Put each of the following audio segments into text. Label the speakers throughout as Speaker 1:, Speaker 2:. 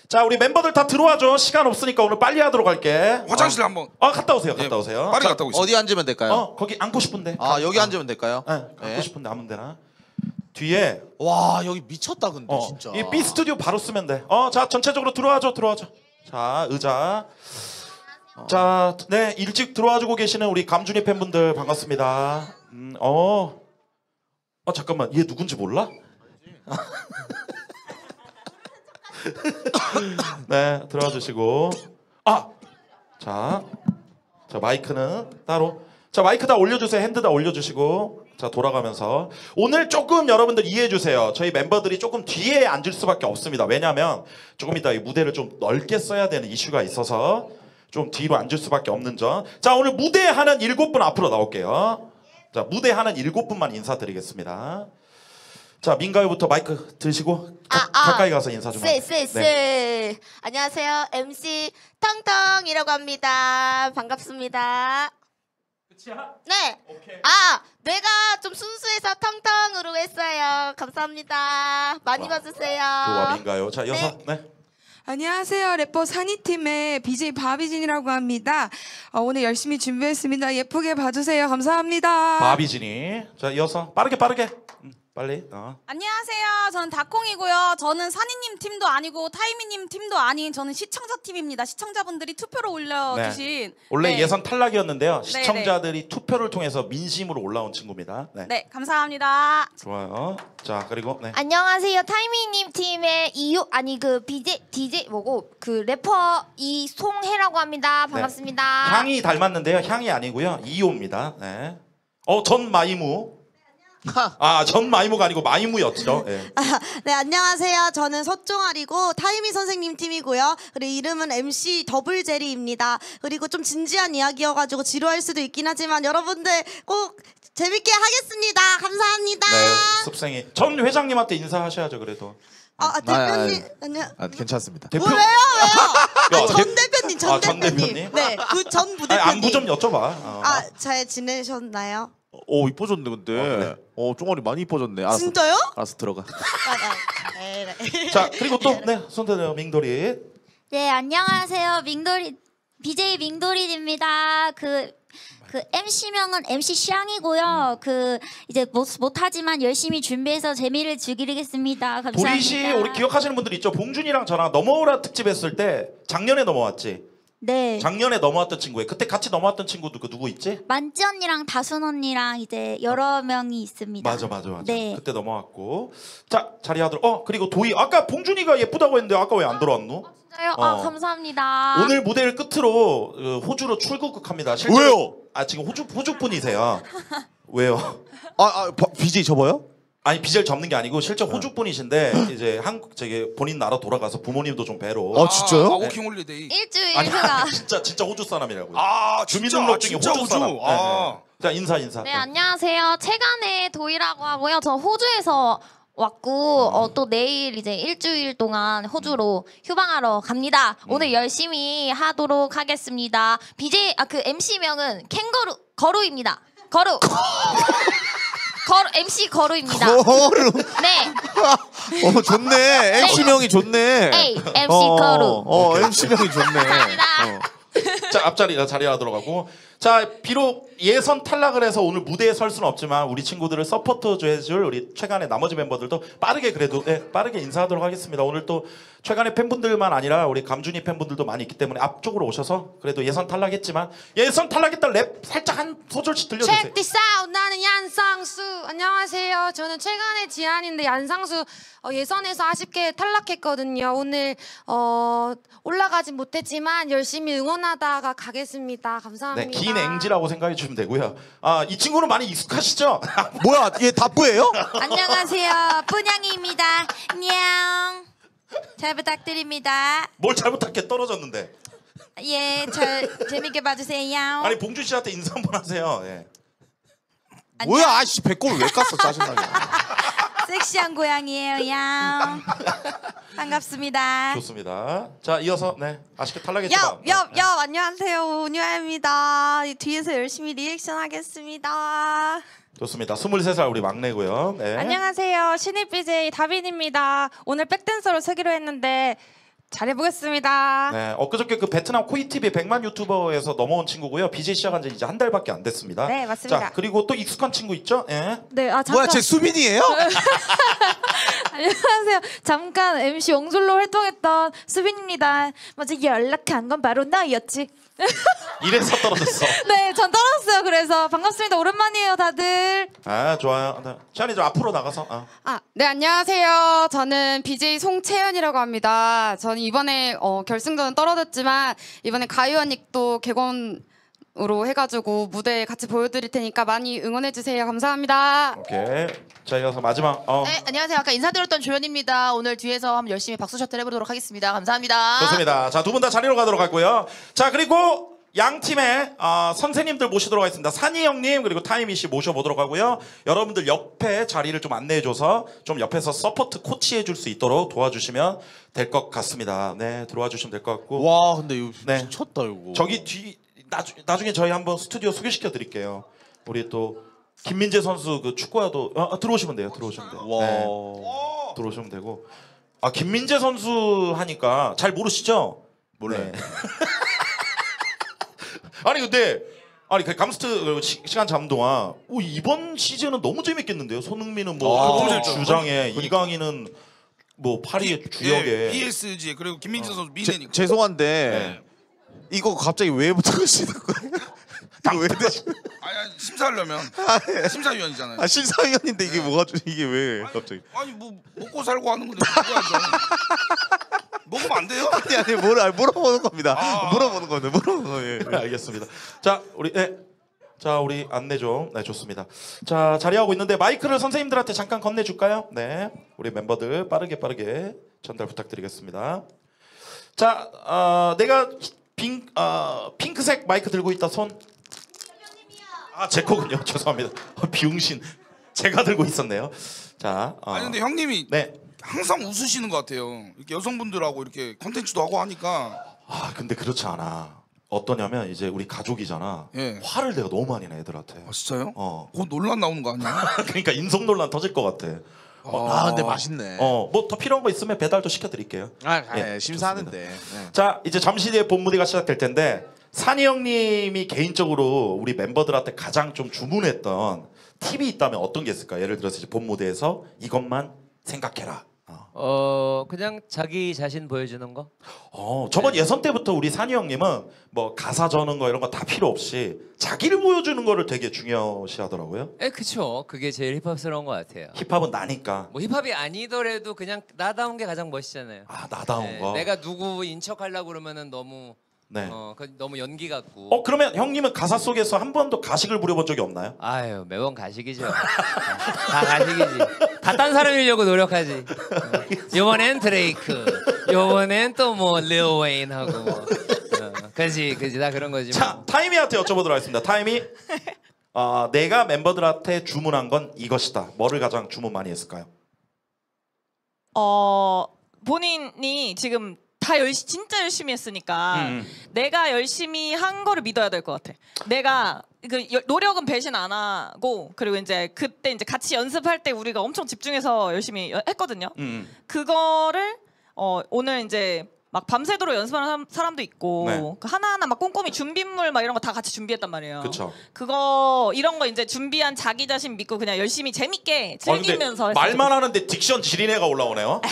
Speaker 1: 자, 우리 멤버들 다 들어와줘. 시간 없으니까 오늘 빨리 하도록 할게.
Speaker 2: 화장실 한번.
Speaker 1: 갔다 오세요. 갔다 오세요.
Speaker 2: 빨리 갔다 오세요.
Speaker 3: 어디 앉으면 될까요?
Speaker 1: 거기 앉고 싶은데.
Speaker 3: 여기 앉으면 될까요?
Speaker 1: 네, 앉고 싶은데 아무 데나. 뒤에.
Speaker 3: 와 여기 미쳤다 근데 진짜.
Speaker 1: 이 B 스튜디오 바로 쓰면 돼. 자, 전체적으로 들어와줘. 자, 의자. 자, 네, 일찍 들어와주고 계시는 우리 감준이 팬분들 반갑습니다. 잠깐만, 얘 누군지 몰라? 네, 들어와 주시고. 자, 마이크는 따로. 자, 마이크 다 올려주세요. 핸드 다 올려주시고. 자, 돌아가면서 오늘 조금 여러분들 이해해 주세요. 저희 멤버들이 조금 뒤에 앉을 수밖에 없습니다. 왜냐하면 조금 이따 이 무대를 좀 넓게 써야 되는 이슈가 있어서 좀 뒤로 앉을 수밖에 없는 점. 자, 오늘 무대하는 7분 앞으로 나올게요. 자, 무대하는 7분만 인사드리겠습니다. 자, 민가요부터 마이크 드시고 가까이 가서 인사 좀 하세요.
Speaker 4: 네. 안녕하세요. MC 텅텅이라고 합니다. 반갑습니다.
Speaker 1: 끝이야?
Speaker 4: 네.
Speaker 1: 오케이.
Speaker 4: 내가 좀 순수해서 텅텅으로 했어요. 감사합니다. 많이 봐주세요.
Speaker 1: 좋아, 민가요. 자, 여사. 네.
Speaker 5: 안녕하세요. 래퍼 산이팀의 BJ 바비진이라고 합니다. 오늘 열심히 준비했습니다. 예쁘게 봐주세요. 감사합니다.
Speaker 1: 바비진이. 자, 이어서 빠르게. 빨리.
Speaker 6: 안녕하세요. 저는 다콩이고요. 저는 산이님 팀도 아니고 타이미님 팀도 아닌 저는 시청자 팀입니다. 시청자분들이 투표로 올려주신.
Speaker 1: 원래
Speaker 6: 네.
Speaker 1: 예선 탈락이었는데요.
Speaker 6: 네,
Speaker 1: 시청자들이 투표를 통해서 민심으로 올라온 친구입니다.
Speaker 6: 네, 감사합니다.
Speaker 1: 좋아요. 자, 그리고 네.
Speaker 4: 안녕하세요. 타이미님 팀의 DJ 래퍼 이송혜라고 합니다. 반갑습니다.
Speaker 1: 향이 닮았는데요. 향이 아니고요. 이호입니다. 네. 전 마이무. 전 마이무가 아니고 마이무였죠. 네.
Speaker 7: 네, 안녕하세요. 저는 서종아리고 타이미 선생님 팀이고요. 그리고 이름은 MC 더블 제리입니다. 그리고 좀 진지한 이야기여가지고 지루할 수도 있긴 하지만 여러분들 꼭 재밌게 하겠습니다. 감사합니다.
Speaker 1: 네, 습생이. 전 회장님한테 인사하셔야죠. 그래도.
Speaker 7: 대표님, 안녕.
Speaker 3: 괜찮습니다.
Speaker 1: 대표.
Speaker 7: 왜요? 전 대표님,
Speaker 1: 전 대표님?
Speaker 7: 네, 그 전 부대표님.
Speaker 1: 안부 좀 여쭤봐.
Speaker 7: 잘 지내셨나요?
Speaker 3: 이뻐졌네 근데.
Speaker 1: 그래?
Speaker 3: 종아리 많이 이뻐졌네. 알았어.
Speaker 7: 진짜요?
Speaker 3: 알았어 들어가.
Speaker 1: 자, 그리고 또 손대요 민돌이.
Speaker 8: 네, 안녕하세요. BJ 민돌이입니다. 그 MC명은 MC 샹이고요. 이제 못하지만 열심히 준비해서 재미를 즐기겠습니다. 감사합니다.
Speaker 1: 도리씨 우리 기억하시는 분들 있죠? 봉준이랑 저랑 넘어오라 특집 했을 때 작년에 넘어왔지?
Speaker 8: 네.
Speaker 1: 작년에 넘어왔던 친구예요. 그때 같이 넘어왔던 친구도 누구 있지?
Speaker 8: 만지 언니랑 다순 언니랑 이제 여러 명이 있습니다.
Speaker 1: 맞아.
Speaker 8: 네.
Speaker 1: 그때 넘어왔고. 자, 자리하도록. 그리고 도희. 아까 봉준이가 예쁘다고 했는데 아까 왜 안 들어왔노?
Speaker 8: 진짜요?
Speaker 4: 감사합니다.
Speaker 1: 오늘 무대를 끝으로 호주로 출국합니다.
Speaker 3: 왜요?
Speaker 1: 지금 호주 분이세요. 왜요?
Speaker 3: BJ 접어요?
Speaker 1: 아니, BJ를 접는 게 아니고 실제 호주 분이신데 이제 본인 나라 돌아가서 부모님도 좀 뵈러.
Speaker 3: 진짜요?
Speaker 2: 워킹 홀리데이.
Speaker 4: 일주일
Speaker 1: 아니,
Speaker 4: 휴가.
Speaker 1: 진짜 호주 사람이라고요.
Speaker 2: 주민등록증이
Speaker 1: 호주 사람.
Speaker 2: 아.
Speaker 1: 자, 인사.
Speaker 4: 네, 안녕하세요. 체간의 도희라고 하고요. 저 호주에서 왔고 또 내일 이제 일주일 동안 호주로 휴방하러 갑니다. 오늘 열심히 하도록 하겠습니다. BJ MC명은 거루입니다. 거루. MC 거루입니다.
Speaker 3: 거루.
Speaker 4: 네.
Speaker 3: 좋네. MC명이 좋네.
Speaker 4: MC 거루.
Speaker 3: MC명이 좋네.
Speaker 4: 감사합니다.
Speaker 1: 자, 앞자리 자리하도록 하고. 자, 비록 예선 탈락을 해서 오늘 무대에 설 수는 없지만 우리 친구들을 서포트 해줄 우리 최간의 나머지 멤버들도 빠르게 인사하도록 하겠습니다. 오늘 또 최간의 팬분들만 아니라 우리 감준이 팬분들도 많이 있기 때문에 앞쪽으로 오셔서 그래도 예선 탈락했지만 예선 탈락했다 랩 살짝 한 소절씩 들려주세요.
Speaker 5: Check this out. 나는 얀상수. 안녕하세요. 저는 최근에 지안인데 얀상수 예선에서 아쉽게 탈락했거든요. 오늘 올라가진 못했지만 열심히 응원하다가 가겠습니다. 감사합니다.
Speaker 1: 네, 긴 앵지라고 생각해 주시면 되고요. 이 친구는 많이 익숙하시죠?
Speaker 3: 뭐야? 얘 답부예요?
Speaker 8: 안녕하세요. 뿌냥이입니다. 안녕. 잘 부탁드립니다.
Speaker 1: 뭘 잘못할게 떨어졌는데.
Speaker 8: 예, 재밌게 봐주세요.
Speaker 1: 아니, 봉준 씨한테 인사 한번 하세요. 예.
Speaker 3: 뭐야? 배꼽을 왜 깠어? 짜증나게.
Speaker 8: 섹시한 고양이에요. 양. 반갑습니다.
Speaker 1: 좋습니다. 자, 이어서 아쉽게 탈락했지만.
Speaker 7: 안녕하세요. 운유아입니다. 뒤에서 열심히 리액션 하겠습니다.
Speaker 1: 좋습니다. 23살 우리 막내고요. 네.
Speaker 6: 안녕하세요. 신입 BJ 다빈입니다. 오늘 백댄서로 서기로 했는데
Speaker 5: 잘해보겠습니다.
Speaker 1: 네, 엊그저께 그 베트남 코이TV 100만 유튜버에서 넘어온 친구고요. BJ 시작한 지 이제 한 달밖에 안 됐습니다.
Speaker 5: 네, 맞습니다.
Speaker 1: 자, 그리고 또 익숙한 친구 있죠? 예.
Speaker 5: 네, 아 잠깐.
Speaker 3: 뭐야 제 수빈이에요?
Speaker 5: 안녕하세요. 잠깐 MC 영솔로 활동했던 수빈입니다. 먼저 연락한 건 바로 나였지.
Speaker 1: 이래서 떨어졌어.
Speaker 5: 네, 전 떨어졌어요. 그래서 반갑습니다. 오랜만이에요, 다들.
Speaker 1: 아, 좋아요. 네. 시안이 좀 앞으로 나가서.
Speaker 9: 네, 안녕하세요. 저는 BJ 송채연이라고 합니다. 저는 이번에 결승전은 떨어졌지만 이번에 가요 언니도 객원으로 해가지고 무대 같이 보여드릴 테니까 많이 응원해주세요. 감사합니다.
Speaker 1: 오케이. 자, 이어서 마지막.
Speaker 10: 네, 안녕하세요. 아까 인사드렸던 조연입니다. 오늘 뒤에서 한번 열심히 박수 셔틀 해보도록 하겠습니다. 감사합니다.
Speaker 1: 좋습니다. 자, 두 분 다 자리로 가도록 하고요. 자, 그리고 양 팀의 선생님들 모시도록 하겠습니다. 산이 형님 그리고 타이미 씨 모셔보도록 하고요. 여러분들 옆에 자리를 좀 안내해줘서 좀 옆에서 서포트 코치해줄 수 있도록 도와주시면 될 것 같습니다. 네, 들어와 주시면 될 것 같고.
Speaker 3: 와 근데 이거
Speaker 1: 네.
Speaker 3: 미쳤다 이거.
Speaker 1: 저기 뒤 나중에 저희 한번 스튜디오 소개시켜 드릴게요. 우리 또 김민재 선수 그 축구화도 들어오시면 돼요. 들어오시면 돼요.
Speaker 3: 와.
Speaker 1: 네, 들어오시면 되고. 아, 김민재 선수 하니까 잘 모르시죠?
Speaker 3: 몰라요.
Speaker 1: 네. 아니 근데 그 감스트 시간 잠 동안 이번 시즌은 너무 재밌겠는데요. 손흥민은 뭐 주장에, 이강인은 뭐 파리의 주역에.
Speaker 2: PSG 그리고 김민재 선수 미네니까.
Speaker 3: 죄송한데 이거 갑자기 왜 붙으시는 거예요? 이거 왜 드시?
Speaker 2: 아니 심사하려면 심사위원이잖아요.
Speaker 3: 아 심사위원인데 이게 뭐가 이게 왜 갑자기?
Speaker 2: 아니 뭐 먹고 살고 하는 건데 먹어야죠. 먹으면 안 돼요?
Speaker 3: 아니 물어보는 겁니다. 물어보는 건데 물어보는 거예요.
Speaker 1: 네, 알겠습니다. 자, 우리 안내 좀. 네, 좋습니다. 자, 자리하고 있는데 마이크를 선생님들한테 잠깐 건네줄까요? 네, 우리 멤버들 빠르게 전달 부탁드리겠습니다. 자, 내가 핑크색 마이크 들고 있다 손. 아, 제 거군요. 죄송합니다. 비용신. 제가 들고 있었네요. 자,
Speaker 2: 아니 근데 형님이
Speaker 1: 네.
Speaker 2: 항상 웃으시는 것 같아요. 이렇게 여성분들하고 이렇게 컨텐츠도 하고 하니까.
Speaker 1: 근데 그렇지 않아. 어떠냐면 이제 우리 가족이잖아.
Speaker 2: 예.
Speaker 1: 화를 내가 너무 많이 내 애들한테.
Speaker 2: 진짜요? 곧 논란 나오는 거 아니야?
Speaker 1: 그러니까 인성 논란 터질 것 같아.
Speaker 3: 근데 맛있네.
Speaker 1: 뭐 더 필요한 거 있으면 배달도 시켜드릴게요.
Speaker 3: 심사하는데. 네.
Speaker 1: 자, 이제 잠시 뒤에 본 무대가 시작될 텐데 산이 형님이 개인적으로 우리 멤버들한테 가장 좀 주문했던 팁이 있다면 어떤 게 있을까? 예를 들어서 이제 본 무대에서 이것만 생각해라.
Speaker 11: 그냥 자기 자신 보여주는 거?
Speaker 1: 저번 예선 때부터 우리 산이 형님은 뭐 가사 저는 거 이런 거 다 필요 없이 자기를 보여주는 거를 되게 중요시하더라고요.
Speaker 11: 그쵸. 그게 제일 힙합스러운 것 같아요.
Speaker 1: 힙합은 나니까.
Speaker 11: 뭐 힙합이 아니더라도 그냥 나다운 게 가장 멋있잖아요.
Speaker 1: 나다운 거.
Speaker 11: 내가 누구인 척하려고 그러면은 너무 너무 연기 같고.
Speaker 1: 그러면 형님은 가사 속에서 한 번도 가식을 부려본 적이 없나요?
Speaker 11: 아유, 매번 가식이죠. 다 가식이지. 다 딴 사람이려고 노력하지. 요번엔 드레이크, 요번엔 또 뭐 릴 웨인 하고 뭐. 그지 다 그런 거지.
Speaker 1: 자, 타이미한테 여쭤보도록 하겠습니다. 타이미, 내가 멤버들한테 주문한 건 이것이다. 뭐를 가장 주문 많이 했을까요?
Speaker 6: 본인이 지금 다 진짜 열심히 했으니까 내가 열심히 한 거를 믿어야 될 것 같아. 내가 노력은 배신 안 하고, 그리고 이제 그때 이제 같이 연습할 때 우리가 엄청 집중해서 열심히 했거든요. 그거를 오늘 이제 막 밤새도록 연습하는 사람도 있고 그 하나하나 막 꼼꼼히 준비물 막 이런 거 다 같이 준비했단 말이에요.
Speaker 1: 그쵸.
Speaker 6: 그거 이런 거 이제 준비한 자기 자신 믿고 그냥 열심히 재밌게 즐기면서
Speaker 1: 말만 하는데 딕션 지린 애가 올라오네요.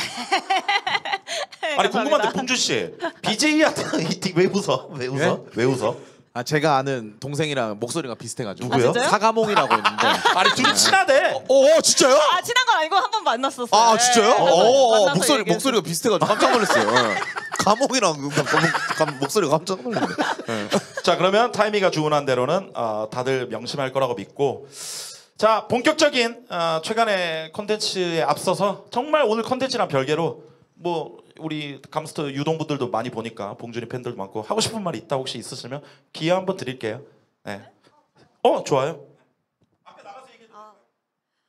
Speaker 1: 아니 궁금한데 봉준 씨, BJ한테 왜 웃어? 왜 웃어?
Speaker 3: 네?
Speaker 1: 왜 웃어?
Speaker 3: 제가 아는 동생이랑 목소리가 비슷해가지고.
Speaker 1: 누구요?
Speaker 3: 사가몽이라고 있는데.
Speaker 1: 아니 둘이 친하대.
Speaker 3: 진짜요?
Speaker 6: 친한 건 아니고 한 번 만났었어요.
Speaker 3: 진짜요? 목소리가 비슷해가지고 깜짝 놀랐어요. 가몽이랑 목소리가 깜짝 놀랐네.
Speaker 1: 자, 그러면 타이미가 주문한 대로는 다들 명심할 거라고 믿고, 자, 본격적인 최근의 콘텐츠에 앞서서 정말 오늘 콘텐츠랑 별개로 뭐 우리 감스트 유동분들도 많이 보니까 봉준이 팬들도 많고 하고 싶은 말이 있다 혹시 있으시면 기회 한번 드릴게요. 네. 좋아요.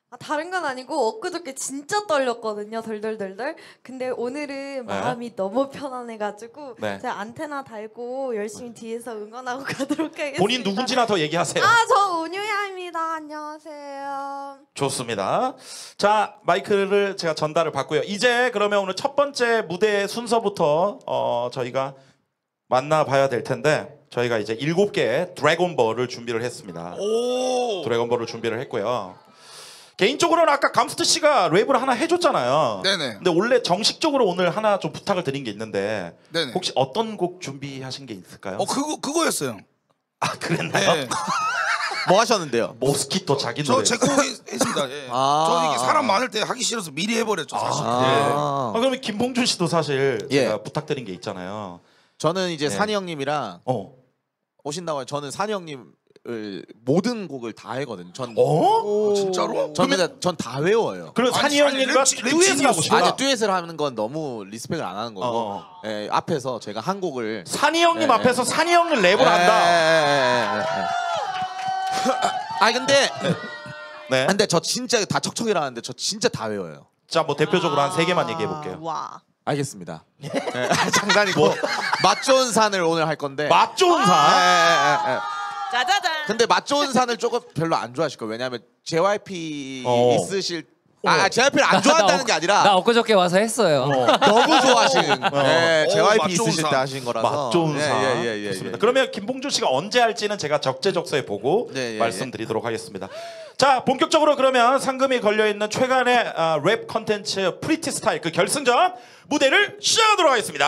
Speaker 12: 다른 건 아니고 엊그저께 진짜 떨렸거든요. 덜덜덜덜. 근데 오늘은 마음이 너무 편안해가지고
Speaker 1: 네.
Speaker 12: 제가 안테나 달고 열심히 뒤에서 응원하고 가도록 하겠습니다.
Speaker 1: 본인 누군지나 더 얘기하세요.
Speaker 12: 저 온유야입니다. 안녕하세요.
Speaker 1: 좋습니다. 자, 마이크를 제가 전달을 받고요. 이제 그러면 오늘 첫 번째 무대 순서부터 저희가 만나봐야 될 텐데 저희가 이제 7개의 드래곤볼을 준비를 했습니다. 드래곤볼을 준비를 했고요. 개인적으로는 아까 감스트 씨가 랩을 하나 해줬잖아요.
Speaker 2: 네네.
Speaker 1: 근데 원래 정식적으로 오늘 하나 좀 부탁을 드린 게 있는데
Speaker 2: 네네.
Speaker 1: 혹시 어떤 곡 준비하신 게 있을까요?
Speaker 2: 그거였어요.
Speaker 1: 아, 그랬나요?
Speaker 2: 네.
Speaker 3: 뭐 하셨는데요?
Speaker 1: 모스키토 자기 노래.
Speaker 2: 제 곡 했습니다. 예. 저 이게 사람 많을 때 하기 싫어서 미리 해버렸죠 사실.
Speaker 1: 그러면 김봉준 씨도 사실
Speaker 3: 예.
Speaker 1: 제가 부탁드린 게 있잖아요.
Speaker 3: 저는 이제
Speaker 1: 네.
Speaker 3: 산이 형님이랑 오신다고 저는 산이 형님을 모든 곡을 다 해거든요. 전
Speaker 2: 진짜로?
Speaker 3: 전 다 외워요.
Speaker 1: 그럼 산이 형님과 듀엣을 하고 싶다.
Speaker 3: 아니 듀엣을 하는 건 너무 리스펙을 안 하는 거고 예, 앞에서 제가 한 곡을
Speaker 1: 산이 형님 앞에서 산이 형님 랩을 한다.
Speaker 3: 아 근데
Speaker 1: 네.
Speaker 3: 근데 저 진짜 다 척척이라는데 저 진짜 다 외워요.
Speaker 1: 자, 뭐 대표적으로 한 3개만 얘기해 볼게요.
Speaker 6: 와.
Speaker 3: 알겠습니다. 예, 장난이고 맛 좋은 산을 오늘 할 건데.
Speaker 1: 맛 좋은 산.
Speaker 6: 짜자잔.
Speaker 3: 근데 맛 좋은 산을 조금 별로 안 좋아하실 거예요. 왜냐하면 JYP 있으실 JYP를 안 좋아한다는 게 아니라
Speaker 11: 나 엊그저께 와서 했어요.
Speaker 3: 너무 좋아하시는
Speaker 1: 맛
Speaker 3: JYP
Speaker 1: 좋은
Speaker 3: 있으실
Speaker 1: 산.
Speaker 3: 때 하신 거라서
Speaker 1: 맛 좋은 산.
Speaker 3: 예.
Speaker 1: 좋습니다. 그러면 김봉준 씨가 언제 할지는 제가 적재적소에 보고 말씀드리도록 하겠습니다. 자, 본격적으로 그러면 상금이 걸려있는 최간의 랩 컨텐츠 프리티 스타일 그 결승전 무대를 시작하도록 하겠습니다.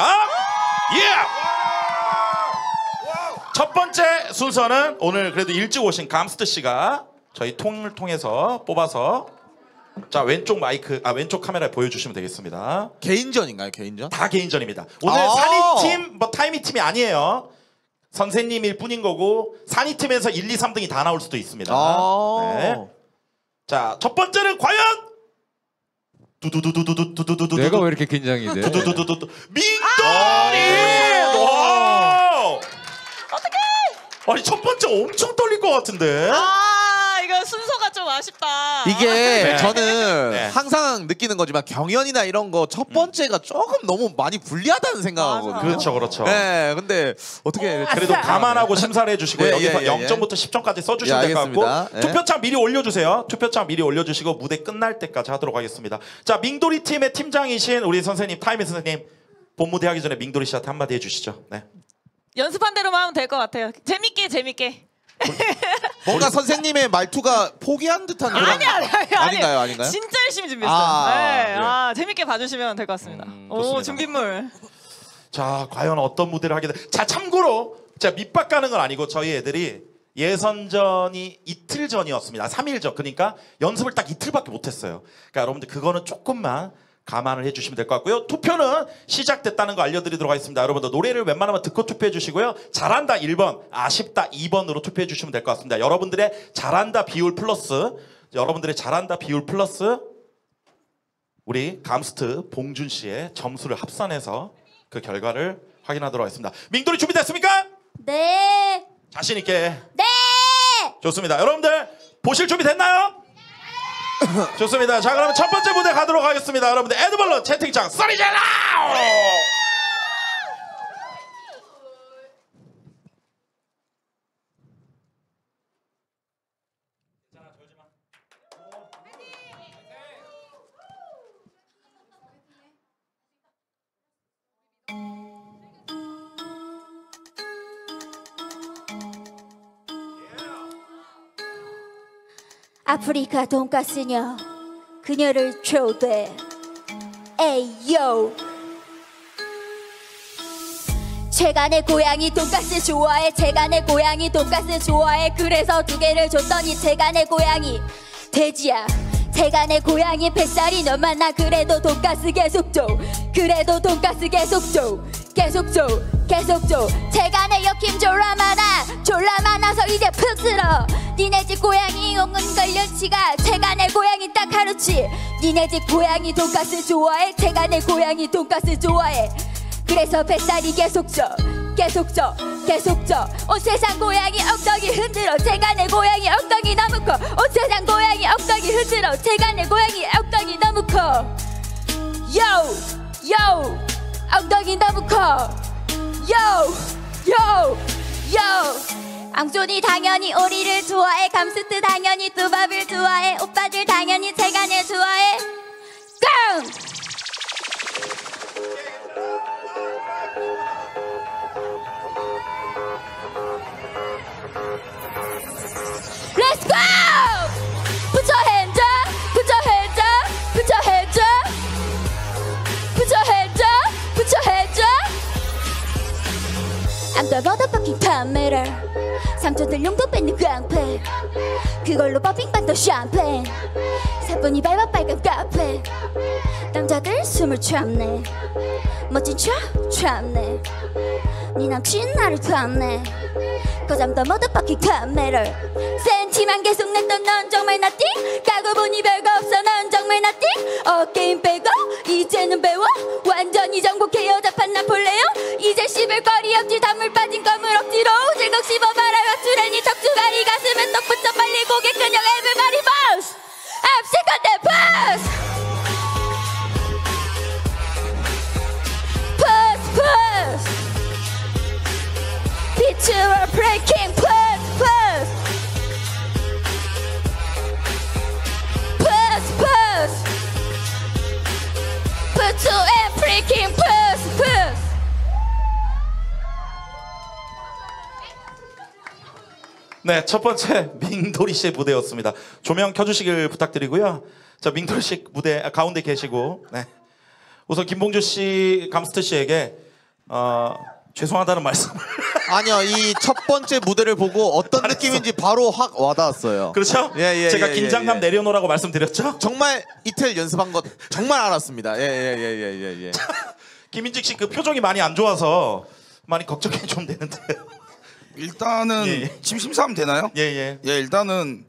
Speaker 1: 첫 번째 순서는 오늘 그래도 일찍 오신 감스트 씨가 저희 통을 통해서 뽑아서 자, 왼쪽 마이크 왼쪽 카메라에 보여주시면 되겠습니다.
Speaker 3: 개인전인가요? 개인전?
Speaker 1: 다 개인전입니다. 오늘 산이팀 뭐 타이미팀이 아니에요. 선생님일 뿐인 거고 산이팀에서 1, 2, 3등이 다 나올 수도 있습니다. 네. 자, 첫 번째는 과연 두두두두두두두두두
Speaker 11: 내가 왜 이렇게 긴장이 돼?
Speaker 1: 두두두두두 민돌이! 와! 어떡해! 아니 첫 번째 엄청 떨릴 것 같은데.
Speaker 6: 이거 순서가 좀 아쉽다.
Speaker 3: 이게 저는 항상 느끼는 거지만 경연이나 이런 거 첫 번째가 조금 너무 많이 불리하다는 생각하거든요.
Speaker 1: 그렇죠.
Speaker 3: 네, 근데 어떻게
Speaker 1: 그래도 감안하고 심사를 해주시고요. 여기서 0점부터 10점까지 써주시면 될 것 같고 투표창 미리 올려주세요. 투표창 미리 올려주시고 무대 끝날 때까지 하도록 하겠습니다. 자, 민돌이 팀의 팀장이신 우리 선생님 타이미 선생님 본 무대 하기 전에 민돌이 씨한테 한마디 해주시죠. 네.
Speaker 6: 연습한 대로만 하면 될 것 같아요. 재밌게.
Speaker 3: 뭔가 선생님의 말투가 포기한 듯한 그런 아닌가요?
Speaker 6: 진짜 열심히 준비했어요. 네.
Speaker 1: 네.
Speaker 6: 재밌게 봐주시면 될 것 같습니다. 오, 준비물.
Speaker 1: 자, 과연 어떤 무대를 하게 돼? 자, 참고로 제가 밑밥 가는 건 아니고 저희 애들이 예선전이 이틀 전이었습니다. 3일 전. 그러니까 연습을 딱 이틀밖에 못했어요. 그러니까 여러분들 그거는 조금만 감안을 해주시면 될 것 같고요. 투표는 시작됐다는 거 알려드리도록 하겠습니다. 여러분들 노래를 웬만하면 듣고 투표해 주시고요. 잘한다 1번, 아쉽다 2번으로 투표해 주시면 될 것 같습니다. 여러분들의 잘한다 비율 플러스 우리 감스트 봉준 씨의 점수를 합산해서 그 결과를 확인하도록 하겠습니다. 민돌이 준비됐습니까?
Speaker 8: 네.
Speaker 1: 자신 있게.
Speaker 8: 네.
Speaker 1: 좋습니다. 여러분들 보실 준비 됐나요? 좋습니다. 자, 그러면 첫 번째 무대 가도록 하겠습니다. 여러분들 에드벌런 채팅창 소리 질러!
Speaker 8: 아프리카 돈가스녀 그녀를 초대. 에이요. 제가 내 고양이 돈가스 좋아해. 제가 내 고양이 돈가스 좋아해. 그래서 2개를 줬더니 제가 내 고양이 돼지야. 제가 내 고양이 뱃살이 너 만나. 그래도 돈가스 계속 줘. 그래도 돈가스 계속 줘. 계속 줘. 계속 줘. 제가 내 역힘 졸라 많아서 이제 푹 들어. 니네 집 고양이 옹은 걸려치가. 제가 내 고양이 딱 하루치. 니네 집 고양이 돈가스 좋아해. 제가 내 고양이 돈가스 좋아해. 그래서 뱃살이 계속 쪄. 계속져 온 세상 고양이 엉덩이 흔들어 제가 내 고양이 엉덩이 너무 커 온 세상 고양이 엉덩이 흔들어 제가 내 고양이 엉덩이 너무 커 요 엉덩이 너무 커 요 앙소니 당연히 오리를 좋아해 감스트 당연히 두밥을 좋아해 오빠들 당연히 제가 내 좋아해 깡! Let's go! Put your hands up, put your hands up, put your hands up, put your hands up, put your hands up. I'm the motherfucking 카메라. 삼촌들 용돈 뺏는 깡패. 그걸로 버핑받던 샴페인. 사뿐히 밟아 빨간 카페. 남자들 숨을 참네. 멋진 참네. 네 남친 나를 탐내. Cause I'm the motherfucking camera 센티만 계속 냈던 넌 정말 nothing 까고 보니 별거 없어 넌 정말 nothing 어깨인 빼고 이제는 배워 완전히 정복해 여자판 나폴레옹 이제 씹을 거리 없지 단물 빠진 껌을 억지로 즐겁 씹어 말아요 주레니 턱주가리 가슴에 떡 붙여 빨리 고개 끄녕 everybody bounce I'm sick of that pause Picture a breaking pause Put you and breaking pause
Speaker 1: 네, 첫 번째 민도리 씨의 무대였습니다. 조명 켜주시길 부탁드리고요. 자, 민도리 씨 무대 가운데 계시고, 네. 우선 김봉주 씨, 감스트 씨에게 죄송하다는 말씀을.
Speaker 3: 아니요, 이 첫 번째 무대를 보고 어떤 느낌인지 바로 확 와닿았어요.
Speaker 1: 그렇죠? 제가 긴장감 내려놓으라고 말씀드렸죠?
Speaker 3: 정말 이틀 연습한 것 정말 알았습니다. 예.
Speaker 1: 김인직 씨 그 표정이 많이 안 좋아서 많이 걱정이 좀 되는데요.
Speaker 2: 일단은 심심사하면 되나요?
Speaker 1: 예,
Speaker 2: 일단은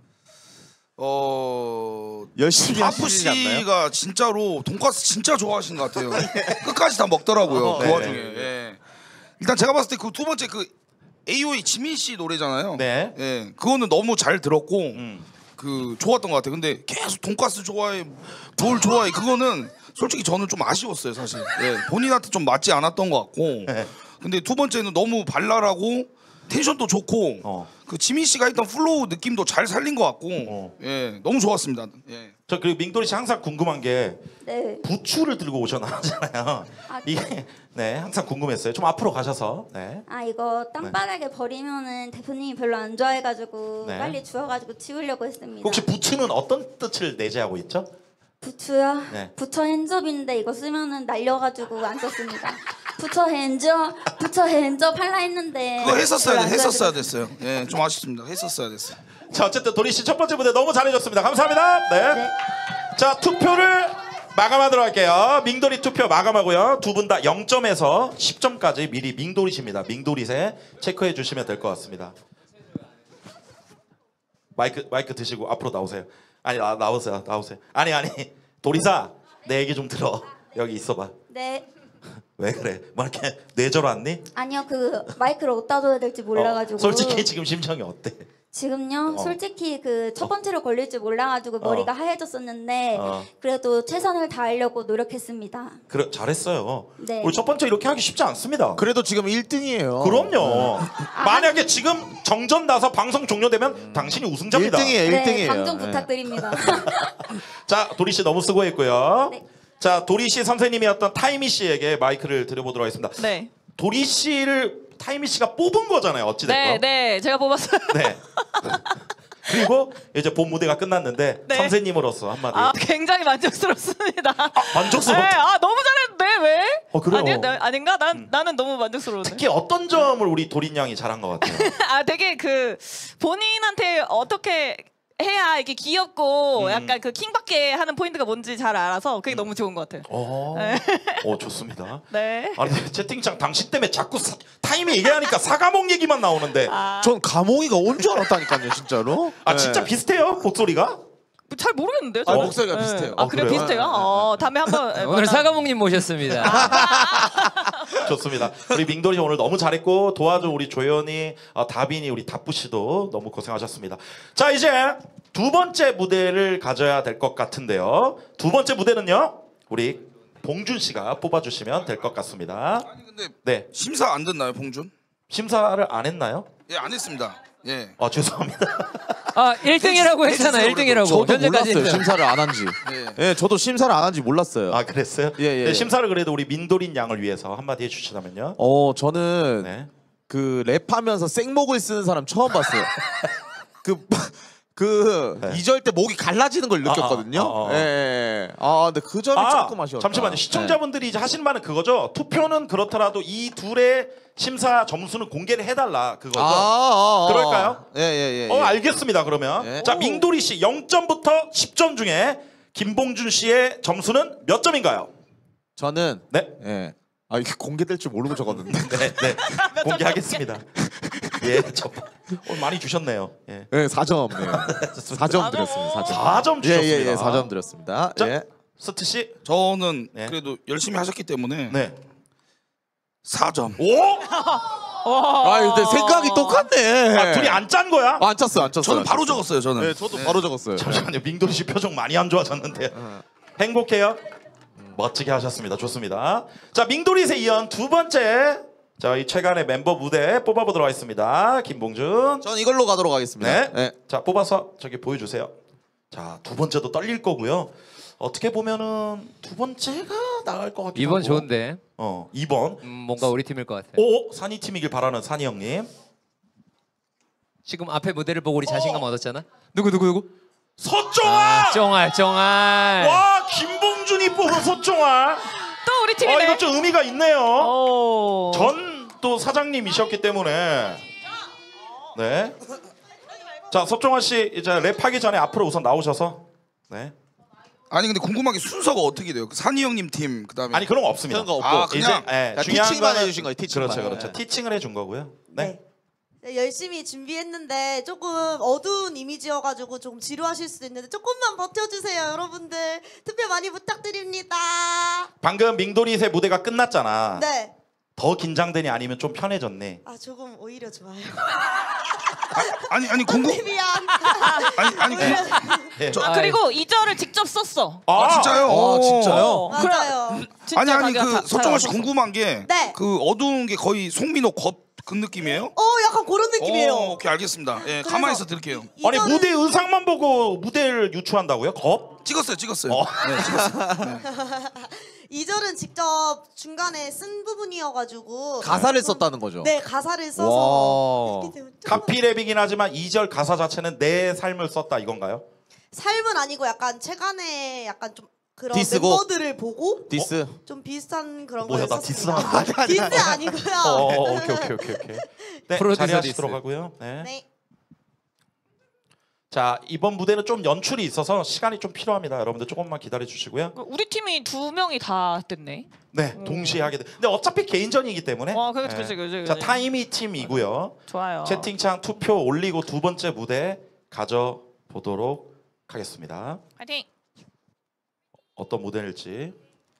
Speaker 3: 열심히
Speaker 2: 하프
Speaker 3: 하시지 않나요?
Speaker 2: 씨가 진짜로 돈가스 진짜 좋아하시는 것 같아요. 끝까지 다 먹더라고요. 그 와중에. 예. 일단 제가 봤을 때 그 두 번째 그 AOA 지민 씨 노래잖아요.
Speaker 1: 네.
Speaker 2: 예. 그거는 너무 잘 들었고 그 좋았던 것 같아요. 근데 계속 돈가스 좋아해, 뭘 좋아해 그거는 솔직히 저는 좀 아쉬웠어요 사실. 예. 본인한테 좀 맞지 않았던 것 같고. 근데 두 번째는 너무 발랄하고 텐션도 좋고 그 지민 씨가 했던 플로우 느낌도 잘 살린 것 같고 예 너무 좋았습니다. 예.
Speaker 1: 저 그리고 민도리 씨 항상 궁금한 게
Speaker 8: 네.
Speaker 1: 부추를 들고 오셨나잖아요. 이게 네 항상 궁금했어요. 좀 앞으로 가셔서 네.
Speaker 8: 아 이거 땅바닥에 버리면은 대표님이 별로 안 좋아해가지고
Speaker 1: 네.
Speaker 8: 빨리 주워가지고 치우려고 했습니다.
Speaker 1: 혹시 부추는 어떤 뜻을 내재하고 있죠?
Speaker 8: 부추요?
Speaker 1: 네.
Speaker 8: 부처 핸즈업인데 이거 쓰면은 날려가지고 안 썼습니다. 부처 핸즈업 할라 했는데
Speaker 2: 그거
Speaker 8: 별로 안
Speaker 2: 했었어야
Speaker 8: 좋아해가지고.
Speaker 2: 됐어요. 예, 좀 아쉽습니다. 했었어야 됐어요.
Speaker 1: 자 어쨌든 도리 씨 첫 번째 무대 너무 잘해줬습니다. 감사합니다. 네. 자 투표를 마감하도록 할게요. 민도리 투표 마감하고요. 두 분 다 0점에서 10점까지 미리 민도리 씨입니다. 민도리 세 체크해 주시면 될 것 같습니다. 마이크 드시고 앞으로 나오세요. 아니 나오세요. 아니 도리사 내 얘기 좀 들어. 여기 있어봐.
Speaker 8: 네.
Speaker 1: 왜 그래? 뭐 이렇게 뇌절 왔니?
Speaker 8: 아니요 그 마이크를 어디다 둬야 될지 몰라가지고.
Speaker 1: 솔직히 지금 심정이 어때?
Speaker 8: 지금요 솔직히 그 첫 번째로 걸릴 줄 몰라가지고 머리가 하얘졌었는데
Speaker 1: 어.
Speaker 8: 그래도 최선을 다하려고 노력했습니다.
Speaker 1: 그래 잘했어요.
Speaker 8: 네.
Speaker 1: 우리 첫 번째 이렇게 하기 쉽지 않습니다.
Speaker 3: 그래도 지금 1등이에요.
Speaker 1: 그럼요. 만약에 지금 정전 나서 방송 종료되면 당신이 우승자입니다.
Speaker 3: 1등이에요.
Speaker 8: 네, 방송 부탁드립니다.
Speaker 1: 자 도리 씨 너무 수고했고요.
Speaker 8: 네.
Speaker 1: 자 도리 씨 선생님이었던 타이미 씨에게 마이크를 드려보도록 하겠습니다.
Speaker 6: 네.
Speaker 1: 도리 씨를 타이미 씨가 뽑은 거잖아요. 어찌됐건.
Speaker 6: 네, 제가 뽑았어요.
Speaker 1: 네. 그리고 이제 본 무대가 끝났는데
Speaker 6: 네.
Speaker 1: 선생님으로서 한마디.
Speaker 6: 굉장히 만족스럽습니다.
Speaker 1: 만족스럽다.
Speaker 6: 네, 너무 잘했는데 왜?
Speaker 1: 그래요?
Speaker 6: 아닌가? 나는 너무 만족스러운데.
Speaker 1: 특히 어떤 점을 우리 도린 양이 잘한 것 같아요.
Speaker 6: 되게 그 본인한테 어떻게 해야 이게 귀엽고 약간 그 킹받게 하는 포인트가 뭔지 잘 알아서 그게 너무 좋은 것 같아요.
Speaker 1: 좋습니다.
Speaker 6: 네.
Speaker 1: 아니 채팅창 당신 때문에 자꾸 타임이 얘기하니까 사과목 얘기만 나오는데.
Speaker 3: 전 가몽이가 온 줄 알았다니까요, 진짜로.
Speaker 1: 진짜 비슷해요 목소리가?
Speaker 6: 잘 모르겠는데요.
Speaker 3: 목소리가 비슷해요.
Speaker 6: 그래요? 비슷해요? 다음에 한번
Speaker 11: 오늘 사과목님 모셨습니다.
Speaker 1: 좋습니다. 우리 민돌이 오늘 너무 잘했고 도와준 우리 조연이, 다빈이, 우리 다뿌 씨도 너무 고생하셨습니다. 자, 이제 두 번째 무대를 가져야 될 것 같은데요. 두 번째 무대는요, 우리 봉준 씨가 뽑아주시면 될 것 같습니다.
Speaker 2: 아니 근데
Speaker 1: 네,
Speaker 2: 심사 안 됐나요, 봉준?
Speaker 1: 심사를 안 했나요?
Speaker 2: 예, 안 했습니다. 예.
Speaker 1: 죄송합니다.
Speaker 11: 아 1등이라고 했잖아.
Speaker 2: 해주세요,
Speaker 11: 1등이라고.
Speaker 3: 저도
Speaker 11: 현재까지
Speaker 3: 몰랐어요.
Speaker 11: 했잖아.
Speaker 3: 심사를 안 한지. 예, 저도 심사를 안 한지 몰랐어요.
Speaker 1: 아, 그랬어요?
Speaker 3: 예.
Speaker 1: 네, 심사를 그래도 우리 민돌인 양을 위해서 한마디 해주시다면요.
Speaker 3: 저는
Speaker 1: 네.
Speaker 3: 그 랩하면서 생목을 쓰는 사람 처음 봤어요. 그
Speaker 1: 네.
Speaker 3: 2절 때 목이 갈라지는 걸 느꼈거든요. 예. 근데 그 점이 조금 아쉬웠다.
Speaker 1: 잠시만요. 시청자분들이 이제 하신 말은 그거죠. 투표는 그렇더라도 이 둘의 심사 점수는 공개를 해달라 그거죠. 그럴까요?
Speaker 3: 예.
Speaker 1: 알겠습니다. 그러면
Speaker 3: 예.
Speaker 1: 자, 민돌이 씨 0점부터 10점 중에 김봉준 씨의 점수는 몇 점인가요?
Speaker 3: 저는
Speaker 1: 네.
Speaker 3: 예. 이게 공개될 줄 모르고 적었는데.
Speaker 1: 네. 공개하겠습니다. 예, 많이 주셨네요. 예.
Speaker 3: 네, 4점. 네. 4점 드렸습니다.
Speaker 1: 4점 주셨습니다.
Speaker 3: 예, 4점 드렸습니다.
Speaker 1: 자,
Speaker 3: 예.
Speaker 1: 스트 씨.
Speaker 2: 저는
Speaker 1: 네.
Speaker 2: 그래도 열심히 하셨기 때문에
Speaker 1: 네.
Speaker 2: 4점.
Speaker 1: 오!
Speaker 3: 근데 생각이 똑같네.
Speaker 1: 둘이 안 짠 거야?
Speaker 3: 안 짰어요.
Speaker 2: 저는 바로 적었어요. 저는.
Speaker 3: 네, 저도 바로 적었어요.
Speaker 1: 잠시만요. 민돌이 씨 표정 많이 안 좋아졌는데. 행복해요? 멋지게 하셨습니다. 좋습니다. 자, 민돌이에 이은 두 번째 저희 최간의 멤버 무대 뽑아보도록 하겠습니다. 김봉준.
Speaker 3: 전 이걸로 가도록 하겠습니다.
Speaker 1: 네. 자, 뽑아서 저기 보여주세요. 자, 두 번째도 떨릴 거고요. 어떻게 보면은 두 번째가 나갈 것 같기도
Speaker 11: 2번
Speaker 1: 하고.
Speaker 11: 좋은데.
Speaker 1: 2번.
Speaker 11: 뭔가 우리 팀일 것 같아.
Speaker 1: 산이 팀이길 바라는 산이 형님.
Speaker 11: 지금 앞에 무대를 보고 우리 자신감 얻었잖아. 누구?
Speaker 1: 서종아!
Speaker 11: 쫑알.
Speaker 1: 와, 김봉준이 뽑은 서종아.
Speaker 6: 또 우리 팀이네.
Speaker 1: 이거 좀 의미가 있네요.
Speaker 6: 오.
Speaker 1: 전 또 사장님이셨기 때문에. 네. 자, 서종아 씨 이제 랩하기 전에 앞으로 우선 나오셔서. 네.
Speaker 2: 아니 근데 궁금한 게 순서가 어떻게 돼요? 산이 형님 팀 그다음에
Speaker 1: 아니 그런 거 없습니다.
Speaker 3: 그런 거 없고.
Speaker 2: 그냥
Speaker 1: 중요한
Speaker 3: 티칭만
Speaker 1: 거는-
Speaker 3: 해주신 거예요. 티칭만.
Speaker 1: 그렇죠.
Speaker 3: 네.
Speaker 1: 티칭을 해준 거고요. 네.
Speaker 7: 네, 열심히 준비했는데 조금 어두운 이미지여가지고 좀 지루하실 수도 있는데 조금만 버텨주세요, 여러분들. 투표 많이 부탁드립니다.
Speaker 1: 방금 민돌이의 무대가 끝났잖아.
Speaker 7: 네.
Speaker 1: 더 긴장되니 아니면 좀 편해졌니?
Speaker 7: 조금 오히려 좋아요.
Speaker 2: 아니
Speaker 7: 미안.
Speaker 2: 아니
Speaker 1: 네.
Speaker 6: 그리고 2절을 직접 썼어.
Speaker 2: 진짜요?
Speaker 3: 진짜요?
Speaker 7: 맞아요.
Speaker 6: 진짜
Speaker 2: 아니
Speaker 6: 자기가
Speaker 2: 그 서정아 씨 궁금한 게
Speaker 7: 네.
Speaker 2: 그 어두운 게 거의 송민호 그 느낌이에요?
Speaker 7: 약간 그런 느낌이에요.
Speaker 2: 오케이 알겠습니다. 예, 가만히 있어 드릴게요.
Speaker 1: 아니
Speaker 7: 이거는-
Speaker 1: 무대 의상만 보고 무대를 유추한다고요? 겁?
Speaker 2: 찍었어요. 네, 찍었어요.
Speaker 7: 2절은 직접 중간에 쓴 부분이어가지고
Speaker 3: 가사를 썼다는 거죠.
Speaker 7: 네, 가사를 써서
Speaker 3: 와.
Speaker 1: 카피랩이긴 하지만 2절 가사 자체는 내 삶을 썼다 이건가요?
Speaker 7: 삶은 아니고 약간 최근에 약간 좀 그런
Speaker 3: 디스곡?
Speaker 7: 멤버들을 보고
Speaker 3: 디스.
Speaker 7: 좀 비슷한 그런
Speaker 1: 뭐야,
Speaker 7: 걸
Speaker 1: 나
Speaker 7: 썼습니다.
Speaker 1: 디스하는 거야?
Speaker 7: 디스 아니고요.
Speaker 1: 오케이. 네,
Speaker 11: 프로듀서
Speaker 1: 자리하시도록
Speaker 11: 디스.
Speaker 1: 하고요. 네.
Speaker 7: 네.
Speaker 1: 자, 이번 무대는 좀 연출이 있어서 시간이 좀 필요합니다. 여러분들 조금만 기다려 주시고요.
Speaker 6: 우리 팀이 2명이 다 됐네.
Speaker 1: 네, 동시에 하게 돼. 근데 어차피 개인전이기 때문에.
Speaker 6: 그치.
Speaker 1: 자, 타이미 팀이고요.
Speaker 6: 좋아요.
Speaker 1: 채팅창 투표 올리고 두 번째 무대 가져 보도록 하겠습니다.
Speaker 6: 화이팅.
Speaker 1: 어떤 무대일지.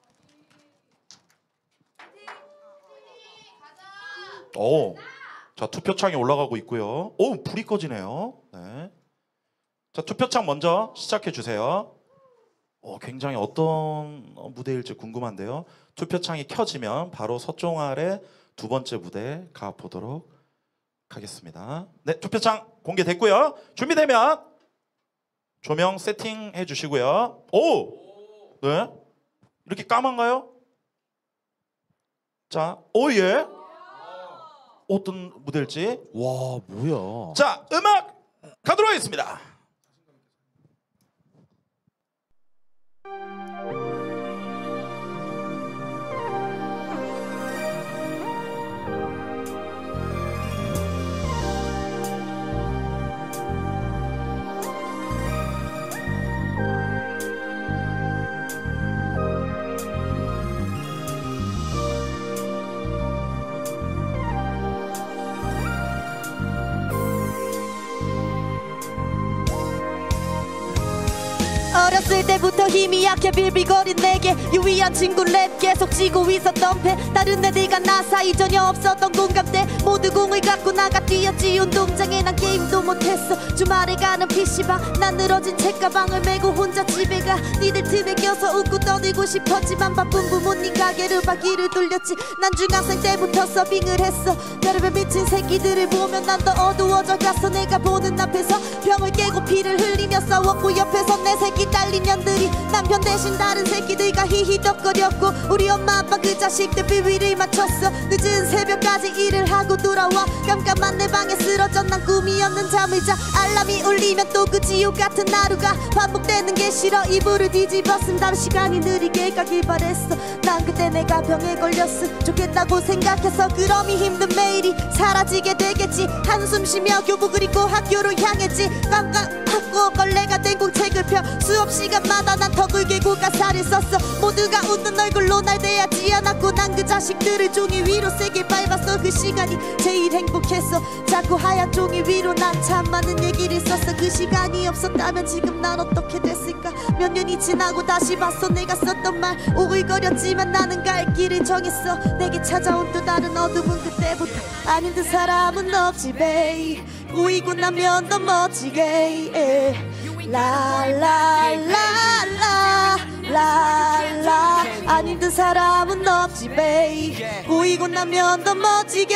Speaker 1: 자, 투표창이 올라가고 있고요. 불이 꺼지네요. 네. 자, 투표창 먼저 시작해 주세요. 굉장히 어떤 무대일지 궁금한데요. 투표창이 켜지면 바로 서종알의 두 번째 무대 가 보도록 하겠습니다. 네, 투표창 공개됐고요. 준비되면 조명 세팅해 주시고요. 네. 이렇게 까만가요? 자, 예. 어떤 무대일지.
Speaker 3: 와, 뭐야.
Speaker 1: 자, 음악 가도록 하겠습니다.
Speaker 8: 어렸을 때
Speaker 7: 때부터 힘이 약해 빌빌거린 내게 유의한 친구 랩 계속 지고 있었던 패 다른 애들과 나 사이 전혀 없었던 공감대 모두 공을 갖고 나가 뛰었지 운동장에 난 게임도 못했어 주말에 가는 PC방 난 늘어진 책가방을 메고 혼자 집에 가 니들 틈에 껴서 웃고 떠들고 싶었지만 바쁜 부모님 가게를 바퀴를 돌렸지 난 중학생 때부터 서빙을 했어 별의별 미친 새끼들을 보면 난 더 어두워져 갔어 내가 보는 앞에서 병을 깨고 피를 흘리며 싸웠고 옆에서 내 새끼 딸린 년들이 남편 대신 다른 새끼들과 히히덕거렸고 우리 엄마 아빠 그 자식들 비위를 맞췄어 늦은 새벽까지 일을 하고 돌아와 깜깜한 내 방에 쓰러져 난 꿈이었는 잠을 자 알람이 울리면 또 그 지옥 같은 하루가 반복되는 게 싫어 이불을 뒤집었음 다른 시간이 느리게 가길 바랬어 난 그때 내가 병에 걸렸음 좋겠다고 생각해서 그럼이 힘든 매일이 사라지게 되겠지 한숨 쉬며 교복을 입고 학교로 향했지 깜깜하고 걸레가 된 공책을 펴 수업 시간마다 난 턱을 개고 가사를 썼어 모두가 웃는 얼굴로 날 대하지 않았고 난 그 자식들을 종이 위로 세게 밟았어 그 시간이 제일 행복했어 자꾸 하얀 종이 위로 난 참 많은 얘기를 썼어 그 시간이 없었다면 지금 난 어떻게 됐을까 몇 년이 지나고 다시 봤어 내가 썼던 말 오글거렸지만 나는 갈 길을 정했어 내게 찾아온 또 다른 어둠은 그때부터 안 힘든 사람은 없지 베이 보이고 나면 더 멋지게 라라라라라 안 힘든 사람은 없지 베이 보이고 나면 더 멋지게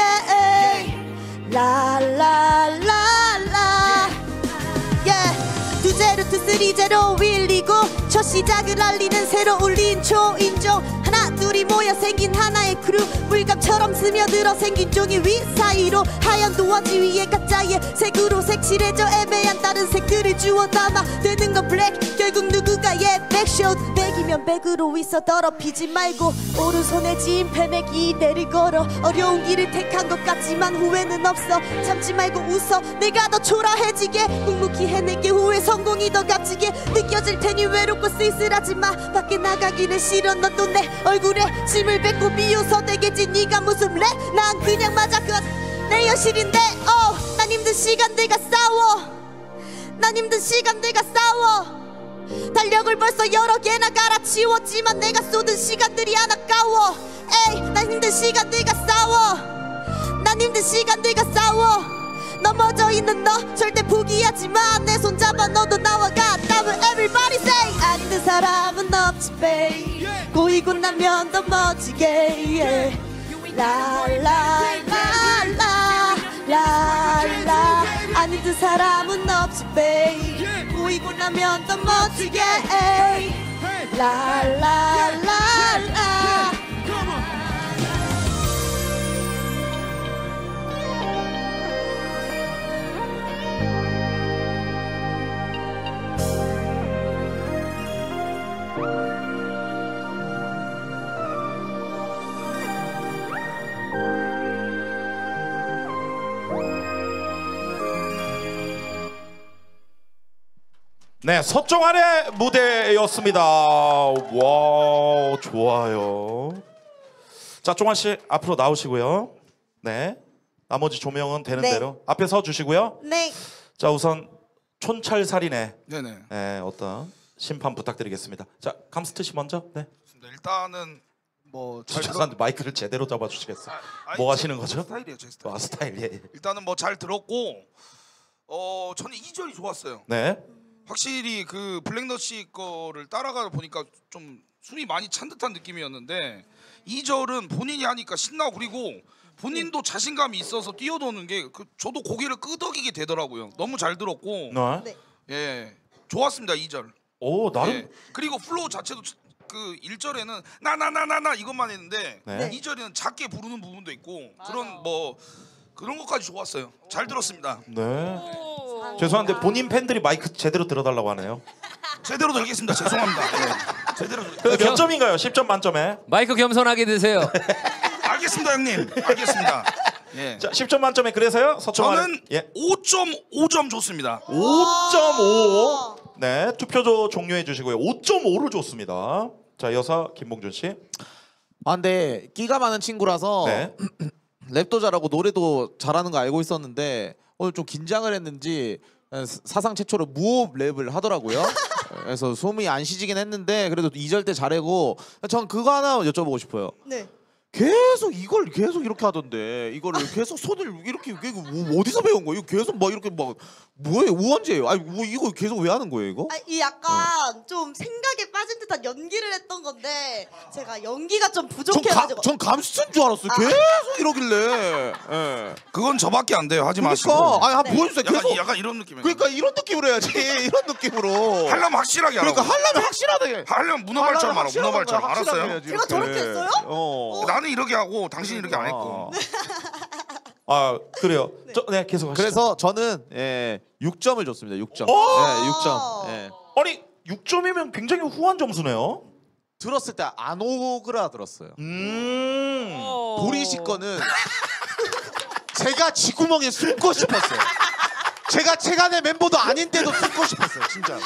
Speaker 7: 라라라라 두 제로 투 쓰리 제로 129 첫 시작을 알리는 새로 울린 초인종 하나 둘이 모여 생긴 하나의 크루 물감처럼 스며들어 생긴 종이 위 사이로 하얀 도화지 위에 가짜의 색으로 색칠해져 애매한 다른 색들을 주워 담아 되는 건 블랙 결국 누군가의 백쇼 백이면 백으로 있어 더럽히지 말고 오른손에 쥔 펜에 이대를 걸어 어려운 길을 택한 것 같지만 후회는 없어 참지 말고 웃어 내가 더 초라해지게 묵묵히 해낼게 후회 성공이 더 값지게 느껴질 테니 외롭고 쓸쓸하지 마 밖에 나가기는 싫어 너 또 내 얼굴에 침을 뱉고 비웃어 대겠지 네가 무슨 래? 난 그냥 맞아 내 현실인데 난 힘든 시간들과 싸워 난 힘든 시간들과 싸워 달력을 벌써 여러 개나 갈아치웠지만 내가 쏟은 시간들이 안 아까워 에이 난 힘든 시간들과 싸워 난 힘든 시간들과 싸워 넘어져 있는 너 절대 포기하지 마 내 손 잡아 너도 나와 같다면 everybody say 안 힘든 사람은 없지 babe 고이고 나면 더 멋지게 라라라라라 안 힘든 사람은 없지 babe 고이고 나면 더 멋지게 라라라라
Speaker 1: 네, 서정환의 무대였습니다. 와, 좋아요. 자, 종환 씨 앞으로 나오시고요. 네, 나머지 조명은 되는
Speaker 7: 네.
Speaker 1: 대로 앞에 서 주시고요.
Speaker 7: 네.
Speaker 1: 자, 우선 촌철살인의
Speaker 2: 네네.
Speaker 1: 네, 어떤 심판 부탁드리겠습니다. 자, 감스트 씨 먼저. 네.
Speaker 2: 일단은 뭐 잘
Speaker 1: 죄송한데 마이크를 제대로 잡아주시겠어요?
Speaker 2: 아니,
Speaker 1: 뭐
Speaker 2: 제
Speaker 1: 하시는 거죠?
Speaker 2: 스타일이에요, 제 스타일.
Speaker 1: 아, 스타일. 예.
Speaker 2: 일단은 뭐 잘 들었고 저는 2절이 좋았어요.
Speaker 1: 네.
Speaker 2: 확실히 그 블랙너시 거를 따라가다 보니까 좀 숨이 많이 찬 듯한 느낌이었는데 2절은 본인이 하니까 신나고 그리고 본인도 자신감이 있어서 뛰어도는 게 저도 고개를 끄덕이게 되더라고요. 너무 잘 들었고
Speaker 1: 네.
Speaker 2: 예 좋았습니다 2절.
Speaker 1: 오 나름.
Speaker 2: 예, 그리고 플로우 자체도 그 1절에는 나나나나나 이것만 했는데
Speaker 1: 네.
Speaker 2: 2절에는 작게 부르는 부분도 있고 그런 뭐 그런 것까지 좋았어요. 잘 들었습니다.
Speaker 1: 네. 죄송한데 본인 팬들이 마이크 제대로 들어달라고 하네요.
Speaker 2: 제대로 들겠습니다. 죄송합니다. 예. 제대로.
Speaker 1: 그래서 몇 점인가요? 10점 만점에.
Speaker 11: 마이크 겸손하게 드세요.
Speaker 2: 알겠습니다, 형님. 알겠습니다. 예.
Speaker 1: 자, 10점 만점에 그래서요. 서청환.
Speaker 2: 저는 5.5점 줬습니다.
Speaker 1: 5.5. 네, 투표 종료해 주시고요. 5.5를 줬습니다. 자, 이어서 김봉준 씨.
Speaker 3: 아 근데 끼가 많은 친구라서
Speaker 1: 네.
Speaker 3: 랩도 잘하고 노래도 잘하는 거 알고 있었는데 오늘 좀 긴장을 했는지 사상 최초로 무호흡 랩을 하더라고요. 그래서 소문이 안 시지긴 했는데 그래도 2절 때 잘하고 전 그거 하나 여쭤보고 싶어요.
Speaker 7: 네.
Speaker 3: 계속 이걸 계속 이렇게 하던데 이거를 계속 손을 이렇게 뭐 어디서 배운 거예요? 계속 막 이렇게 막 뭐예요? 우원재예요? 아니 뭐 이거 계속 왜 하는 거예요 이거?
Speaker 7: 아, 이 약간 좀 생각에 빠진 듯한 연기를 했던 건데 제가 연기가 좀 부족해가지고.
Speaker 3: 전 감스트인 줄 알았어요. 계속 이러길래. 예.
Speaker 2: 그건 저밖에 안 돼요. 하지 마시고.
Speaker 3: 그러니까 아니 한번 보여주세요.
Speaker 2: 약간,
Speaker 3: 계속.
Speaker 2: 약간 이런 느낌이에요.
Speaker 3: 그러니까 이런 느낌으로 해야지. 이런 느낌으로.
Speaker 2: 하려면 확실하게 하라고.
Speaker 3: 그러니까 하려면 확실하게.
Speaker 2: 하려면 문어발처럼 알아. 문어발처럼 알았어요?
Speaker 7: 제가 저렇게 했어요?
Speaker 2: 나는 이렇게 하고 당신이 이렇게 안 했고.
Speaker 1: 아 그래요. 네 계속 하시죠.
Speaker 3: 그래서 저는 6점을 줬습니다. 6점.
Speaker 1: 오!
Speaker 3: 네, 6점. 예.
Speaker 1: 아니 6점이면 굉장히 후한 점수네요.
Speaker 3: 들었을 때 안 오그라 들었어요. 보리 씨 거는 제가 쥐구멍에 숨고 싶었어요. 제가 체간의 멤버도 아닌데도 숨고 싶었어요. 진짜.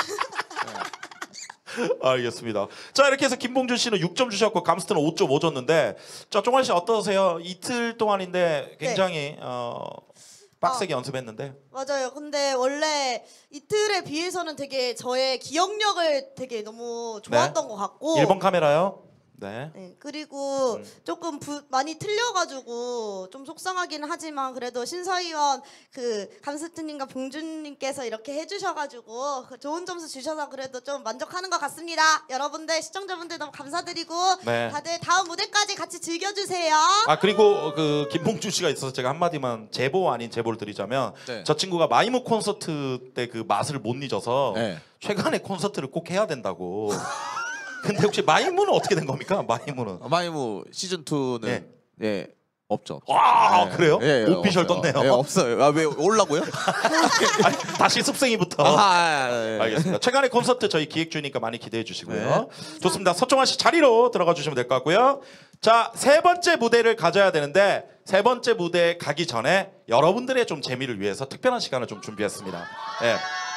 Speaker 1: 알겠습니다. 자 이렇게 해서 김봉준 씨는 6점 주셨고 감스트는 5.5 줬는데 자 종환 씨 어떠세요? 이틀 동안인데 굉장히 빡세게 연습했는데.
Speaker 7: 맞아요. 근데 원래 이틀에 비해서는 되게 저의 기억력을 되게 너무 좋았던 것 같고.
Speaker 1: 1번 카메라요. 네.
Speaker 7: 네, 그리고 조금 많이 틀려가지고 좀 속상하긴 하지만 그래도 심사위원 그 감스트님과 봉준님께서 이렇게 해주셔가지고 좋은 점수 주셔서 그래도 좀 만족하는 것 같습니다. 여러분들 시청자분들 너무 감사드리고
Speaker 1: 네.
Speaker 7: 다들 다음 무대까지 같이 즐겨주세요.
Speaker 1: 아 그리고 그 김봉준 씨가 있어서 제가 한마디만 제보 아닌 제보를 드리자면
Speaker 3: 네.
Speaker 1: 저 친구가 마이무 콘서트 때 그 맛을 못 잊어서
Speaker 3: 네.
Speaker 1: 최근에 콘서트를 꼭 해야 된다고. 근데 혹시 마이무는 어떻게 된 겁니까? 마이무는?
Speaker 3: 마이무 시즌 2는 예. 없죠.
Speaker 1: 와 그래요?
Speaker 3: 예,
Speaker 1: 오피셜
Speaker 3: 없어요.
Speaker 1: 떴네요.
Speaker 3: 예, 없어요. 아, 왜 올라고요?
Speaker 1: 아니, 다시 습생이부터.
Speaker 3: 예.
Speaker 1: 알겠습니다. 최근에 콘서트 저희 기획주니까 많이 기대해 주시고요. 좋습니다. 서정환 씨 자리로 들어가 주시면 될 것 같고요. 자, 세 번째 무대를 가져야 되는데 세 번째 무대 가기 전에 여러분들의 좀 재미를 위해서 특별한 시간을 좀 준비했습니다. 예.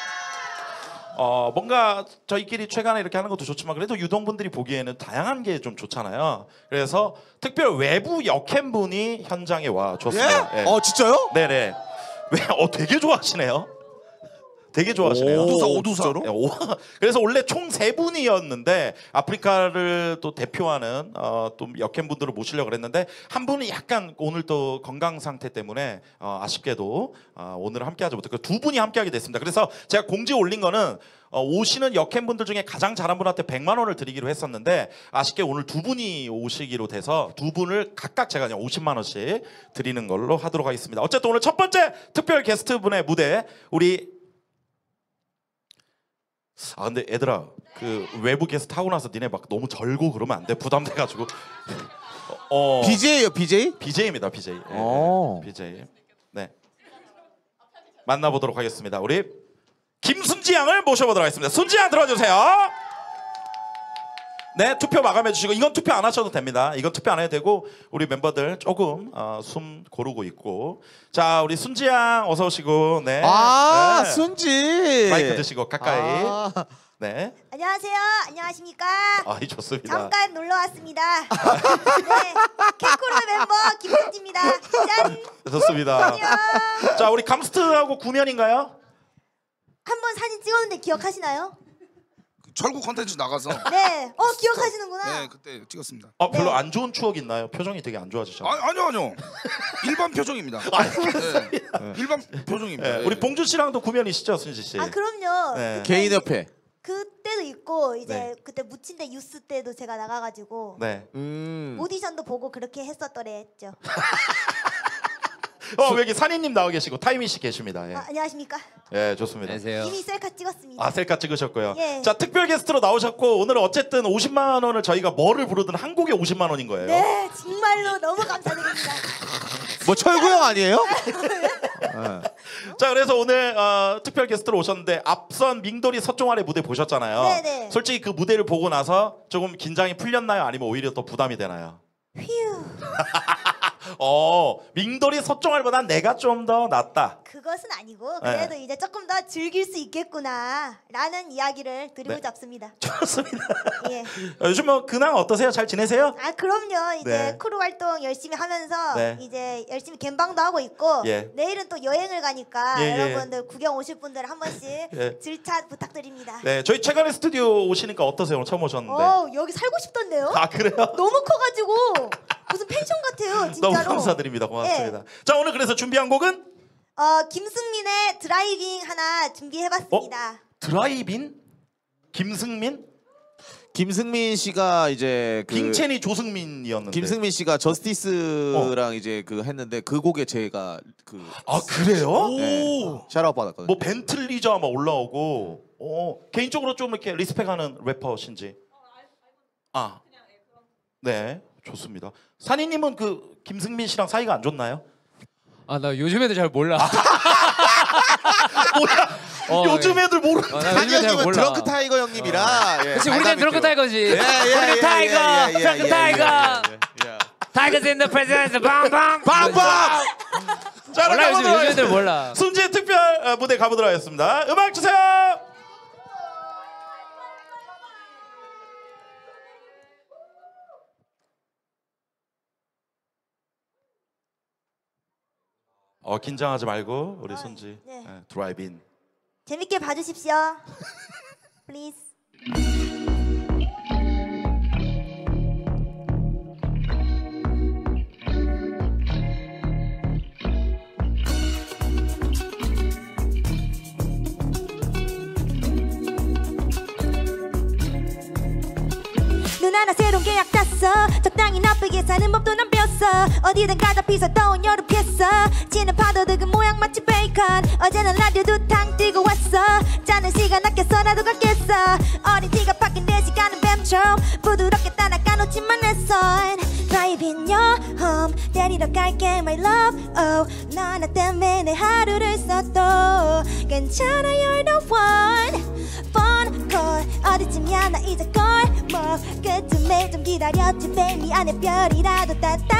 Speaker 1: 뭔가 저희끼리 최근에 이렇게 하는 것도 좋지만 그래도 유동분들이 보기에는 다양한 게 좀 좋잖아요. 그래서 특별 외부 역캠분이 현장에 와 줬습니다.
Speaker 3: 예? 진짜요?
Speaker 1: 네네. 왜? 되게 좋아하시네요. 되게 좋아하시네요.
Speaker 2: 오두사로?
Speaker 1: 네, 그래서 원래 총 3분이었는데 아프리카를 또 대표하는 또 역캠분들을 모시려고 그랬는데 한 분이 약간 오늘 또 건강 상태 때문에 아쉽게도 오늘 함께하지 못했고 두 분이 함께하게 됐습니다. 그래서 제가 공지에 올린 거는 오시는 역캠분들 중에 가장 잘한 분한테 100만 원을 드리기로 했었는데 아쉽게 오늘 두 분이 오시기로 돼서 두 분을 각각 제가 그냥 50만 원씩 드리는 걸로 하도록 하겠습니다. 어쨌든 오늘 첫 번째 특별 게스트분의 무대 우리 근데 얘들아 그 외부 게스트 하고 나서 니네 막 너무 절고 그러면 안 돼. 부담돼가지고.
Speaker 3: BJ예요, BJ?
Speaker 1: BJ입니다, BJ. BJ. 네. 만나보도록 하겠습니다. 우리 김순지 양을 모셔보도록 하겠습니다. 순지 양 들어주세요. 네, 투표 마감해 주시고 이건 투표 안 하셔도 됩니다. 이건 투표 안 해도 되고 우리 멤버들 조금 숨 고르고 있고 자 우리 순지 양 어서 오시고 네. 네.
Speaker 3: 순지
Speaker 1: 마이크 드시고 가까이 네.
Speaker 13: 안녕하세요. 안녕하십니까?
Speaker 1: 좋습니다.
Speaker 13: 잠깐 놀러 왔습니다. 네, 캣코르 멤버 김순지입니다. 짠.
Speaker 1: 좋습니다.
Speaker 13: 안녕.
Speaker 1: 자 우리 감스트하고 구면인가요?
Speaker 13: 한번 사진 찍었는데 기억하시나요?
Speaker 2: 철구 컨텐츠 나가서.
Speaker 13: 네. 기억하시는구나.
Speaker 2: 네, 그때 찍었습니다.
Speaker 1: 별로 안 좋은 추억 있나요? 표정이 되게 안 좋아지셨나요?
Speaker 2: 아니요. 일반 표정입니다. 네. 일반 표정입니다.
Speaker 1: 네. 우리 봉준 씨랑도 구면이시죠, 순지 씨?
Speaker 13: 그럼요.
Speaker 1: 네.
Speaker 3: 개인 협회.
Speaker 13: 그때도 있고 이제
Speaker 1: 네.
Speaker 13: 그때 무친대 유스 때도 제가 나가가지고
Speaker 1: 네.
Speaker 13: 오디션도 보고 그렇게 했었더랬죠.
Speaker 1: 여기 산이님 나와 계시고 타이미 씨 계십니다. 예.
Speaker 13: 안녕하십니까?
Speaker 1: 예, 좋습니다.
Speaker 11: 안녕하세요.
Speaker 13: 이미 셀카 찍었습니다.
Speaker 1: 셀카 찍으셨고요.
Speaker 13: 예.
Speaker 1: 자, 특별 게스트로 나오셨고 오늘은 어쨌든 50만 원을 저희가 뭐를 부르든 한 곡에 50만 원인 거예요.
Speaker 13: 네, 정말로 너무 감사드립니다.
Speaker 3: 뭐 철구형 아니에요?
Speaker 1: 자, 그래서 오늘 특별 게스트로 오셨는데 앞선 민돌이 서종환의 무대 보셨잖아요.
Speaker 13: 네네.
Speaker 1: 솔직히 그 무대를 보고 나서 조금 긴장이 풀렸나요? 아니면 오히려 더 부담이 되나요?
Speaker 13: 휴.
Speaker 1: 민돌이 서종알보단 내가 좀 더 낫다.
Speaker 13: 그것은 아니고 그래도 이제 조금 더 즐길 수 있겠구나라는 이야기를 드리고 잡습니다.
Speaker 1: 좋습니다.
Speaker 13: 예.
Speaker 1: 요즘 뭐 근황 어떠세요? 잘 지내세요?
Speaker 13: 아 그럼요. 이제
Speaker 1: 네.
Speaker 13: 크루 활동 열심히 하면서
Speaker 1: 네.
Speaker 13: 이제 열심히 gem방도 하고 있고
Speaker 1: 예.
Speaker 13: 내일은 또 여행을 가니까
Speaker 1: 예, 예.
Speaker 13: 여러분들 구경 오실 분들 한 번씩
Speaker 1: 예.
Speaker 13: 질차 부탁드립니다.
Speaker 1: 네, 저희 최근에 스튜디오 오시니까 어떠세요? 오늘 처음 오셨는데.
Speaker 13: 여기 살고 싶던데요?
Speaker 1: 아 그래요?
Speaker 13: 너무 커가지고 무슨 펜션 같아요, 진짜로.
Speaker 1: 너무 감사드립니다. 고맙습니다. 자 오늘 그래서 준비한 곡은
Speaker 13: 김승민의 드라이빙 하나 준비해봤습니다.
Speaker 1: 드라이빈? 김승민?
Speaker 3: 김승민 씨가 이제 그
Speaker 1: 빙첸이 조승민이었는데.
Speaker 3: 김승민 씨가 저스티스랑 이제 그 했는데 그 곡에 제가 그
Speaker 1: 아 그래요?
Speaker 3: 네, 샤라웃 받았거든요.
Speaker 1: 뭐 벤틀리저 아마 올라오고. 개인적으로 좀 이렇게 리스펙하는 래퍼신지. 아, 네, 좋습니다. 산이님은 그 김승민 씨랑 사이가 안 좋나요?
Speaker 11: 아 나 요즘 애들 잘 몰라.
Speaker 1: 뭐야? 요즘 애들 모르는.
Speaker 3: 한이 형님은 드렁크 타이거 형님이라.
Speaker 11: 그렇지 우리는 드렁크 타이거지. 우리는 타이거, 드렁크 타이거. 타이거's in the presence. 밤밤.
Speaker 1: 자,
Speaker 11: 몰라 요즘 애들 몰라.
Speaker 1: 순지의 특별 무대 가보도록 하겠습니다. 음악 주세요. 긴장하지 말고 우리 순지
Speaker 13: 네.
Speaker 1: 드라이빙.
Speaker 13: 재밌게 봐주십시오. Please. 눈 하나 새로운 계약 땄어. 적당히 나쁘게 사는 법도 난 배웠어. 어디든 가다 비서떠온 여름 피했어. 지는 파도들 그 모양 마치 베이컨. 어제는 라디오도 탕 뛰고 왔어. 자는 시간 아껴서라도 갔겠어. 어린 티가 바뀐 내 시간은 뱀처럼 부드럽게 따라가놓지만 내 손. Driving your home 데리러 갈게 my love. 너 하나 때문에 내 하루를 써도 괜찮아 you're the one. Phone call 어디쯤이야 나 이제 골목 끝쯤에 좀 기다렸지 baby 안에 별이라도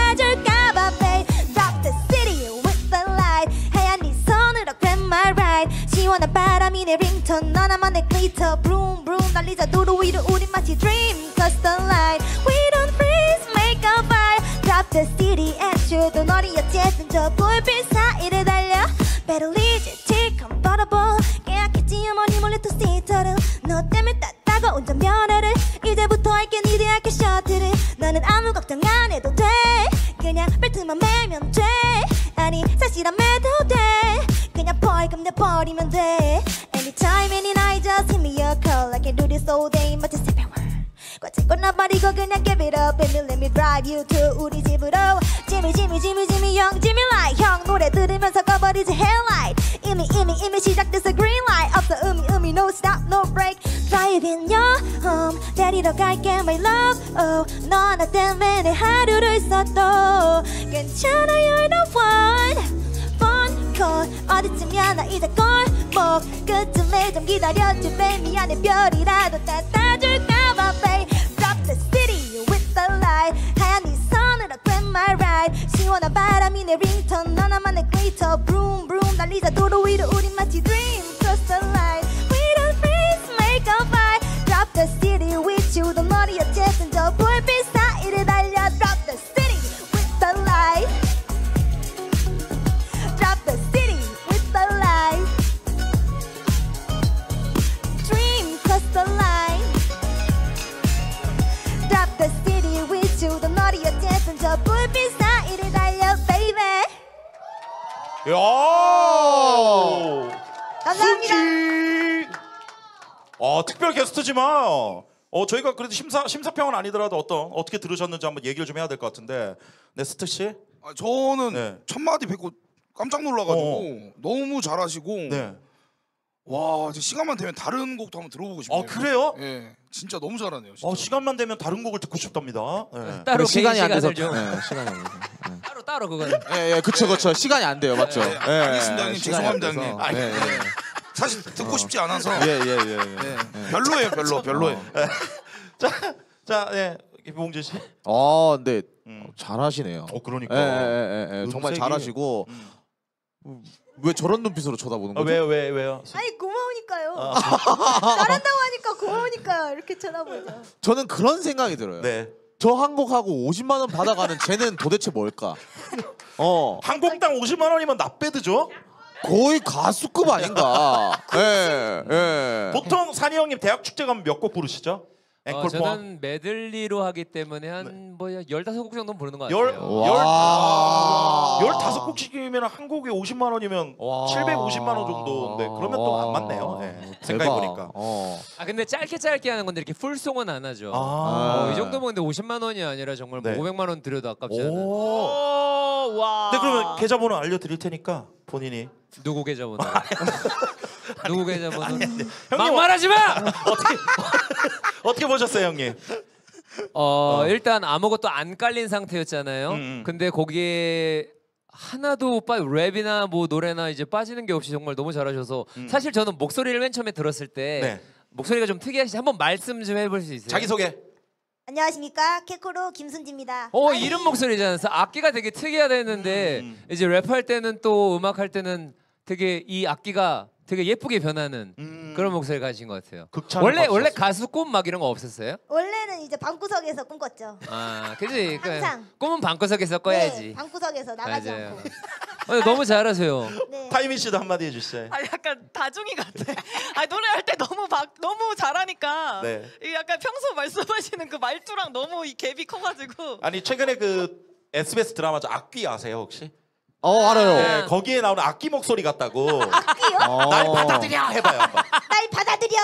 Speaker 13: 따따줄까봐 babe. Drop the city with the light 하얀 네 손으로 grab my ride. 시원한 바람이 내 ringtone 너 나만 내 glitter Broom broom 날리자 도로 위로 우린 마치 dream Cause the light we don't freeze make a fire. Drop the city at you 또 너리 어쨌든 저 불빛 사이를 달려 Better leave it till comfortable 깨약했지 어머니 몰래 투시터를 너 때문에 땄다고 운전면허를 이제부터 할게 니 대학교 셔틀을 너는 아무 걱정 안 해도 돼 그냥 벨트만 매면 돼 아니 사실 안 매도 돼 그냥 벌금 내버리면 돼 Anytime any night just hit me a call I can do this all day but just every word 꽉 끊어버리고 그냥 give it up baby let me drive you to 우리 집으로 Jimmy Jimmy Jimmy Jimmy 형 Jimmy like 형 노래 들으면서 꺼버리지 headlight 이미 시작됐어 green light 없어 의미 no stop no break Driving your home 데리러 갈게 my love 너 하나 때문에 내 하루를 써도 괜찮아 you're the one. Phone call 어디쯤이야 나 이제 골목 끝쯤에 좀 기다렸지 baby 안에 별이라도 따따줄까봐 babe. Drop the city with the light 하얀 네 손으로 grab my ride 시원한 바람이 내 ringtone 너 나만 내 glitter Broom broom 날리자 도로 위로 우린 마치 dream Cross the line we don't freeze make a fire. Drop the city with you 또 머리 어쨌든 저 불빛 사이를 달려 Drop the city with the light Drop the city with the light Dream cross the line Drop the city with you 또 머리 어쨌든 저 불빛 사이를 달려 baby.
Speaker 1: 야!
Speaker 13: 감사합니다.
Speaker 1: 순지. 특별 게스트지만 저희가 그래도 심사평은 아니더라도 어떻게 들으셨는지 한번 얘기를 좀 해야 될 것 같은데. 네, 스트 씨?
Speaker 2: 저는 첫 마디 뵙고 깜짝 놀라가지고 너무 잘하시고
Speaker 1: 네.
Speaker 2: 와 이제 시간만 되면 다른 곡도 한번 들어보고 싶네요.
Speaker 1: 그래요?
Speaker 2: 예, 진짜 너무 잘하네요. 진짜.
Speaker 1: 시간만 되면 다른 곡을 듣고 싶답니다.
Speaker 11: 따로
Speaker 3: 시간이 안 돼서
Speaker 11: 좀.
Speaker 3: 시간이 안 돼서.
Speaker 11: 따로 그거는.
Speaker 3: 예, 그쵸. 시간이 안 돼요, 맞죠?
Speaker 2: 알겠습니다, 형님.
Speaker 3: 시간이 안
Speaker 2: 죄송합니다,
Speaker 3: 돼서.
Speaker 2: 형님.
Speaker 3: 예.
Speaker 2: 사실 듣고 싶지 않아서.
Speaker 3: 예.
Speaker 2: 별로예요, 별로예요.
Speaker 1: 자, 김봉진 씨.
Speaker 3: 근데 잘하시네요.
Speaker 1: 그러니까.
Speaker 3: 예. 정말
Speaker 1: 음색이-
Speaker 3: 잘하시고 왜 저런 눈빛으로 쳐다보는 거죠?
Speaker 1: 왜요?
Speaker 13: 아니 고마우니까요.
Speaker 1: 아.
Speaker 13: 잘한다고 하니까 고마우니까요. 이렇게 쳐다보죠.
Speaker 3: 저는 그런 생각이 들어요.
Speaker 1: 네.
Speaker 3: 저 한 곡 하고 50만 원 받아가는 쟤는 도대체 뭘까?
Speaker 1: 한 곡당 50만 원이면 납배드죠?
Speaker 3: 거의 가수급 아닌가? 예.
Speaker 1: 보통 산이 형님 대학 축제 가면 몇 곡 부르시죠? 앵콜 포함?
Speaker 11: 저는 메들리로 하기 때문에 한 뭐 15곡 정도는 부르는 것
Speaker 1: 열
Speaker 11: 같아요.
Speaker 3: 와.
Speaker 1: 15곡씩이면 한 곡에 50만 원이면 750만 원 정도인데 그러면 또 안 맞네요. 생각해 보니까.
Speaker 11: 아 근데 짧게 하는 건데 이렇게 풀송은 안 하죠. 이 정도면 근데 50만 원이 아니라 정말 뭐
Speaker 1: 네.
Speaker 11: 500만 원 들여도 아깝지 않아요.
Speaker 6: 와.
Speaker 1: 네, 그러면 계좌번호 알려드릴 테니까 본인이
Speaker 11: 누구 계좌번호? 누구 계좌번호?
Speaker 1: 형님
Speaker 11: 막말하지 마!
Speaker 1: 어떻게 보셨어요, 형님?
Speaker 11: 일단 아무것도 안 깔린 상태였잖아요. 근데 거기에 하나도 랩이나 뭐 노래나 이제 빠지는 게 없이 정말 너무 잘하셔서 사실 저는 목소리를 맨 처음에 들었을 때 목소리가 좀 특이하시지 한번 말씀 좀 해볼 수 있어요?
Speaker 1: 자기소개.
Speaker 13: 안녕하십니까 캐코로 김순지입니다.
Speaker 11: 이름 목소리잖아요. 악기가 되게 특이하다 했는데 이제 랩할 때는 또 음악할 때는 되게 이 악기가 되게 예쁘게 변하는 그런 목소리 가진 것 같아요. 원래 가수 꿈 막 이런 거 없었어요?
Speaker 13: 원래는 이제 방구석에서 꿈꿨죠.
Speaker 11: 아, 그지.
Speaker 13: 항상.
Speaker 11: 꿈은 방구석에서 꿔야지.
Speaker 13: 네, 방구석에서 나가지
Speaker 11: 맞아요.
Speaker 13: 않고.
Speaker 11: 너무 잘하세요.
Speaker 13: 네.
Speaker 1: 타이민 씨도 한마디 해주세요.
Speaker 6: 약간 다중이 같아. 노래할 때 너무 잘하니까
Speaker 1: 네.
Speaker 6: 이 약간 평소 말씀하시는 그 말투랑 너무 이 갭이 커가지고.
Speaker 1: 아니 최근에 그 SBS 드라마죠 악귀 아세요 혹시?
Speaker 3: 알아요.
Speaker 1: 네, 거기에 나오는 악기 목소리 같다고.
Speaker 13: 악기요?
Speaker 1: 날 받아들여 해봐요. 한번.
Speaker 13: 날 받아들여.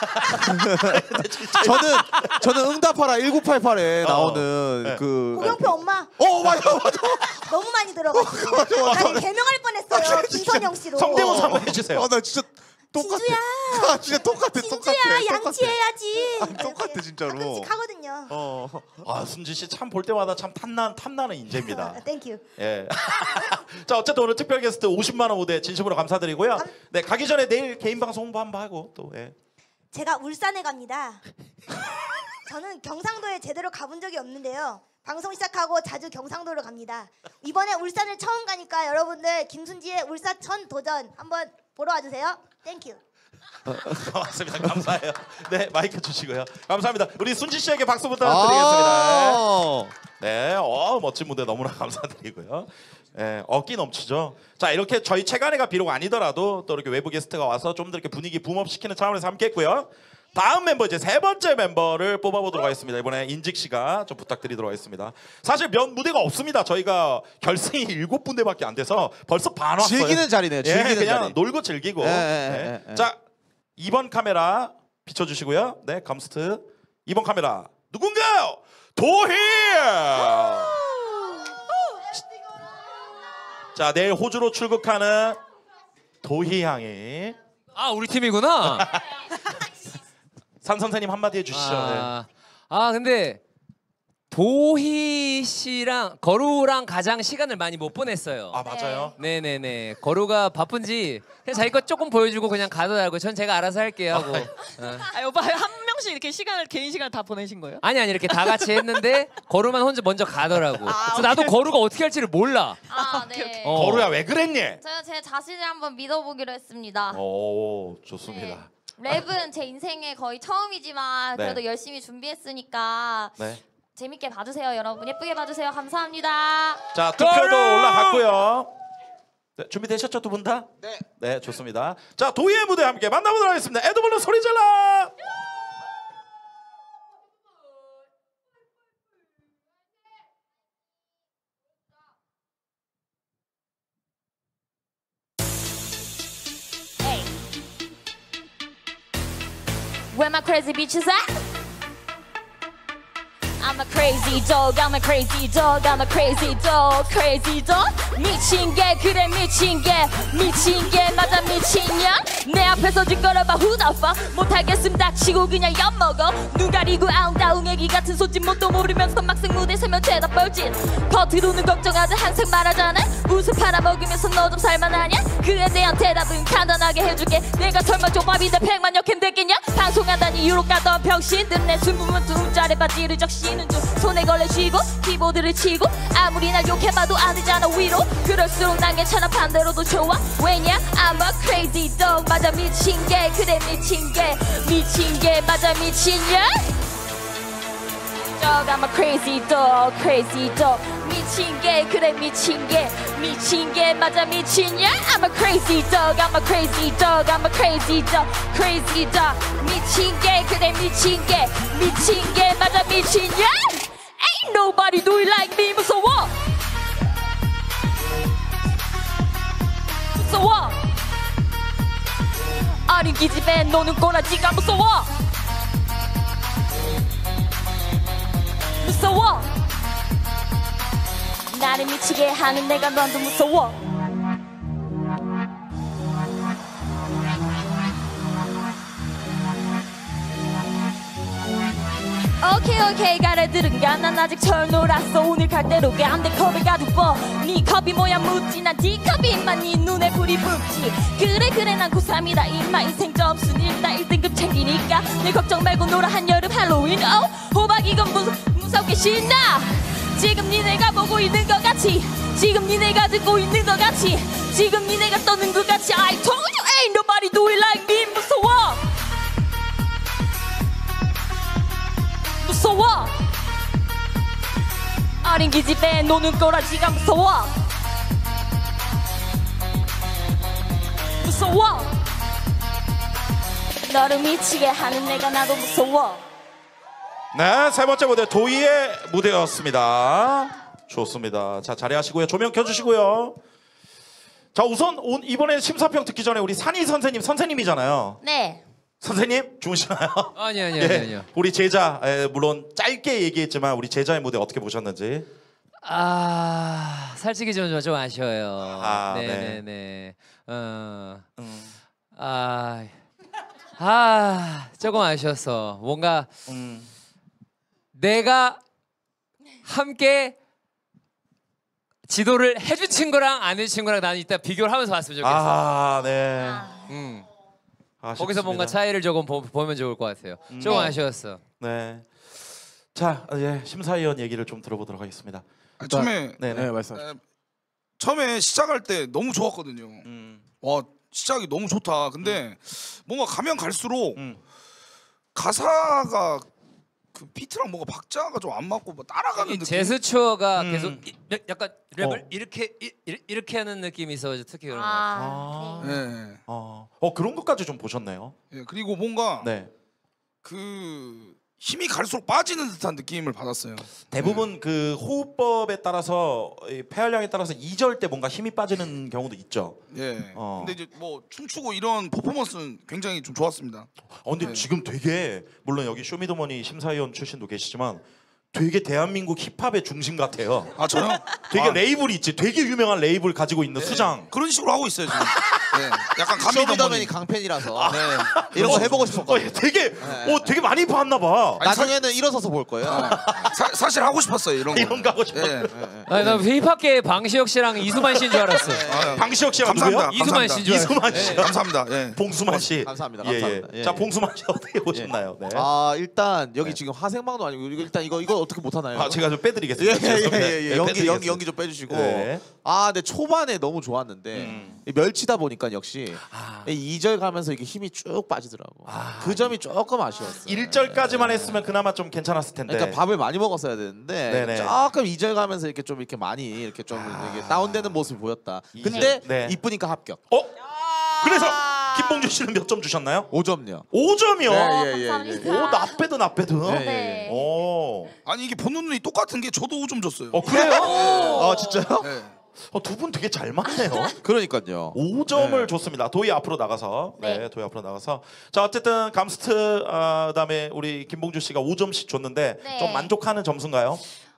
Speaker 3: 저는 응답하라 1988에 나오는 그
Speaker 13: 고경표 엄마.
Speaker 3: 맞아.
Speaker 13: 너무 많이 들어가지고. 난 개명할 뻔했어요. 김선영 씨로.
Speaker 1: 성대모사 한번 해주세요.
Speaker 3: 나 진짜 똑같아.
Speaker 13: 진주야.
Speaker 3: 진짜 똑같아.
Speaker 13: 양치해야지.
Speaker 3: 똑같아 진짜로.
Speaker 13: 가끔씩 하거든요.
Speaker 1: 순지 씨 참 볼 때마다 참 탐나는 인재입니다.
Speaker 13: 땡큐.
Speaker 1: 예. 자 어쨌든 오늘 특별 게스트 50만 원 무대 진심으로 감사드리고요. 네 가기 전에 내일 개인 방송 홍보 한번 하고 또.
Speaker 13: 제가 울산에 갑니다. 저는 경상도에 제대로 가본 적이 없는데요. 방송 시작하고 자주 경상도로 갑니다. 이번에 울산을 처음 가니까 여러분들 김순지의 울사천 도전 한번 보러 와주세요. 땡큐.
Speaker 1: 고맙습니다. 감사해요. 네 마이크 주시고요. 감사합니다. 우리 순지 씨에게 박수 부탁드리겠습니다. 네, 멋진 무대 너무나 감사드리고요. 네, 어깨 넘치죠. 자 이렇게 저희 최간애가 비록 아니더라도 또 이렇게 외부 게스트가 와서 좀 더 이렇게 분위기 붐업시키는 차원에서 함께했고요. 다음 멤버 이제 세 번째 멤버를 뽑아보도록 하겠습니다. 이번에 인직 씨가 좀 부탁드리도록 하겠습니다. 사실 무대가 없습니다. 저희가 결승이 7군데밖에 안 돼서 벌써 반 왔어요.
Speaker 3: 즐기는 자리네요. 즐기는
Speaker 1: 그냥
Speaker 3: 자리.
Speaker 1: 놀고 즐기고. 자 2번 카메라 비춰주시고요. 네 감스트 2번 카메라 누군가요? 도희. 자 내일 호주로 출국하는 도희 양이.
Speaker 11: 우리 팀이구나.
Speaker 1: 산 선생님 한마디 해주시죠.
Speaker 11: 근데 도희 씨랑 거루랑 가장 시간을 많이 못 보냈어요.
Speaker 1: 맞아요?
Speaker 11: 네네네. 거루가 바쁜지 그냥 자기 것 조금 보여주고 그냥 가더라고요. 전 제가 알아서 할게요 하고.
Speaker 6: 오빠 한 명씩 이렇게 개인 시간을 다 보내신 거예요?
Speaker 11: 아니 이렇게 다 같이 했는데 거루만 혼자 먼저 가더라고. 그래서 나도 거루가 어떻게 할지를 몰라.
Speaker 4: 네.
Speaker 1: 거루야 왜 그랬니?
Speaker 4: 제가 제 자신을 한번 믿어보기로 했습니다.
Speaker 1: 오 좋습니다.
Speaker 4: 랩은 제 인생에 거의 처음이지만
Speaker 1: 네.
Speaker 4: 그래도 열심히 준비했으니까
Speaker 1: 네.
Speaker 4: 재밌게 봐주세요 여러분. 예쁘게 봐주세요. 감사합니다.
Speaker 1: 자 투표도 올라갔고요. 네, 준비되셨죠 두 분 다?
Speaker 3: 네.
Speaker 1: 네 좋습니다. 자 도희의 무대 함께 만나보도록 하겠습니다. 에드블루 소리 질러.
Speaker 4: Where my crazy bitches at? I'm a crazy dog, I'm a crazy dog, I'm a crazy dog, crazy dog. 미친 게 그래 미친 게 맞아 미친년. 내 앞에서 짓거려봐 who the fuck. 못하겠음 닥치고 그냥 엿먹어. 눈 가리고 아웅다웅 애기 같은 손짓 뭣도 모르면서 막상 무대 서면 죄다 뻘짓. 겉으로는 걱정하듯 항상 말하잖아.
Speaker 8: 무슨 팔아먹으면서 너 좀 살만하냐? 그에 대한 대답은 간단하게 해줄게. 내가 설마 조밥인데 100만 역캠 됐겠냐? 방송한다니 유럽 가던 병신들은 내 숨으면 둠짜리 바지를 적시는 중 손에 걸려 쥐고 키보드를 치고 아무리 날 욕해봐도 안 되잖아 위로. 그럴수록 난 괜찮아 반대로도 좋아. 왜냐? I'm a crazy dog. 맞아 미친 게 그래 미친 게 미친 게 맞아 미친냐? I'm a crazy dog, crazy dog. 미친 게 그래 미친 게 맞아 미친냐? I'm a crazy dog, I'm a crazy dog, I'm a crazy dog, crazy dog. 미친 게 그래 미친 게 맞아 미친냐? Ain't nobody do it like me. 무서워. 무서워. 어린 기집애 노는 꼬라지가 무서워. 무서워. 나를 미치게 하는 내가 너도 무서워. 오케이 가래들은가 난 아직 철 놀았어. 오늘 갈 대로 안돼 컵을 가득 뻐. 네 컵이 뭐야 묻지 난 네 컵이만 네 눈에 불이 붙지. 그래 난 고3이다 임마. 인생 점수는 1등급 챙기니까 내 걱정 말고 놀아 한여름 할로윈. 호박 이건 무섭게 신나. 지금 니네가 보고 있는 것 같이 지금 니네가 듣고 있는 것 같이 지금 니네가 떠는 것 같이 I told you ain't nobody do it like me. 무서워. 무서워. 어린 기집애 노는 꼬라지가 무서워. 무서워. 너를 미치게 하는 내가 나도 무서워.
Speaker 1: 네, 세 번째 무대 도희의 무대였습니다. 좋습니다. 자, 자리하시고요. 조명 켜주시고요. 자, 우선 이번에 심사평 듣기 전에 우리 산희 선생님이잖아요.
Speaker 4: 네.
Speaker 1: 선생님 주무시나요?
Speaker 11: 아니요.
Speaker 1: 우리 제자 물론 짧게 얘기했지만 우리 제자의 무대 어떻게 보셨는지?
Speaker 11: 솔직히 좀 아쉬워요.
Speaker 1: 네.
Speaker 11: 네네네. 조금 아쉬웠어. 뭔가 내가 함께 지도를 해준 친구랑 안 해준 친구랑 나는 이따 비교를 하면서 봤으면 좋겠어.
Speaker 1: 네.
Speaker 11: 거기서 뭔가 차이를 조금 보면 좋을 것 같아요. 조금 아쉬웠어.
Speaker 1: 네. 자, 심사위원 얘기를 좀 들어보도록 하겠습니다.
Speaker 2: 처음에
Speaker 1: 말씀.
Speaker 2: 처음에 시작할 때 너무 좋았거든요. 와 시작이 너무 좋다. 근데 뭔가 가면 갈수록 가사가 그 비트랑 뭔가 박자가 좀 안 맞고 뭐 따라가는 느낌.
Speaker 11: 제스처가 계속 약간 랩을 이렇게 하는 느낌이 있어서 특히 그런 것 같아요.
Speaker 2: 네.
Speaker 1: 그런 것까지 좀 보셨네요.
Speaker 2: 네, 그리고 뭔가 그 힘이 갈수록 빠지는 듯한 느낌을 받았어요.
Speaker 1: 대부분 그 호흡법에 따라서 폐활량에 따라서 2절 때 뭔가 힘이 빠지는 경우도 있죠.
Speaker 2: 예. 근데 이제 뭐 춤추고 이런 퍼포먼스는 굉장히 좀 좋았습니다.
Speaker 1: 근데 지금 되게 물론 여기 쇼미더머니 심사위원 출신도 계시지만 되게 대한민국 힙합의 중심 같아요.
Speaker 2: 저요?
Speaker 1: 되게 레이블이 있지. 되게 유명한 레이블 가지고 있는 수장.
Speaker 2: 그런 식으로 하고 있어요 지금. 네. 약간
Speaker 3: 쇼미더머니 강팬이라서 이런 거 해보고 싶었거든요.
Speaker 1: 되게 많이 봤나 봐.
Speaker 3: 나중에는 일어서서 볼 거예요.
Speaker 2: 사실 하고 싶었어요 이런 거.
Speaker 1: 이런 거 하고 싶었어요.
Speaker 11: 나 힙합계 방시혁 씨랑 이수만 씨인 줄 알았어.
Speaker 1: 방시혁 씨랑
Speaker 2: 감사합니다.
Speaker 1: 누구요?
Speaker 11: 이수만 씨인 줄 알았어.
Speaker 1: 이수만 씨.
Speaker 2: 감사합니다.
Speaker 1: 봉수만 씨.
Speaker 3: 감사합니다.
Speaker 1: 자, 봉수만 씨 어떻게 보셨나요? 네.
Speaker 3: 일단 여기 지금 화생방도 아니고 일단 이거 어떻게 못 하나요?
Speaker 1: 제가 좀 빼드리겠습니다.
Speaker 3: 연기 좀 빼주시고.
Speaker 1: 네.
Speaker 3: 근데 초반에 너무 좋았는데 멸치다 보니까 역시 2절 가면서 이게 힘이 쭉 빠지더라고. 그 점이 조금 아쉬웠어요.
Speaker 1: 1절까지만 했으면 그나마 좀 괜찮았을 텐데.
Speaker 3: 그러니까 밥을 많이 먹었어야 되는데 조금 2절 가면서 이렇게 좀 이렇게 많이 이렇게 좀 이게 다운되는 모습이 보였다. 근데 이쁘니까 합격.
Speaker 1: 그래서 김봉주 씨는 몇 점 주셨나요?
Speaker 3: 5점요.
Speaker 1: 5점이요?
Speaker 3: 감사합니다.
Speaker 1: 나빼드.
Speaker 3: 네.
Speaker 2: 아니 이게 보는 눈이 똑같은 게 저도 5점 줬어요.
Speaker 1: 그래요?
Speaker 3: 진짜요?
Speaker 2: 네.
Speaker 1: 두 분 되게 잘 맞네요.
Speaker 3: 그러니까요.
Speaker 1: 5점을 줬습니다. 도희 앞으로 나가서. 도희 앞으로 나가서. 자, 어쨌든 감스트 그다음에 우리 김봉주 씨가 5점씩 줬는데 좀 만족하는 점수인가요?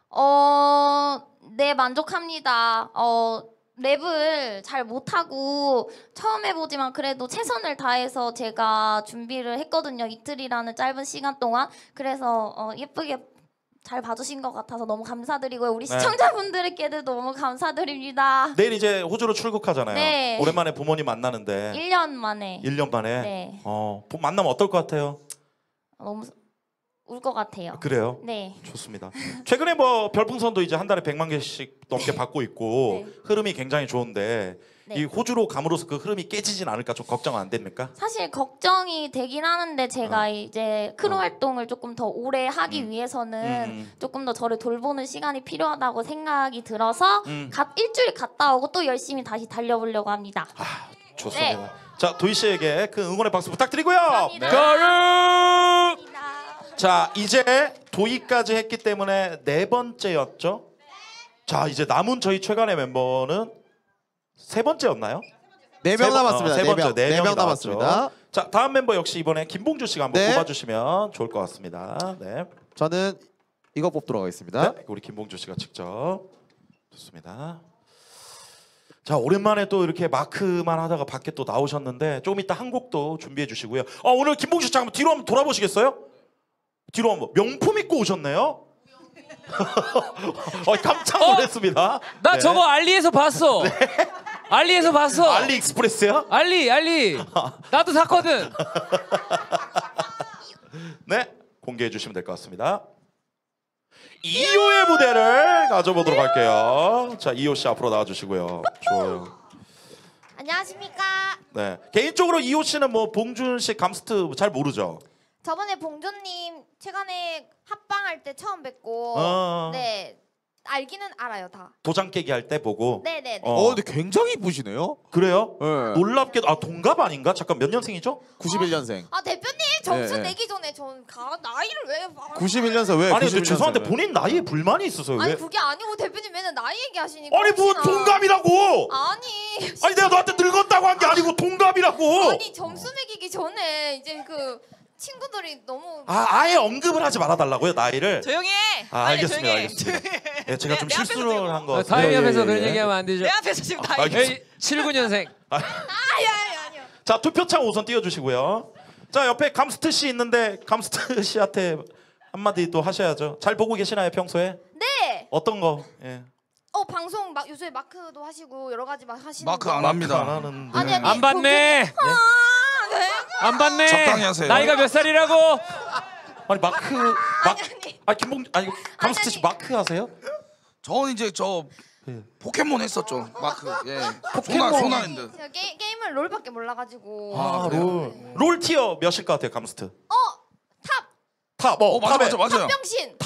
Speaker 4: 네, 만족합니다. 랩을 잘 못하고 처음 해보지만 그래도 최선을 다해서 제가 준비를 했거든요. 이틀이라는 짧은 시간 동안. 그래서 예쁘게 잘 봐주신 것 같아서 너무 감사드리고요. 우리
Speaker 1: 네.
Speaker 4: 시청자분들께도 너무 감사드립니다.
Speaker 1: 내일 이제 호주로 출국하잖아요.
Speaker 4: 네.
Speaker 1: 오랜만에 부모님 만나는데
Speaker 4: 1년 만에
Speaker 1: 1년 만에
Speaker 4: 네.
Speaker 1: 만나면 어떨 것 같아요?
Speaker 4: 너무 울 것 같아요.
Speaker 1: 그래요?
Speaker 4: 네.
Speaker 1: 좋습니다. 최근에 뭐 별풍선도 이제 한 달에 100만 개씩 넘게 받고 있고 흐름이 굉장히 좋은데
Speaker 4: 네.
Speaker 1: 이 호주로 감으로써 그 흐름이 깨지진 않을까 좀 걱정 안 됩니까?
Speaker 4: 사실 걱정이 되긴 하는데 제가 이제 크루 활동을 조금 더 오래 하기 위해서는 조금 더 저를 돌보는 시간이 필요하다고 생각이 들어서 일주일 갔다 오고 또 열심히 다시 달려보려고 합니다.
Speaker 1: 좋습니다.
Speaker 4: 네.
Speaker 1: 자, 도희 씨에게 그 응원의 박수 부탁드리고요.
Speaker 4: 감사합니다.
Speaker 1: 가요! 자, 이제 도희까지 했기 때문에 4번째였죠? 자, 이제 남은 저희 최간의 멤버는 3번째였나요?
Speaker 3: 4명 남았습니다.
Speaker 1: 3번째,
Speaker 3: 4명
Speaker 1: 명이
Speaker 3: 남았습니다.
Speaker 1: 나왔죠. 자, 다음 멤버 역시 이번에 김봉주 씨가 한번
Speaker 3: 네.
Speaker 1: 뽑아주시면 좋을 것 같습니다. 네.
Speaker 3: 저는 이거 뽑도록 하겠습니다.
Speaker 1: 네, 우리 김봉주 씨가 직접. 좋습니다. 자, 오랜만에 또 이렇게 마크만 하다가 밖에 또 나오셨는데 조금 이따 한 곡도 준비해 주시고요. 오늘 김봉주 씨 잠깐 뒤로 한번 돌아보시겠어요? 뒤로 한번. 명품 입고 오셨네요. 깜짝 놀랐습니다.
Speaker 11: 나
Speaker 1: 네.
Speaker 11: 저거 알리에서 봤어. 알리에서 봤어.
Speaker 1: 알리익스프레스요?
Speaker 11: 알리. 나도 샀거든.
Speaker 1: 네, 공개해 주시면 될 것 같습니다. 2호의 무대를 가져보도록 할게요. 자, 2호 씨 앞으로 나와주시고요. 좋아요.
Speaker 14: 안녕하십니까.
Speaker 1: 네, 개인적으로 2호 씨는 뭐 봉준 씨 감스트 잘 모르죠?
Speaker 14: 저번에 봉준님 최근에 합방할 때 처음 뵙고 네 알기는 알아요 다.
Speaker 1: 도장 깨기 할 때 보고.
Speaker 14: 네네네.
Speaker 3: 근데 굉장히 이쁘시네요.
Speaker 1: 그래요?
Speaker 3: 네.
Speaker 1: 놀랍게도 동갑 아닌가? 잠깐 몇 년생이죠?
Speaker 3: 91년생.
Speaker 14: 아 대표님 점수
Speaker 3: 네, 네.
Speaker 14: 내기 전에 전 나이를 왜?
Speaker 3: 91년생 왜?
Speaker 1: 아니 근데
Speaker 3: 91년생
Speaker 1: 죄송한데
Speaker 3: 왜?
Speaker 1: 본인 나이에 불만이 있어서요.
Speaker 14: 아니
Speaker 1: 왜?
Speaker 14: 그게 아니고 대표님 맨날 나이 얘기하시니까.
Speaker 1: 아니 뭐
Speaker 14: 혹시나.
Speaker 1: 동갑이라고?
Speaker 14: 아니.
Speaker 1: 아니 내가 너한테 늙었다고 한 게 아니고 동갑이라고.
Speaker 14: 아니 점수 매기기 전에 이제 그 친구들이 너무.
Speaker 1: 아예 언급을 하지 말아달라고요 나이를.
Speaker 6: 조용히 해. 빨리
Speaker 1: 알겠습니다.
Speaker 6: 조용히 해.
Speaker 1: 알겠습니다. 네, 제가 좀 실수를 한 거.
Speaker 11: 다희 앞에서 그런 얘기하면 안 되죠.
Speaker 6: 내 앞에서 지금 다
Speaker 1: 알겠습니다.
Speaker 11: 79년생.
Speaker 14: 아니요.
Speaker 1: 자, 투표창 우선 띄워주시고요. 자, 옆에 감스트 씨 있는데 감스트 씨한테 한마디 또 하셔야죠. 잘 보고 계시나요 평소에?
Speaker 14: 네.
Speaker 1: 어떤 거? 예.
Speaker 14: 방송 막 요새 마크도 하시고 여러 가지 막 하시는.
Speaker 2: 마크
Speaker 14: 거.
Speaker 2: 안 합니다.
Speaker 1: 안 하는데.
Speaker 14: 아니,
Speaker 11: 안 받네.
Speaker 14: 네.
Speaker 11: 안 받네.
Speaker 2: 적당히 하세요.
Speaker 11: 나이가 몇 살이라고?
Speaker 1: 아니 김봉 감스트 씨 마크 하세요?
Speaker 2: 저는 이제 저 포켓몬 했었죠. 마크. 예.
Speaker 1: 포켓몬.
Speaker 2: 소나랜드.
Speaker 14: 제가 게임을 롤밖에 몰라가지고.
Speaker 1: 롤 티어 몇일 것 같아요 감스트?
Speaker 14: 탑.
Speaker 2: 맞아요.
Speaker 14: 탑병신.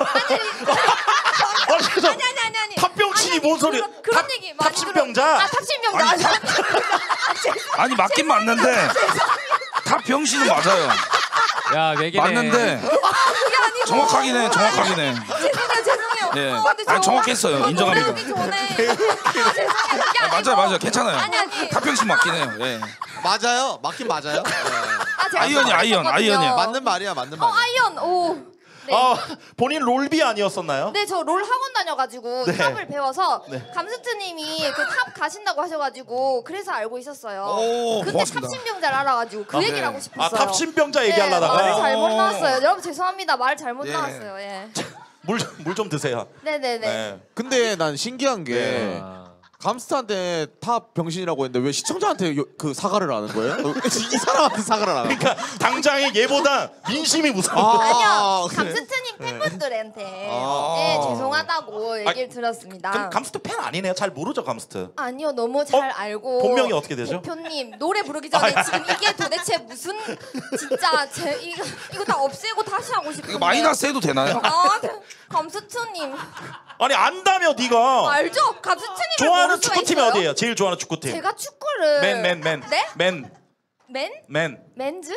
Speaker 14: 아니.
Speaker 1: 탑병신이 뭔 소리?
Speaker 14: 그런 얘기 많이
Speaker 1: 탑신병자.
Speaker 14: 탑신병자.
Speaker 2: 아니 맞긴 맞는데 탑병신은 맞아요.
Speaker 11: 야, 매기네.
Speaker 2: 맞는데 정확하긴 해.
Speaker 14: 죄송해요.
Speaker 2: 예.
Speaker 14: 근데 저
Speaker 2: 정확했어요. 인정합니다.
Speaker 14: 노래하기 전에. 죄송해요.
Speaker 2: 맞아요. 괜찮아요.
Speaker 14: 아니.
Speaker 2: 탑병신 맞긴 해요. 예.
Speaker 3: 맞아요. 맞긴 맞아요.
Speaker 14: 제가
Speaker 2: 아이언이야.
Speaker 3: 맞는 말이야.
Speaker 14: 아이언. 오. 네.
Speaker 1: 본인 롤비 아니었었나요?
Speaker 14: 네, 저 롤 학원 다녀가지고
Speaker 1: 네.
Speaker 14: 탑을 배워서
Speaker 1: 네.
Speaker 14: 감스트님이 그 탑 가신다고 하셔가지고 그래서 알고 있었어요.
Speaker 2: 오,
Speaker 14: 그때
Speaker 2: 고맙습니다.
Speaker 14: 탑신병자를 알아가지고 그 얘기를 하고 싶었어요.
Speaker 1: 탑신병자
Speaker 14: 네,
Speaker 1: 얘기하려다가
Speaker 14: 말을 잘못 나왔어요. 여러분 죄송합니다. 말 잘못
Speaker 2: 네.
Speaker 14: 나왔어요. 예.
Speaker 1: 물 좀 드세요.
Speaker 14: 네네네.
Speaker 1: 네.
Speaker 3: 근데 난 신기한 게 감스트한테 탑 병신이라고 했는데 왜 시청자한테 그 사과를 하는 거예요? 이 사람한테 사과를 안 하는 거예요?
Speaker 1: 그러니까 당장에 얘보다 민심이 무서워.
Speaker 14: 아니요,
Speaker 3: 그래.
Speaker 14: 감스트님 팬분들한테 네, 죄송하다고 얘기를 들었습니다.
Speaker 1: 그럼 감스트 팬 아니네요. 잘 모르죠 감스트.
Speaker 14: 아니요, 너무 잘 알고.
Speaker 1: 본명이 어떻게 되죠?
Speaker 14: 대표님 노래 부르기 전에 지금 이게 도대체 무슨 진짜 이거 다 없애고 다시 하고 싶은데.
Speaker 2: 이거 마이너스 해도 되나요?
Speaker 14: 감스트님.
Speaker 1: 아니 안다며 네가.
Speaker 14: 알죠? 감스트님.
Speaker 1: 좋아하는 축구팀이 어디예요? 제일 좋아하는 축구팀.
Speaker 14: 제가 축구를.
Speaker 1: 맨.
Speaker 14: 네?
Speaker 1: 맨.
Speaker 14: 맨즈?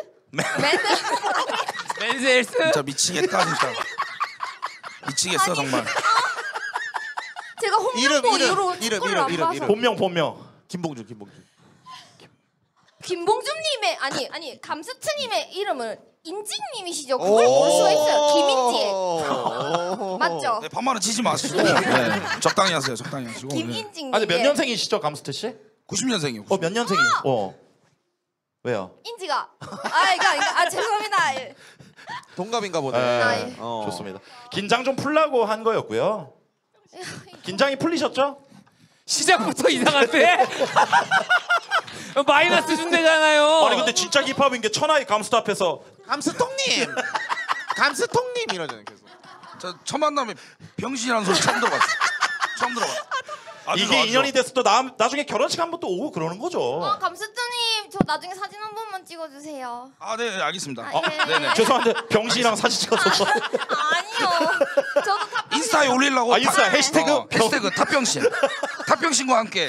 Speaker 11: 맨즈 헬스.
Speaker 2: 진짜 미치겠다 진짜. 미치겠어 정말.
Speaker 14: 제가 홍명보 이후로 축구를 안 봐서.
Speaker 1: 본명.
Speaker 3: 김봉준.
Speaker 14: 김봉준님의 아니 감스트님의 이름을 인직님이시죠? 그걸 모를 수가 있어요. 김인직. 맞죠?
Speaker 2: 네, 반말은 치지 마시고 네, 적당히 하세요. 적당히 하시고.
Speaker 14: 김인직님.
Speaker 1: 아니 몇 년생이시죠 감스트 씨?
Speaker 2: 90년생이요.
Speaker 1: 몇 년생이에요? 왜요?
Speaker 14: 인지가. 죄송합니다.
Speaker 3: 동갑인가 보네.
Speaker 1: 네, 좋습니다. 긴장 좀 풀라고 한 거였고요. 긴장이 풀리셨죠?
Speaker 11: 시작부터 이상한데? 마이너스 준대잖아요.
Speaker 1: 아니 근데 진짜 힙합인 게 천하의 감스트 앞에서
Speaker 3: 감스통님, 감스통님 이러잖아요 계속.
Speaker 2: 저 첫 만남에 병신이라는 소리 처음 들어봤어. 처음 들어봤어.
Speaker 1: 이게 인연이 돼서 또 나중에 결혼식 한번 또 오고 그러는 거죠.
Speaker 14: 감스트님 저 나중에 사진 한 번만 찍어주세요.
Speaker 2: 아, 네, 알겠습니다.
Speaker 14: 예.
Speaker 1: 죄송한데 병신이랑 사진 찍어서
Speaker 14: 아니요. 저도 탑병신.
Speaker 2: 인스타에 올리려고.
Speaker 1: 인스타 해시태그
Speaker 2: 해시태그 탑병신. 탑병신과 함께.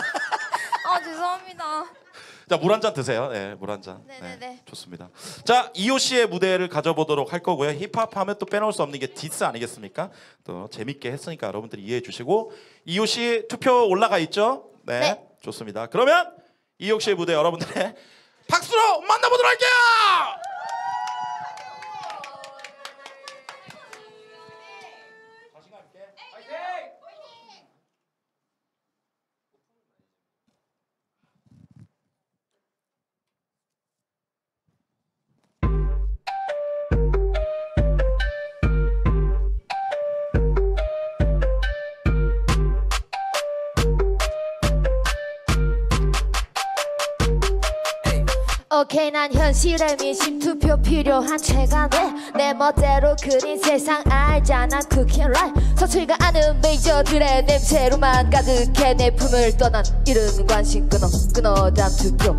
Speaker 14: 죄송합니다.
Speaker 1: 자, 물 한 잔 드세요. 네, 물 한 잔.
Speaker 14: 네네네.
Speaker 1: 네, 좋습니다. 자, 이호 씨의 무대를 가져보도록 할 거고요. 힙합 하면 또 빼놓을 수 없는 게 디스 아니겠습니까? 또 재밌게 했으니까 여러분들이 이해해 주시고 이호 씨 투표 올라가 있죠? 네. 좋습니다. 그러면 이호 씨의 무대 여러분들의 박수로 만나보도록 할게요.
Speaker 15: 오케이 난 현실에 민심 투표 필요한 체감에 내 멋대로 그린 세상 알잖아 쿠킹 라이 서툴가 않은 메이저들의 냄새로만 가득해 내 품을 떠난 이른 관심 끊어 다음 투표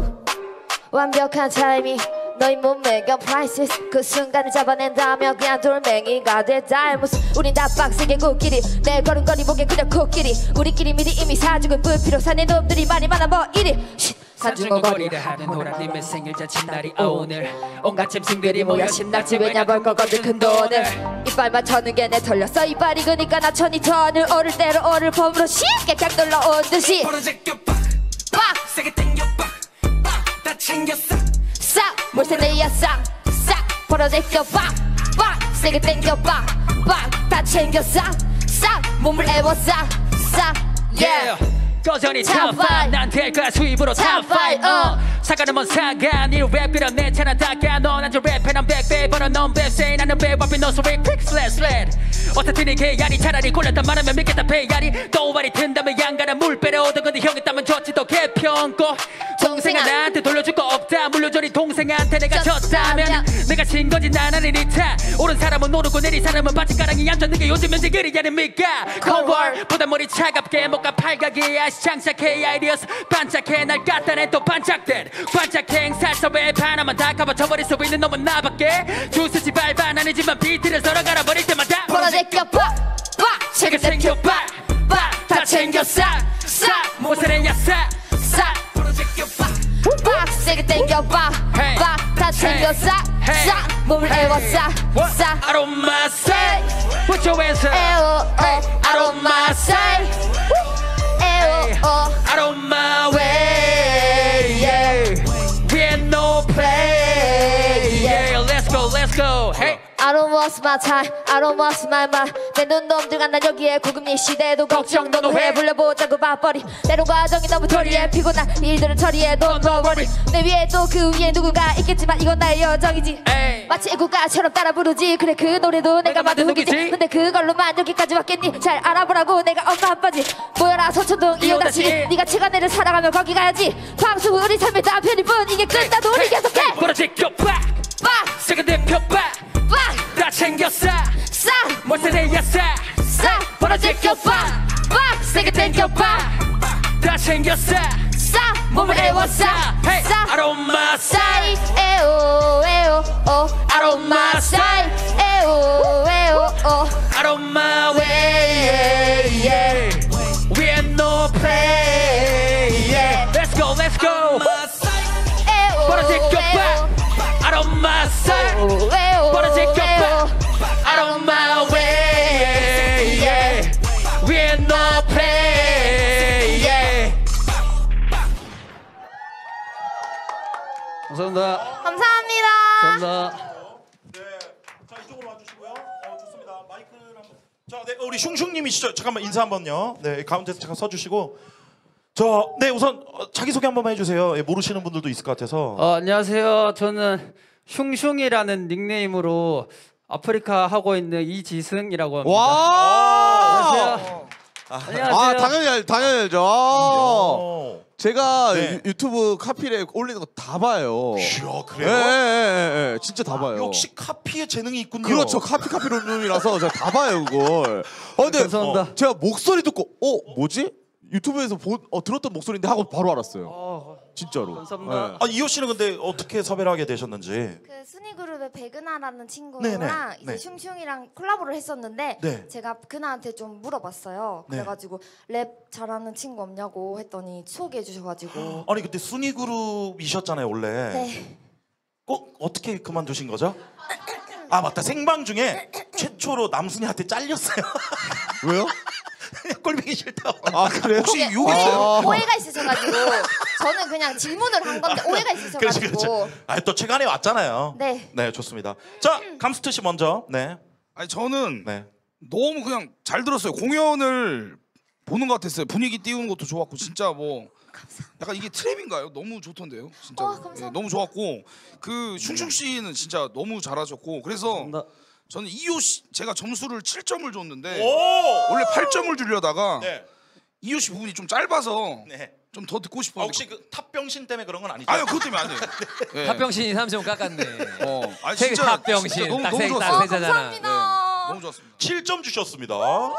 Speaker 15: 완벽한 타이밍 너의 몸매가 priceless 그 순간을 잡아낸다면 그냥 돌멩이가 될 닮았어 우린 다 빡세게 코끼리 내 걸음걸이 보기엔 그냥 코끼리 우리끼리 미리 이미 사주고 불필요 사내 놈들이 말이 많아 뭐 이리
Speaker 16: 산중어 거리를 하는 호랑님의 생일 잔칫날이 오늘 온갖 짐승들이 모여 신났지 왜냐 벌 거거든 큰 돈을
Speaker 15: 이빨 맞춰는 게 내 털렸어 이빨 익으니까 나 천이 턴을 오를 대로 오를 폼으로 쉽게 쫙 눌러온 듯이 빡!
Speaker 16: 세게 당겨 빡다 챙겼어
Speaker 15: 싹! 몰세내야 싹! 싹! 벌어제껴 빡! 빡! 세게 당겨 빡! 빡! 다 챙겨 싹! 싹! 몸을 애워 싹! 싹!
Speaker 16: Yeah! 여전히 top 5 난 될 거야 수입으로 top 5 사과는 뭔 사과 네 랩이란 내 차나 닦아 넌 아주 랩해 난 백배 벌어 넌 백세 나는 배와비 너 소리 퀵 슬랩 슬랩 어떻든 이게 야리 차라리 골랐단 말하면 믿겠다 배야리 또 말이 튼다면 양가라 물 빼려오던 건데 형이 따면 졌지 더 개평고 동생아 나한테 돌려줄 거 없다 물려줘리 동생한테 내가 졌다면 내가 진 거지 난 아니니까 옳은 사람은 오르고 내린 사람은 바지가랑이 얌전는 게 요즘 현재 그리 아닙니까 Cold War 보다 머리 차갑게 뭔가 팔각이야 장착해 아이디어스 반짝해 날 갖다내 또 반짝된 반짝해 행살섭에 하나만 다 가봐져버릴 수 있는 놈은 나밖에 주스지 발반 아니지만 비트를 서로 갈아버릴 때마다
Speaker 15: 벌어제껴 빡! 빡!
Speaker 16: 세게 챙겨 빡! 빡! 다 챙겨 싹! 싹! 모세레야 싹! 싹! 벌어제껴 빡!
Speaker 15: 빡! 세게 당겨 빡! 빡! 다 챙겨 싹! 싹! 몸을 애워 싹! 싹!
Speaker 16: Out of my sight Put your hands up
Speaker 15: Out of my sight
Speaker 16: Out of my way, yeah. We ain't no play, yeah. Let's go, hey.
Speaker 15: I don't waste my time, I don't waste my mind 내 눈놈들과 난 여기에 고금리 시대도 걱정 너도 해 불려보자고 밥벌이 때론 과정이 너무 토리해 피곤한 일들을 처리해 Don't worry 내 위에 또 그 위에 누군가 있겠지만 이건 나의 여정이지 마치 애국가처럼 따라 부르지 그래 그 노래도 내가 만든 훅이지 근데 그걸로만 여기까지 왔겠니 잘 알아보라고 내가 엄마 아빠지 모여라 서초동 이호다시 네가 체간애를 사랑하며 거기 가야지 방송 우리 삶의 단편이뿐 이게 끝나도 우리 계속해
Speaker 16: 벌어지켜 빡! 세게 대표 빡! 다 챙겨 싹! 몰세레야 싹!
Speaker 15: 벌어지켜 빡! 세게 당겨 빡!
Speaker 16: 다 챙겨 싹!
Speaker 15: 몸을 애워 싹!
Speaker 16: Out of my sight
Speaker 15: 에오 에오 오 Out of my sight 에오 에오 오
Speaker 16: Out of my way, yeah. We ain't no play, yeah. Let's go, let's go. 벌어지켜 빡! Out of my sight 벌어지켜 빡! Out of my way, yeah. We ain't no play, yeah.
Speaker 11: 감사합니다.
Speaker 14: 감사합니다.
Speaker 11: 감사합니다.
Speaker 1: 자, 이쪽으로 와주시고요. 좋습니다. 마이크를 한번. 자, 네, 우리 슝슝님이시죠? 잠깐만 인사 한번요. 네, 가운데서 잠깐 서주시고. 네, 우선 자기 소개 한 번만 해주세요. 모르시는 분들도 있을 것 같아서.
Speaker 11: 안녕하세요. 저는
Speaker 17: 슝슝이라는 닉네임으로 아프리카 하고 있는 이지승이라고 합니다.
Speaker 3: 와!
Speaker 17: 안녕하세요. 안녕하세요.
Speaker 3: 아 당연히 알죠. 제가 유튜브 카피에 올리는 거 다 봐요.
Speaker 1: 이야, 그래요?
Speaker 3: 예, 진짜 다 봐요.
Speaker 1: 역시 카피에 재능이 있군요.
Speaker 3: 그렇죠. 카피 룸이라서 제가 다 봐요 그걸. 근데
Speaker 17: 감사합니다.
Speaker 3: 제가 목소리 듣고 뭐지? 유튜브에서 들었던 목소리인데 하고 바로 알았어요. 진짜로.
Speaker 17: 감사합니다.
Speaker 1: 아, 이호 씨는 근데 어떻게 섭외를 하게 되셨는지.
Speaker 14: 그 순위그룹의 백은하라는 친구랑
Speaker 1: 네네.
Speaker 14: 이제
Speaker 1: 네.
Speaker 14: 슝슝이랑 콜라보를 했었는데
Speaker 1: 네.
Speaker 14: 제가 그나한테 좀 물어봤어요.
Speaker 1: 네.
Speaker 14: 그래가지고 랩 잘하는 친구 없냐고 했더니 소개해 주셔가지고
Speaker 1: 아니 그때 순위 그룹이셨잖아요 원래.
Speaker 14: 네.
Speaker 1: 꼭 어떻게 그만두신 거죠? 아 맞다, 생방 중에 최초로 남순이한테 잘렸어요.
Speaker 3: 왜요?
Speaker 1: 꼴보기 싫다고.
Speaker 3: 아 그래요?
Speaker 1: 혹시
Speaker 14: 그게
Speaker 1: 욕 있어요?
Speaker 14: 오해가 있으셔가지고 저는 그냥 질문을 한 건데 오해가 있으셔가지고
Speaker 1: 그렇죠. 아또 최근에 왔잖아요.
Speaker 14: 네.
Speaker 1: 네 좋습니다. 자 감스트 씨 먼저. 네.
Speaker 2: 아니 저는
Speaker 1: 네.
Speaker 2: 너무 그냥 잘 들었어요. 공연을 보는 것 같았어요. 분위기 띄우는 것도 좋았고 진짜 뭐 약간 이게 트랩인가요? 너무 좋던데요. 진짜.
Speaker 14: 감사합니다.
Speaker 2: 너무 좋았고 그 슝슝 씨는 진짜 너무 잘하셨고 그래서 저는 이호 씨 제가 점수를 7점을 줬는데 원래 8점을 주려다가 이호 씨 부분이 좀 짧아서 좀 더 듣고 싶어요.
Speaker 1: 혹시 그 탑병신 때문에 그런 건 아니죠?
Speaker 2: 아니요 그것 때문에 아니에요. 네.
Speaker 11: 탑병신이 3점 깎았네.
Speaker 2: 아니,
Speaker 11: 세
Speaker 2: 진짜,
Speaker 11: 탑병신
Speaker 2: 진짜 너무
Speaker 11: 딱세
Speaker 2: 좋았어요.
Speaker 11: 잖아.
Speaker 2: 너무 좋았습니다.
Speaker 1: 7점 주셨습니다.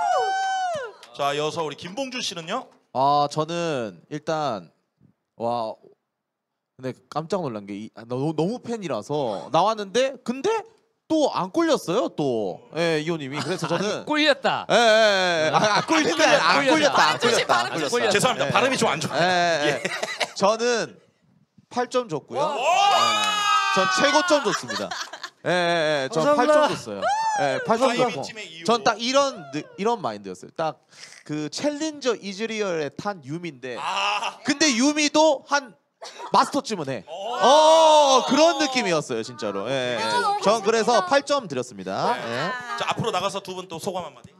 Speaker 1: 자 이어서 우리 김봉준 씨는요?
Speaker 3: 아 저는 일단 와 근데 깜짝 놀란 게 너무 팬이라서 나왔는데 근데 또 안 꼴렸어요 또 이호님이. 그래서 저는
Speaker 11: 꿀렸다.
Speaker 3: 안 꼴렸다.
Speaker 1: 죄송합니다. 발음이 좀 안 좋아요.
Speaker 3: 저는 8점 줬고요. 전 최고점 줬습니다. 전
Speaker 17: 감사합니다.
Speaker 3: 8점 줬어요. 8점 줬고. 전 딱 이런 마인드였어요. 딱 그 챌린저 이즈리얼에 탄 유미인데 근데 유미도 한 마스터쯤은 해. 그런 느낌이었어요 진짜로. 전 그래서 8점 드렸습니다.
Speaker 1: 자 앞으로 나가서 두 분 또 소감 한마디.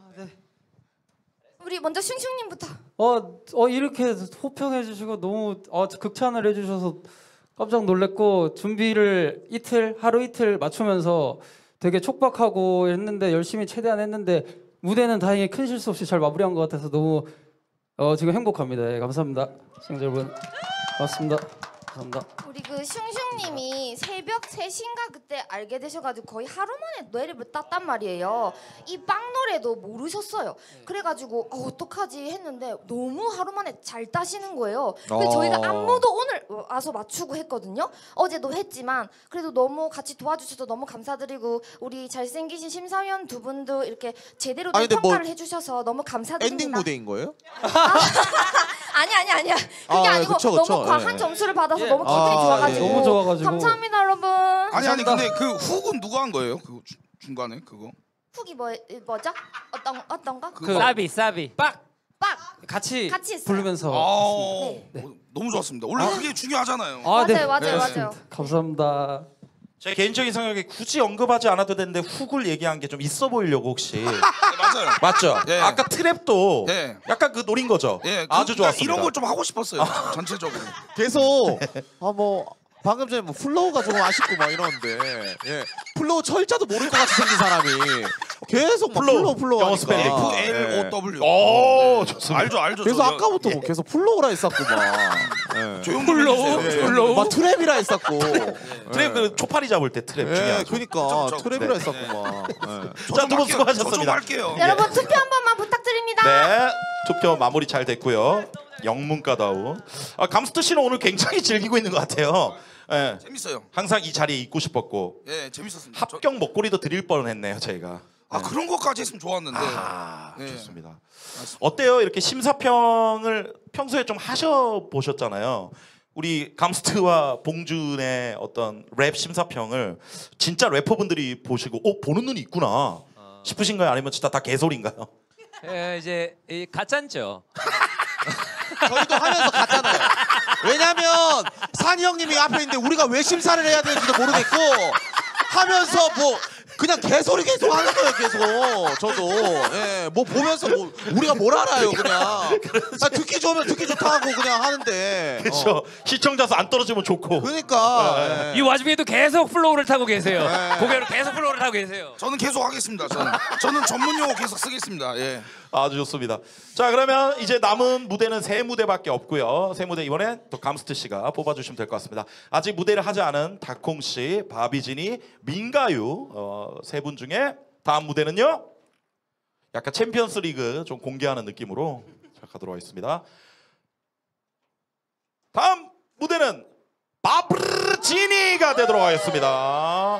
Speaker 14: 우리 먼저 슝슝님부터.
Speaker 17: 이렇게 호평해 주시고 너무 극찬을 해주셔서 깜짝 놀랐고 준비를 하루 이틀 맞추면서 되게 촉박하고 했는데 열심히 최대한 했는데 무대는 다행히 큰 실수 없이 잘 마무리한 것 같아서 너무 지금 행복합니다. 감사합니다. 시청자 여러분 고맙습니다. 감사합니다.
Speaker 14: 우리 그 슝슝님이 새벽 3시인가 그때 알게 되셔가지고 거의 하루 만에 노래를 땄단 말이에요. 이 빵 노래도 모르셨어요. 그래가지고 어떡하지 했는데 너무 하루 만에 잘 따시는 거예요. 근데 저희가 안무도 오늘 와서 맞추고 했거든요. 어제도 했지만 그래도 너무 같이 도와주셔서 너무 감사드리고 우리 잘생기신 심사위원 두 분도 이렇게 제대로 된 평가를 해주셔서 너무 감사드립니다.
Speaker 3: 엔딩 무대인 거예요?
Speaker 14: 아니야. 그게 아니고
Speaker 3: 그쵸.
Speaker 14: 너무 과한 점수를 받아서 너무 기분이 좋아가지고.
Speaker 17: 너무 좋아가지고.
Speaker 14: 감사합니다 여러분.
Speaker 2: 아니 근데 그 훅은 누가 한 거예요? 그 중간에 그거?
Speaker 14: 훅이 뭐죠? 어떤 거?
Speaker 11: 사비
Speaker 14: 빡
Speaker 17: 같이
Speaker 14: 했어요.
Speaker 17: 부르면서
Speaker 2: 너무 좋았습니다. 원래 그게 중요하잖아요.
Speaker 14: 맞아요.
Speaker 17: 감사합니다.
Speaker 1: 제 개인적인 생각에 굳이 언급하지 않아도 되는데 훅을 얘기한 게 좀 있어 보이려고 혹시.
Speaker 2: 맞아요.
Speaker 1: 맞죠?
Speaker 2: 예.
Speaker 1: 아까 트랩도 약간 그 노린 거죠. 아주 좋았습니다.
Speaker 2: 이런 걸 좀 하고 싶었어요. 전체적으로.
Speaker 3: 계속 방금 전에 플로우가 조금 아쉽고 막 이러는데 플로우 철자도 모를 것 같이 생긴 사람이 계속 막 플로우
Speaker 1: 영어 스펠링.
Speaker 2: FLOW.
Speaker 1: 오 좋습니다.
Speaker 2: 알죠.
Speaker 3: 그래서 아까부터 계속 플로우라 했었고 막
Speaker 2: 조용
Speaker 3: 플로우 막 트랩이라 했었고
Speaker 1: 트랩 그 초파리 잡을 때 트랩 중요하죠.
Speaker 3: 그러니까 트랩이라 했었고 막
Speaker 1: 자 두 분 수고하셨습니다.
Speaker 2: 좀 할게요.
Speaker 14: 여러분 투표 한 번만 부탁드립니다.
Speaker 1: 네 투표 마무리 잘 됐고요. 영문과다운. 감스트 씨는 오늘 굉장히 즐기고 있는 것 같아요.
Speaker 2: 재밌어요.
Speaker 1: 항상 이 자리에 있고 싶었고.
Speaker 2: 재밌었습니다.
Speaker 1: 합격 목걸이도 드릴 뻔했네요 저희가.
Speaker 2: 그런 것까지 했으면 좋았는데.
Speaker 1: 좋습니다. 어때요? 이렇게 심사평을 평소에 좀 하셔보셨잖아요. 우리 감스트와 봉준의 어떤 랩 심사평을 진짜 래퍼분들이 보시고 보는 눈이 있구나 싶으신가요? 아니면 진짜 다 개소리인가요?
Speaker 11: 이제 가짠죠.
Speaker 3: 저희도 하면서 갔잖아요. 왜냐면 산이 형님이 앞에 있는데 우리가 왜 심사를 해야 되는지도 모르겠고 하면서 뭐 그냥 개소리 계속 하는 거예요 계속. 저도 예, 뭐 보면서 뭐 우리가 뭘 알아요 그냥. 아, 듣기 좋으면 듣기 좋다 하고 그냥 하는데.
Speaker 1: 그렇죠. 시청자 수 안 떨어지면 좋고.
Speaker 3: 그러니까
Speaker 11: 이 와중에도 계속 플로우를 타고 계세요. 고개로 계속 플로우를 타고 계세요.
Speaker 2: 저는 계속 하겠습니다. 저는 전문 용어 계속 쓰겠습니다. 예.
Speaker 1: 아주 좋습니다. 자 그러면 이제 남은 무대는 3무대밖에 없고요. 3무대 이번엔 또 감스트 씨가 뽑아주시면 될 것 같습니다. 아직 무대를 하지 않은 닥콩 씨, 바비진이, 민가유 3분 중에 다음 무대는요. 약간 챔피언스 리그 좀 공개하는 느낌으로 자, 가도록 하겠습니다. 다음 무대는 바비진이가 되도록 하겠습니다.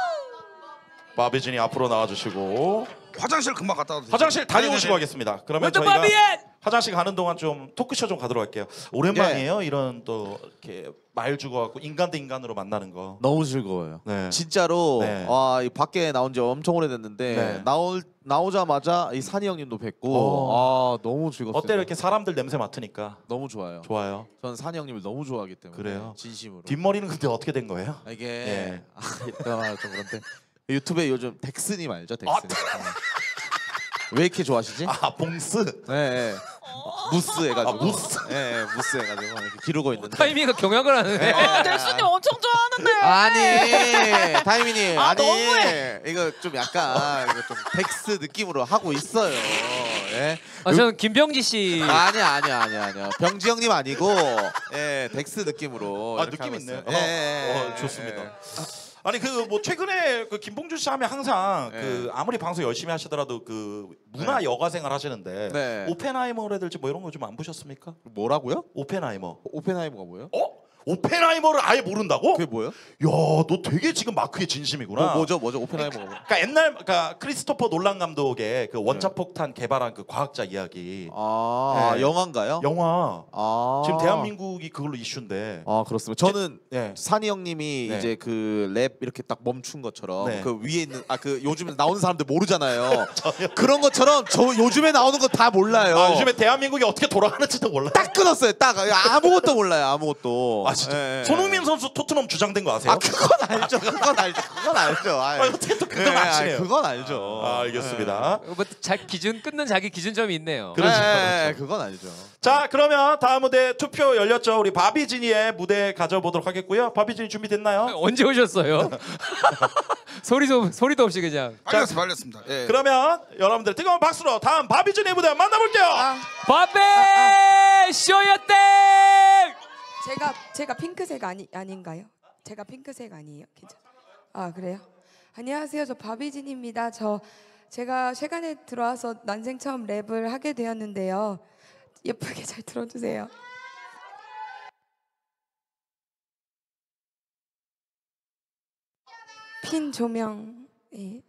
Speaker 1: 바비진이 앞으로 나와주시고
Speaker 2: 화장실 금방 갔다 와도 되죠?
Speaker 1: 화장실 다녀오시고 하겠습니다. 그러면 저희가 화장실 가는 동안 좀 토크쇼 좀 가도록 할게요. 오랜만이에요. 이런 또 이렇게 말 주고갖고 인간 대 인간으로 만나는 거.
Speaker 3: 너무 즐거워요.
Speaker 1: 네.
Speaker 3: 진짜로
Speaker 1: 네.
Speaker 3: 와, 이 밖에 나온 지 엄청 오래됐는데
Speaker 1: 네.
Speaker 3: 나오자마자 이 산이 형님도 뵙고 아 너무 즐겁습니다.
Speaker 1: 어때요? 이렇게 사람들 냄새 맡으니까.
Speaker 3: 너무 좋아요.
Speaker 1: 좋아요.
Speaker 3: 저는 산이 형님을 너무 좋아하기 때문에.
Speaker 1: 그래요.
Speaker 3: 진심으로.
Speaker 1: 뒷머리는 근데 어떻게 된 거예요?
Speaker 3: 이게
Speaker 1: 예.
Speaker 3: 좀 그런데 유튜브에 요즘 덱스님 알죠? 덱스님. 왜 이렇게 좋아하시지?
Speaker 1: 아 봉스.
Speaker 3: 네. 무스 해가지고.
Speaker 1: 아, 무스.
Speaker 3: 네, 무스 해가지고 이렇게 기르고 있는데.
Speaker 11: 타이밍이 경악을 하네.
Speaker 6: 델스님 엄청 좋아하는데.
Speaker 3: 아니 타이밍이
Speaker 6: 아,
Speaker 3: 아니
Speaker 6: 너무해.
Speaker 3: 이거 좀 약간 이거 좀 덱스 느낌으로 하고 있어요. 예.
Speaker 11: 아, 저는 김병지 씨.
Speaker 3: 아니야. 병지 형님 아니고 예, 덱스 느낌으로.
Speaker 1: 아
Speaker 3: 이렇게
Speaker 1: 느낌
Speaker 3: 하고
Speaker 1: 있네요.
Speaker 3: 있어요.
Speaker 1: 좋습니다. 아니 그 뭐 최근에 그 김봉준 씨 하면 항상 그 아무리 방송 열심히 하시더라도 그 문화 여가생활 하시는데
Speaker 3: 네.
Speaker 1: 오펜하이머라든지 뭐 이런 거 좀 안 보셨습니까?
Speaker 3: 뭐라고요?
Speaker 1: 오펜하이머.
Speaker 3: 오펜하이머가 뭐예요?
Speaker 1: 오펜하이머를 아예 모른다고?
Speaker 3: 그게 뭐예요?
Speaker 1: 야, 너 되게 지금 마크의 진심이구나.
Speaker 3: 뭐죠? 오펜하이머가 뭐예요?
Speaker 1: 그러니까 옛날 그러니까 크리스토퍼 놀란 감독의 그 원자폭탄 개발한 그 과학자 이야기.
Speaker 3: 아
Speaker 1: 네.
Speaker 3: 영화인가요?
Speaker 1: 영화.
Speaker 3: 아
Speaker 1: 지금 대한민국이 그걸로 이슈인데.
Speaker 3: 아 그렇습니다. 저는
Speaker 1: 네.
Speaker 3: 산이 형님이
Speaker 1: 네.
Speaker 3: 이제 그 랩 이렇게 딱 멈춘 것처럼
Speaker 1: 네.
Speaker 3: 그 위에 있는 그 요즘에 나오는 사람들 모르잖아요. 그런 것처럼 저 요즘에 나오는 거 다 몰라요.
Speaker 1: 아, 요즘에 대한민국이 어떻게 돌아가는지도 몰라요.
Speaker 3: 딱 끊었어요. 딱 아무것도 몰라요. 아무것도.
Speaker 1: 아 진짜.
Speaker 3: 예, 예.
Speaker 1: 손흥민 선수 토트넘 주장된 거 아세요?
Speaker 3: 아 그건 알죠. 그건 알죠.
Speaker 1: 아, 어떻게 또 그건 아시네요.
Speaker 3: 그건 알죠.
Speaker 1: 아, 알겠습니다.
Speaker 11: 기준 끊는 자기 기준점이 있네요.
Speaker 1: 그렇죠.
Speaker 3: 그건 알죠.
Speaker 1: 자, 그러면 다음 무대 투표 열렸죠. 우리 바비진이의 무대 가져보도록 하겠고요. 바비진이 준비됐나요?
Speaker 11: 언제 오셨어요? 소리도 없이 그냥.
Speaker 2: 말렸습니다. 예.
Speaker 1: 그러면 여러분들 뜨거운 박수로 다음 바비진의 무대 만나볼게요.
Speaker 11: 바베 쇼였대.
Speaker 18: 제가 핑크색 아닌가요? 제가 핑크색 아니에요? 괜찮아. 아 그래요? 안녕하세요. 저 바비진입니다. 제가 최근에 들어와서 난생 처음 랩을 하게 되었는데요. 예쁘게 잘 들어주세요. 핀 조명. 예.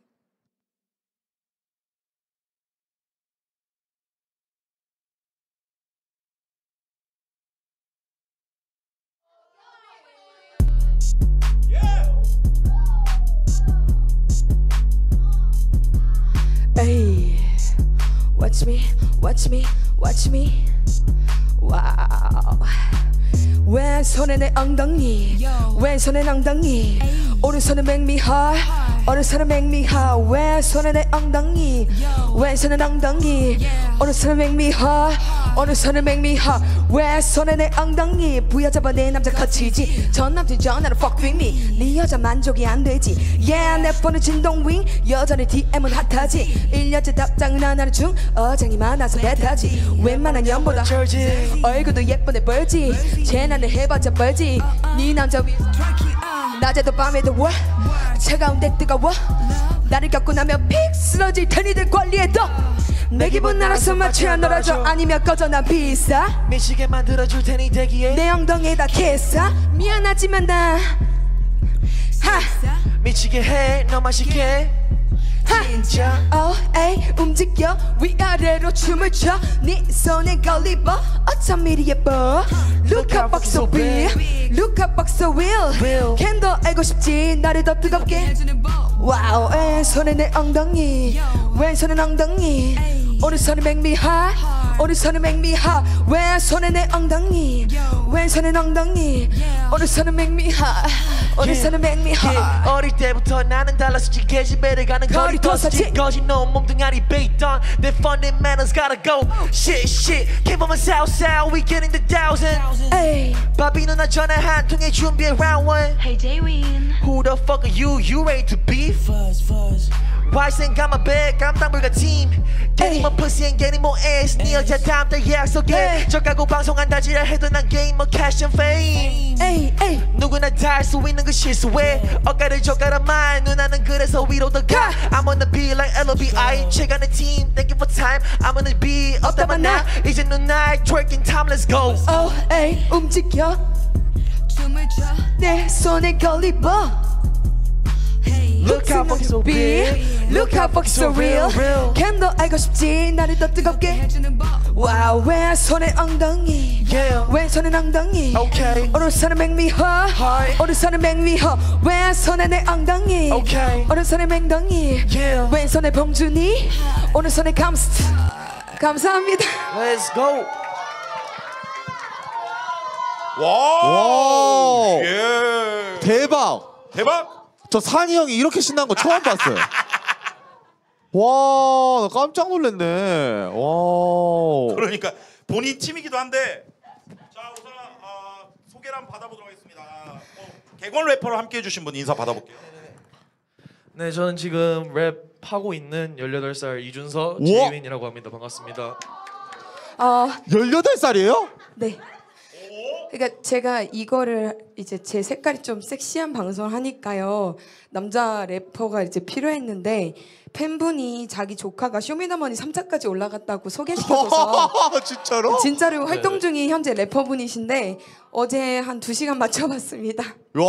Speaker 18: Hey, watch me, watch me, watch me. Wow. 왼손에 내 엉덩이, 왼손에 엉덩이. 오른손에 make me hard, 오른손에 make me hard. 왼손에 내 엉덩이, 왼손에 엉덩이. 오른손에 make me hard, 오른손에 make me hard. 왼손에 내 엉덩이. 부여잡아 내 남자 거치지. 전 남친 전화로 fuck with me. 네 여자 만족이 안 되지. Yeah, 내 폰은 진동 윙. 여전히 DM은 핫하지. 1년째 답장은 안 하는 중. 어장이 많아서 배타지. 웬만한 년보다 얼굴도 예쁜 애 벌지. 재난을 해봤자 벌지. 네 남자 위 낮에도 밤에도 와 차가운데 뜨거워. 나를 겪고 나면 픽 쓰러질 테니들 관리해둬. 내 기분 알아서 맞춰야 놀아줘. 아니면 꺼져 난 비싸.
Speaker 19: 미치게 만들어줄 테니 대기해.
Speaker 18: 내 엉덩이에다 키스. 미안하지만 나
Speaker 19: 미치게 해 너만 쉽게. 진짜
Speaker 18: 에이 움직여 위아래로 춤을 춰. 네 손에 걸리버 어쩜 이리 예뻐. Look up box so real, look up box so real. 캔더 알고 싶지 나를 더 뜨겁게. 와우 왼손에 내 엉덩이, 왼손에 엉덩이. 오른손에 make me hot 오른손에 make me hot 왼손에 내 엉덩이 왼손에 엉덩이 오른손에 make me hot 오른손에 make me hot
Speaker 19: 어릴 때부터 나는 달라 솔직해지 배를 가는 거리 터스지 거짓 놈 몸뚱아리 베이던 내 fundamentals gotta go shit shit came from a south south we get in the thousands 바비 누나 전화 한 통에 준비해 round one Hey J-Win Who the fuck are you? You ready to beef? Why 생각 my bag 깜당불가 team Getting more pussy and getting more ass 네 여자 다음 달 약속해 저 까고 방송한다 지랄해도 난 game more cash and fame 누구나 다 할 수 있는 그 실수해 억가를 젓가라 말 누나는 그래서 위로 더 가 I'm on the beat like LOBI 최강의 team thank you for time I'm on the beat 없다만 나 이제 누나의 twerking time let's go
Speaker 18: Oh hey 움직여 춤을 춰 내 손에 걸리버
Speaker 19: Look how fucking so big
Speaker 18: Look how fucking so real 캠도 알고 싶지 나를 더 뜨겁게 Wow 왼손에 엉덩이 왼손에 엉덩이 오른손에 make me hot 오른손에 make me hot 왼손에 내 엉덩이 오른손에 맹덩이 왼손에 봉준이 오른손에 감스트 감사합니다
Speaker 19: Let's go
Speaker 3: 와.
Speaker 1: 예.
Speaker 3: 대박.
Speaker 1: 대박.
Speaker 3: 저 산이 형이 이렇게 신난 거 처음 봤어요. 와, 나 깜짝 놀랐네. 와.
Speaker 1: 그러니까 본인 팀이기도 한데 자 우선 소개를 한번 받아보도록 하겠습니다. 객원 래퍼로 함께 해주신 분 인사 받아볼게요.
Speaker 20: 네, 저는 지금 랩하고 있는 18살 이준서
Speaker 3: 우와.
Speaker 20: 제이윈이라고 합니다. 반갑습니다.
Speaker 3: 18살이에요?
Speaker 18: 네. 그러니까 제가 이거를 이제 제 색깔이 좀 섹시한 방송을 하니까요. 남자 래퍼가 이제 필요했는데 팬분이 자기 조카가 쇼미더머니 3차까지 올라갔다고 소개시켜줘서
Speaker 3: 진짜로?
Speaker 18: 진짜로 활동 중인 현재 래퍼분이신데 어제 한 2시간 맞춰봤습니다.
Speaker 3: 와,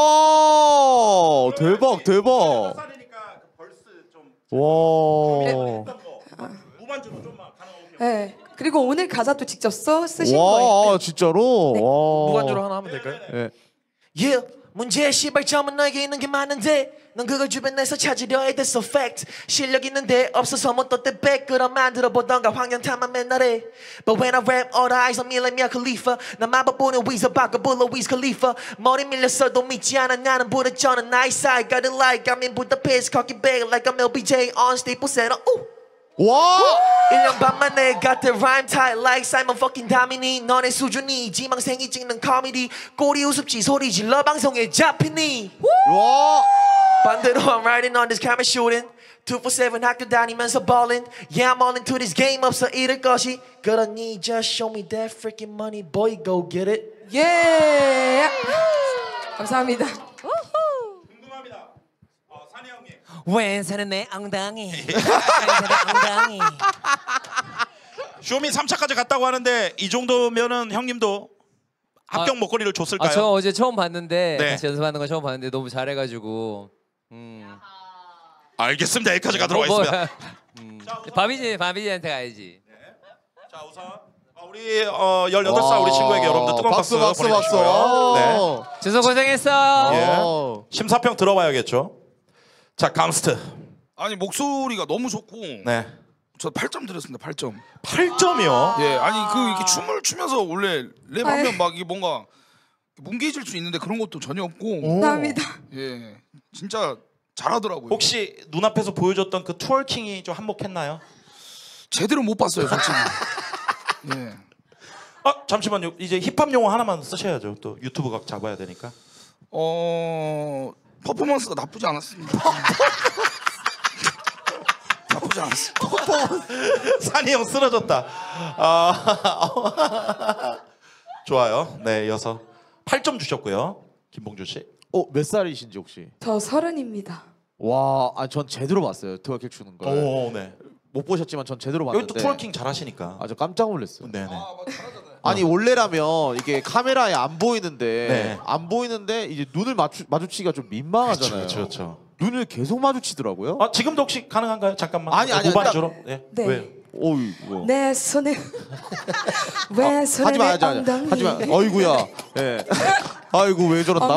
Speaker 3: 대박, 대박. 와.
Speaker 1: 무반주로 좀만 가능하고.
Speaker 18: 네. 그리고 오늘 가사도 직접 쓰신
Speaker 3: 와,
Speaker 18: 거예요.
Speaker 3: 진짜로?
Speaker 18: 네.
Speaker 3: 와.
Speaker 20: 무반주로 하나 하면 될까요?
Speaker 3: 네.
Speaker 19: Yeah 문제의 시발점은 너에게 있는 게 많은데 넌 그걸 주변에서 찾으려 해 that's a fact 실력 있는데 없어서 못 떴대 back 끌어 만들어 보던가 황연탄만 맨날 해 But when I rap all eyes on me like Mia Khalifa 난 마법 보는 위저 바꿔불러 Wiz Khalifa 머리 밀렸어도 믿지 않아 나는 부르저는 nice side got it like I'm in Budapest cocky bag like I'm LBJ on Staples Center ooh
Speaker 3: 와!
Speaker 19: 1년 반 만에 got the rhyme tight like Simon fucking Dominic 너네 수준이 지망생이 찍는 코미디 꼬리 우습지 소리 질러 방송에 잡히니
Speaker 3: 와!
Speaker 19: 반대로 I'm riding on this camera shooting 247 학교 다니면서 ballin' Yeah I'm all into this game 없어 잃을 것이 그러니 just show me that freaking money boy go get it
Speaker 18: 예. 감사합니다.
Speaker 11: 왼손은 내 엉덩이
Speaker 1: 쇼미 3차까지 갔다고 하는데 이 정도면은 형님도 합격 목걸이를 줬을까요?
Speaker 11: 저 어제 처음 봤는데
Speaker 1: 네.
Speaker 11: 같이 연습하는 거 처음 봤는데 너무 잘해가지고
Speaker 1: 알겠습니다. 여기까지 가도록 하겠습니다.
Speaker 11: 바비지한테 가야지.
Speaker 1: 자 우선 우리 18살 우리 친구에게 여러분들 뜨거운 박수 보내주시고요. 네.
Speaker 11: 준서 고생했어.
Speaker 1: 예. 심사평 들어봐야겠죠. 자 감스트.
Speaker 2: 아니 목소리가 너무 좋고
Speaker 1: 네.
Speaker 2: 저 8점 드렸습니다. 8점.
Speaker 1: 8점이요?
Speaker 2: 예, 아니 그 이렇게 춤을 추면서 원래 랩하면 막 이게 뭔가 뭉개질 수 있는데 그런 것도 전혀 없고.
Speaker 18: 감사합니다.
Speaker 2: 예, 진짜 잘하더라고요.
Speaker 1: 혹시 눈앞에서 보여줬던 그 트월킹이 좀 한몫했나요?
Speaker 2: 제대로 못 봤어요, 솔직히. 예.
Speaker 1: 잠시만요. 이제 힙합 용어 하나만 쓰셔야죠. 또 유튜브 각 잡아야 되니까.
Speaker 2: 퍼포먼스가 나쁘지 않았습니다. 나쁘지 않았어.
Speaker 1: 산이 형 쓰러졌다. 좋아요. 네, 이어서 8점 주셨고요. 김봉준 씨.
Speaker 3: 몇 살이신지 혹시?
Speaker 18: 저 30입니다.
Speaker 3: 와, 전 제대로 봤어요. 트워킹 추는 걸.
Speaker 1: 오, 네.
Speaker 3: 못 보셨지만 전 제대로
Speaker 1: 여기
Speaker 3: 봤는데.
Speaker 1: 또 트월킹 잘하시니까.
Speaker 3: 저 깜짝 놀랐어요.
Speaker 1: 네네.
Speaker 3: 아니 원래라면 이게 카메라에 안 보이는데
Speaker 1: 네.
Speaker 3: 안 보이는데 이제 눈을 마주치기가 좀 민망하잖아요.
Speaker 1: 그렇죠.
Speaker 3: 눈을 계속 마주치더라고요.
Speaker 1: 지금도 혹시 가능한가요? 잠깐만.
Speaker 3: 아니
Speaker 1: 무반주로.
Speaker 3: 네.
Speaker 18: 네.
Speaker 1: 왜요?
Speaker 3: 뭐.
Speaker 18: 내 손에 왼손에
Speaker 3: 하지 마,
Speaker 18: 내 엉덩이
Speaker 3: 하지 마. 어이구야. 예. 아이고 왜 저런다?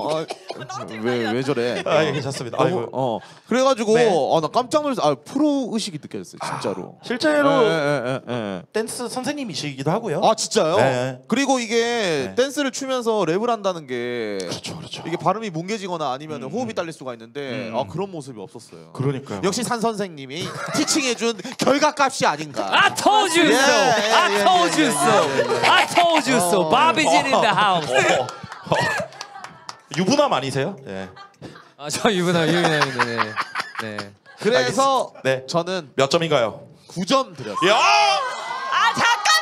Speaker 3: 왜 저래?
Speaker 1: 아, 괜찮습니다. 아이고.
Speaker 3: 그래가지고
Speaker 1: 네.
Speaker 3: 나 깜짝 놀랐어. 프로 의식이 느껴졌어요, 진짜로.
Speaker 1: 실제로
Speaker 3: 예.
Speaker 1: 댄스 선생님이시기도 하고요.
Speaker 3: 아 진짜요?
Speaker 1: 네.
Speaker 3: 그리고 이게 댄스를 추면서 랩을 한다는 게
Speaker 1: 그렇죠.
Speaker 3: 이게 발음이 뭉개지거나 아니면 호흡이 딸릴 수가 있는데 그런 모습이 없었어요.
Speaker 1: 그러니까요.
Speaker 3: 역시 산 선생님이 티칭해준 결과값이 아닌가.
Speaker 11: I told you so. I told you so. I told you so. Bobby's in the house.
Speaker 1: 유부남 아니세요? 네.
Speaker 11: 저 유부남인데. 네.
Speaker 3: 그래서
Speaker 1: 네.
Speaker 3: 저는
Speaker 1: 몇 점인가요?
Speaker 3: 9점 드렸어요.
Speaker 1: 야!
Speaker 6: 아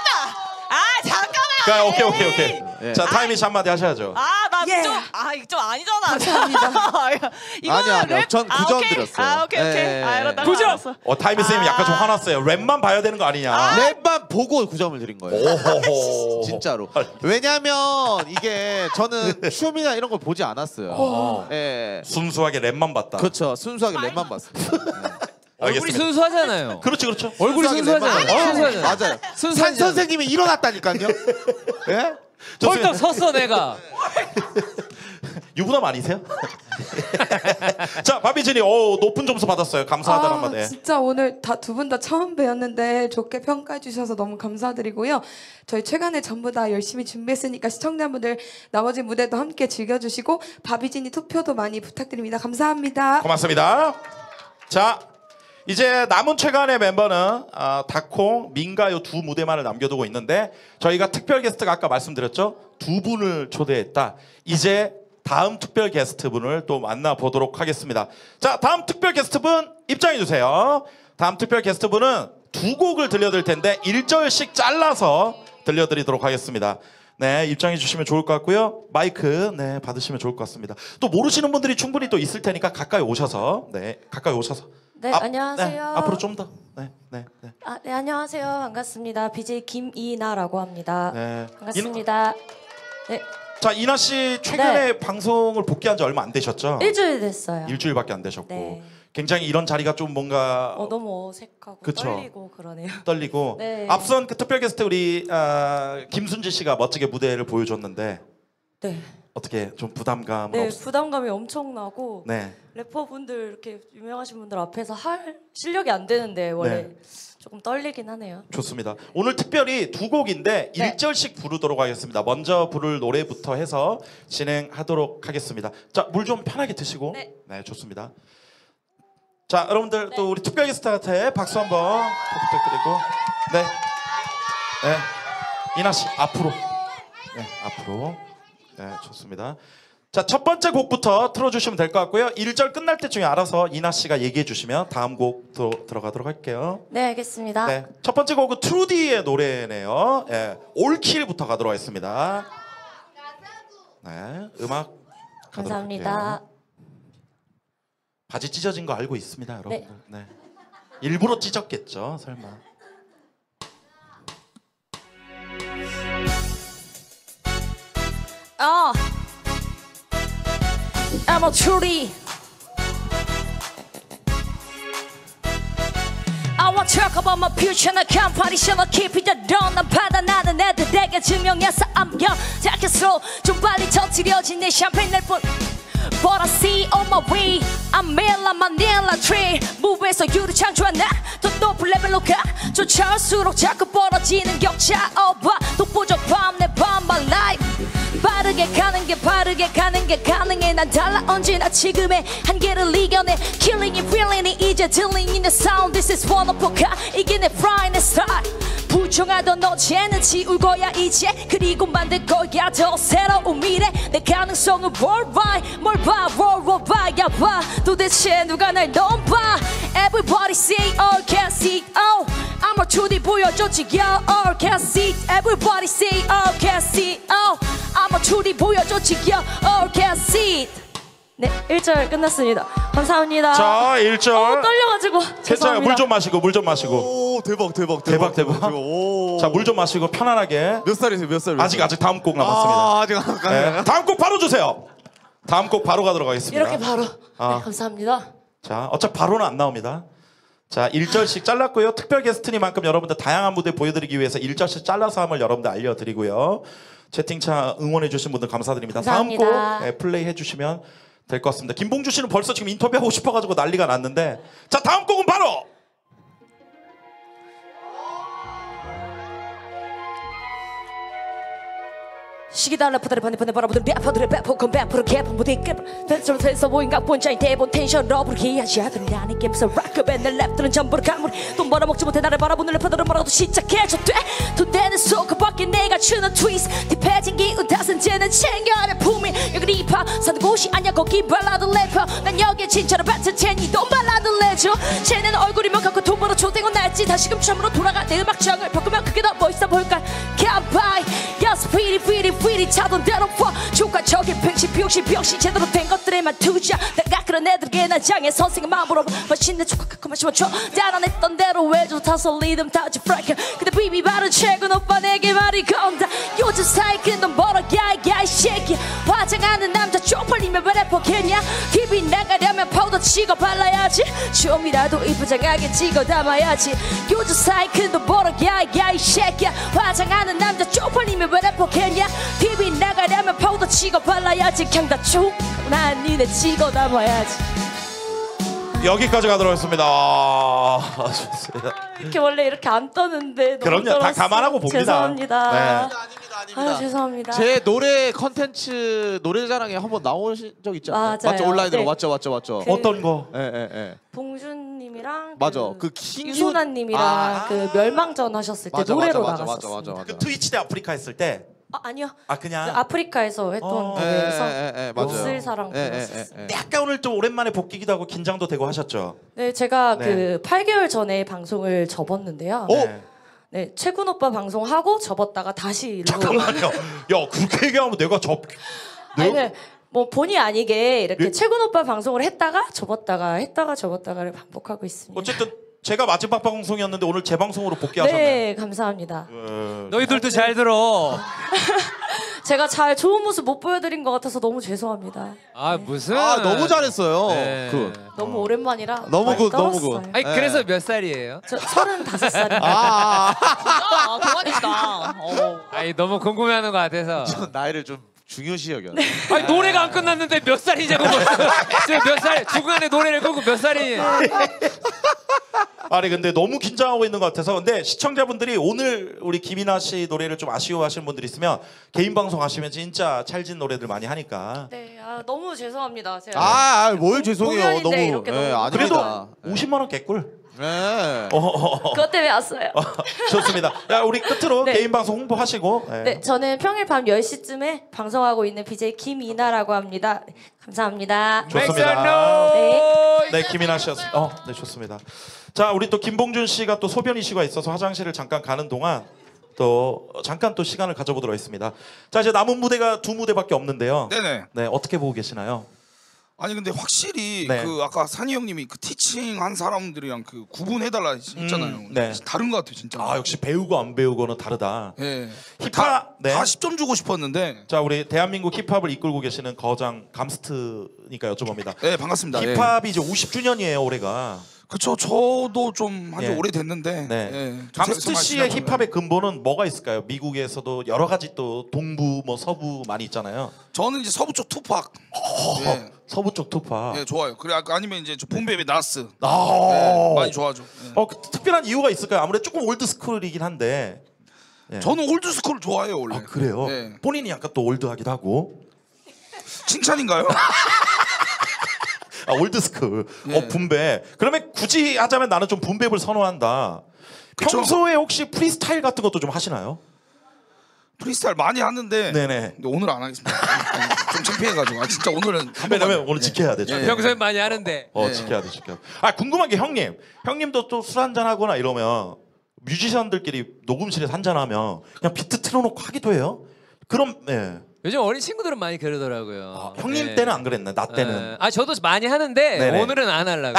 Speaker 6: 잠깐만.
Speaker 1: 오케이.
Speaker 3: 네.
Speaker 1: 자, 타이밍 한마디 하셔야죠.
Speaker 6: 이거 좀 아니잖아.
Speaker 10: 감사합니다.
Speaker 3: 아니요. 전 9점 드렸어요.
Speaker 6: 오케이. 이러다
Speaker 1: 9점. 타이밍 쌤이 약간 좀 화났어요. 랩만 봐야 되는 거 아니냐.
Speaker 3: 랩만 보고 9점을 드린 거예요.
Speaker 1: 오호호.
Speaker 3: 진짜로. 왜냐면 이게 저는 춤이나 이런 걸 보지 않았어요. 예.
Speaker 1: 순수하게 랩만 봤다.
Speaker 3: 그렇죠. 순수하게 랩만 봤어요.
Speaker 11: 얼굴이 순수하잖아요.
Speaker 1: 그렇죠.
Speaker 11: 얼굴이 순수하잖아요.
Speaker 3: 순수하잖아요. 맞아요. 산 선생님이 일어났다니까요. 예?
Speaker 11: 헐떡 섰어 내가.
Speaker 1: 유부남 아니세요? 자, 바비진이 높은 점수 받았어요. 감사하다는 한마디.
Speaker 18: 진짜 오늘 두 분 다 처음 뵈었는데 좋게 평가해 주셔서 너무 감사드리고요. 저희 최근에 전부 다 열심히 준비했으니까 시청자분들 나머지 무대도 함께 즐겨주시고 바비진이 투표도 많이 부탁드립니다. 감사합니다.
Speaker 1: 고맙습니다. 자, 이제 남은 최간의 멤버는 다콩, 민가요 두 무대만을 남겨두고 있는데 저희가 특별 게스트가 아까 말씀드렸죠? 2분을 초대했다. 이제 다음 특별 게스트분을 또 만나보도록 하겠습니다. 자, 다음 특별 게스트분 입장해주세요. 다음 특별 게스트분은 2곡을 들려드릴 텐데 1절씩 잘라서 들려드리도록 하겠습니다. 네, 입장해주시면 좋을 것 같고요. 마이크 받으시면 좋을 것 같습니다. 또 모르시는 분들이 충분히 또 있을 테니까 가까이 오셔서
Speaker 12: 네, 안녕하세요.
Speaker 1: 앞으로 좀 더. 네.
Speaker 12: 네, 안녕하세요. 반갑습니다. BJ 김이나라고 합니다.
Speaker 1: 네.
Speaker 12: 반갑습니다. 네.
Speaker 1: 자, 이나 씨 최근에 방송을 복귀한 지 얼마 안 되셨죠?
Speaker 12: 일주일 됐어요.
Speaker 1: 일주일밖에 안 되셨고.
Speaker 12: 네.
Speaker 1: 굉장히 이런 자리가 좀 뭔가
Speaker 12: 너무 어색하고
Speaker 1: 그쵸.
Speaker 12: 떨리고 그러네요.
Speaker 1: 떨리고.
Speaker 12: 네.
Speaker 1: 앞선 그 특별 게스트 우리 김순지 씨가 멋지게 무대를 보여줬는데
Speaker 12: 네.
Speaker 1: 어떻게 좀 부담감은
Speaker 12: 네, 부담감이 엄청나고
Speaker 1: 네.
Speaker 12: 래퍼분들 이렇게 유명하신 분들 앞에서 할 실력이 안 되는데 원래
Speaker 1: 네.
Speaker 12: 조금 떨리긴 하네요.
Speaker 1: 좋습니다. 오늘 특별히 2곡인데 1절씩 부르도록 하겠습니다. 먼저 부를 노래부터 해서 진행하도록 하겠습니다. 자, 물 좀 편하게 드시고. 네, 좋습니다. 자, 여러분들 또 우리 특별 게스트한테 박수 한번 부탁드리고. 네. 이나 씨 앞으로. 네, 앞으로. 네, 좋습니다. 자, 첫 번째 곡부터 틀어주시면 될 것 같고요. 1절 끝날 때쯤에 알아서 이나 씨가 얘기해 주시면 다음 곡 들어가도록 할게요.
Speaker 12: 네, 알겠습니다.
Speaker 1: 네, 첫 번째 곡은 트루디의 노래네요. 올킬부터 가도록 하겠습니다. 네, 음악
Speaker 12: 감사합니다.
Speaker 1: 할게요. 바지 찢어진 거 알고 있습니다, 여러분들. 네. 일부러 찢었겠죠, 설마.
Speaker 12: I'm a truly I wanna talk about my future 나 컴파리션 keep it down 난 받아 나는 애들에게 증명해서 I'm young 자켓으로 좀 빨리 터뜨려진 내 샴페인 낼뿐 But I see on my way I'm Mela Manila tree 무에서 유를 창조한 나더 높은 레벨로 가 쫓아올수록 자꾸 벌어지는 격차 독보적 밤 내 밤 my life 빠르게 가는 게 가능해 난 달라 언제나 지금의 한계를 이겨내 Killing it feeling it 이제 들리는 the sound This is one of a 이게 내 pride 내 style 부정하던 어제는 지울 거야 이제 그리고 만들 거야 더 새로운 미래 내 가능성은 worldwide 뭘 봐 worldwide 야봐 도대체 누가 날 넘봐 Everybody say all can see oh I'm a 2D 보여줬지 yo all can see Everybody say all can see oh I'm a 2D 보여줬지 yo all can see 네 1절 끝났습니다 감사합니다
Speaker 1: 자 1절
Speaker 12: 떨려가지고
Speaker 1: 괜찮아요 물 좀 마시고
Speaker 3: 오 대박.
Speaker 1: 자 물 좀 마시고 편안하게
Speaker 3: 몇 살이세요?
Speaker 1: 아직 다음 곡 남았습니다.
Speaker 3: 아직 안 갔네요.
Speaker 1: 네, 다음 곡 바로 주세요. 다음 곡 바로 가도록 하겠습니다.
Speaker 12: 이렇게 바로 네, 감사합니다
Speaker 1: 자 어차피 바로는 안 나옵니다. 자 1절씩 잘랐고요. 특별 게스트니만큼 여러분들 다양한 무대 보여드리기 위해서 1절씩 잘라서 함을 여러분들 알려드리고요. 채팅창 응원해주신 분들 감사드립니다.
Speaker 4: 감사합니다.
Speaker 1: 다음 곡 플레이 해주시면 될 것 같습니다. 김봉주 씨는 벌써 지금 인터뷰하고 싶어가지고 난리가 났는데 자 다음 곡은 바로
Speaker 12: 시기다 래퍼들의 반대편에 바라보던 래퍼들의 배포건 배포를 개품 무대 깨 펜슬에서 보인 각본자의 대본 텐션 러브를 이해하지 않던 나는 겜서 락커밴 내 랩들은 전부를 가물이 돈 벌어먹지 못해 나를 바라보는 래퍼들은 뭐라도 시작해줘 돼 도대는 소크밖에 내가 주는 트위스 딥해진 기운 다선제는 챙겨내 품이 여기 힙합 사는 곳이 아니야 거기 발라드 래퍼 난 여기에 진짜로 뱉은 체니 돈 발라드 내줘 쟤는 얼굴이면 갖고 돈 벌어 초대고 냈지 다시금 처음으로 돌아가 내 음악장을 바꾸면 그게 더 멋있어 보일까 캔바이 yes pretty 차던 대로 퍼 주가적인 병신 제대로 된 것들에만 투자 내가 그런 애들에게 난 장애 선생의 마음으로 맛있는 초코카코 마시면 줘 달아냈던 대로 왜 좋다서 리듬 타지 프라이크 근데 비비 바른 최근 오빠 내게 말이 건다 요즘 사이클 넌 벌어 야이 새끼 화장하는 남자 쪽팔리면 왜 래퍼겠냐 TV 나가려면 파우더 찍어 발라야지 좀이라도 이쁘장하게 찍어 담아야지 요즘 사이클 넌 벌어 야이 새끼 화장하는 남자 쪽팔리면 왜 래퍼겠냐 TV 나가려면 파우더 찍어 발라야지 그냥 다 쭉 난 니네 찍어 담아야지
Speaker 1: 여기까지 가도록 하겠습니다. 좋습니다.
Speaker 12: 이렇게 원래 이렇게 안 떠는데 너무
Speaker 1: 그럼요. 다
Speaker 12: 떨었어.
Speaker 1: 감안하고 봅니다.
Speaker 12: 죄송합니다.
Speaker 1: 네.
Speaker 12: 아유, 죄송합니다.
Speaker 3: 제 노래 컨텐츠 노래자랑에 한번 나오신 적 있지 않나요?
Speaker 12: 맞아요.
Speaker 3: 맞죠? 온라인으로
Speaker 12: 네.
Speaker 3: 맞죠.
Speaker 12: 그-
Speaker 1: 어떤 거?
Speaker 3: 예.
Speaker 12: 봉준님이랑
Speaker 3: 맞아.
Speaker 12: 그
Speaker 3: 킹
Speaker 12: 유소나님이랑 그 멸망전 하셨을 때 노래로 나갔었어요.
Speaker 1: 그 트위치 대 아프리카 했을 때
Speaker 12: 아니요.
Speaker 1: 그냥
Speaker 12: 그 아프리카에서 했던 노래에서
Speaker 3: 맞아요.
Speaker 12: 몹쓸 사랑 불렀었어요.
Speaker 1: 약간 오늘 좀 오랜만에 복귀기도 하고 긴장도 되고 하셨죠.
Speaker 12: 네, 제가
Speaker 1: 네.
Speaker 12: 그 8개월 전에 방송을 접었는데요. 네, 최군 오빠 방송하고 접었다가 다시 일로.
Speaker 1: 잠깐만요. 야 그렇게 얘기하면 내가
Speaker 12: 아니, 네, 뭐 본의 아니게 이렇게
Speaker 1: 예?
Speaker 12: 최군 오빠 방송을 했다가 접었다가를 반복하고 있습니다.
Speaker 1: 어쨌든 제가 마지막 방송이었는데 오늘 재방송으로 복귀하셨네요.
Speaker 12: 네, 감사합니다.
Speaker 11: 너희들도 잘 들어.
Speaker 12: 제가 잘 좋은 모습 못 보여드린 것 같아서 너무 죄송합니다.
Speaker 11: 아 무슨?
Speaker 3: 너무 잘했어요.
Speaker 11: 네.
Speaker 12: 너무 오랜만이라
Speaker 3: 너무
Speaker 12: 많이
Speaker 3: 굿, 너무
Speaker 12: 떨었어요.
Speaker 3: 굿.
Speaker 11: 아니 그래서 몇 살이에요?
Speaker 12: 저 35살입니다.
Speaker 6: 동안이시다.
Speaker 11: 아니 너무 궁금해하는 것 같아서.
Speaker 3: 전 나이를 좀 중요시 여겼네.
Speaker 11: 아니 노래가 안 끝났는데 몇 살이냐고. 몇 살? 중간에 노래를 끊고 몇 살이에요?
Speaker 1: 아니 근데 너무 긴장하고 있는 것 같아서 근데 시청자분들이 오늘 우리 김이나 씨 노래를 좀 아쉬워하시는 분들이 있으면 개인 방송 하시면 진짜 찰진 노래들 많이 하니까
Speaker 12: 네, 너무 죄송합니다. 제가
Speaker 3: 뭘 죄송해요.
Speaker 12: 공연인데
Speaker 3: 너무.
Speaker 12: 이렇게 너무
Speaker 3: 아닙니다.
Speaker 1: 그래도 50만 원 개꿀.
Speaker 3: 네.
Speaker 12: 그것 때문에 왔어요.
Speaker 1: 좋습니다. 야 우리 끝으로
Speaker 12: 네.
Speaker 1: 개인 방송 홍보하시고.
Speaker 12: 네, 저는 평일 밤 10시쯤에 방송하고 있는 BJ 김이나라고 합니다. 감사합니다.
Speaker 1: 좋습니다.
Speaker 12: 네.
Speaker 1: 네, 김이나 씨였습니다. 네, 좋습니다. 자, 우리 또 김봉준 씨가 또 소변 이슈가 있어서 화장실을 잠깐 가는 동안 또 잠깐 또 시간을 가져보도록 하겠습니다. 자, 이제 남은 무대가 2무대밖에 없는데요.
Speaker 2: 네네.
Speaker 1: 네, 어떻게 보고 계시나요?
Speaker 2: 아니 근데 확실히
Speaker 1: 네.
Speaker 2: 그 아까 산이 형님이 그 티칭 한 사람들이랑 그 구분해달라 했잖아요.
Speaker 1: 네.
Speaker 2: 다른 것 같아요 진짜.
Speaker 1: 아, 역시 배우고 안 배우고는 다르다.
Speaker 2: 네.
Speaker 1: 힙합 네.
Speaker 2: 다 10점 주고 싶었는데.
Speaker 1: 자, 우리 대한민국 힙합을 이끌고 계시는 거장 감스트니까 여쭤봅니다.
Speaker 2: 네, 반갑습니다.
Speaker 1: 힙합이 이제 50주년이에요, 올해가.
Speaker 2: 그렇죠. 저도 좀 한지
Speaker 1: 예.
Speaker 2: 오래됐는데.
Speaker 1: 네.
Speaker 2: 예,
Speaker 1: 감스트
Speaker 2: 좀
Speaker 1: 씨의
Speaker 2: 지나쳐요.
Speaker 1: 힙합의 근본은 뭐가 있을까요? 미국에서도 여러 가지 또 동부 뭐 서부 많이 있잖아요.
Speaker 2: 저는 이제 서부 쪽 투팍. 예.
Speaker 1: 서부 쪽 투파.
Speaker 2: 예, 좋아요. 그래 아니면 이제 저 붐베이비 나스.
Speaker 1: 아.
Speaker 2: 예, 많이 좋아하죠. 예.
Speaker 1: 특별한 이유가 있을까요? 아무래도 조금 올드 스쿨이긴 한데. 예.
Speaker 2: 저는 올드 스쿨 좋아해요 원래.
Speaker 1: 그래요?
Speaker 2: 예.
Speaker 1: 본인이 약간 또 올드하기도 하고.
Speaker 2: 칭찬인가요?
Speaker 1: 아, 올드 스쿨. 분배. 그러면 굳이 하자면 나는 좀 분배를 선호한다. 평소에 혹시 프리스타일 같은 것도 좀 하시나요?
Speaker 2: 프리스타일 많이 하는데.
Speaker 1: 네네.
Speaker 2: 근데 오늘 안 하겠습니다. 아니, 좀 창피해가지고. 진짜 오늘은
Speaker 1: 왜냐면 오늘 지켜야 되죠.
Speaker 11: 평소에 많이 하는데.
Speaker 1: 지켜야 돼, 지켜야 돼. 아, 궁금한 게 형님도 또 술 한잔 하거나 이러면 뮤지션들끼리 녹음실에서 한잔 하면 그냥 비트 틀어놓고 하기도 해요. 그럼
Speaker 11: 요즘 어린 친구들은 많이 그러더라고요.
Speaker 1: 형님
Speaker 11: 네.
Speaker 1: 때는 안 그랬나? 나 때는.
Speaker 11: 아 저도 많이 하는데
Speaker 1: 네네.
Speaker 11: 오늘은 안 하려고.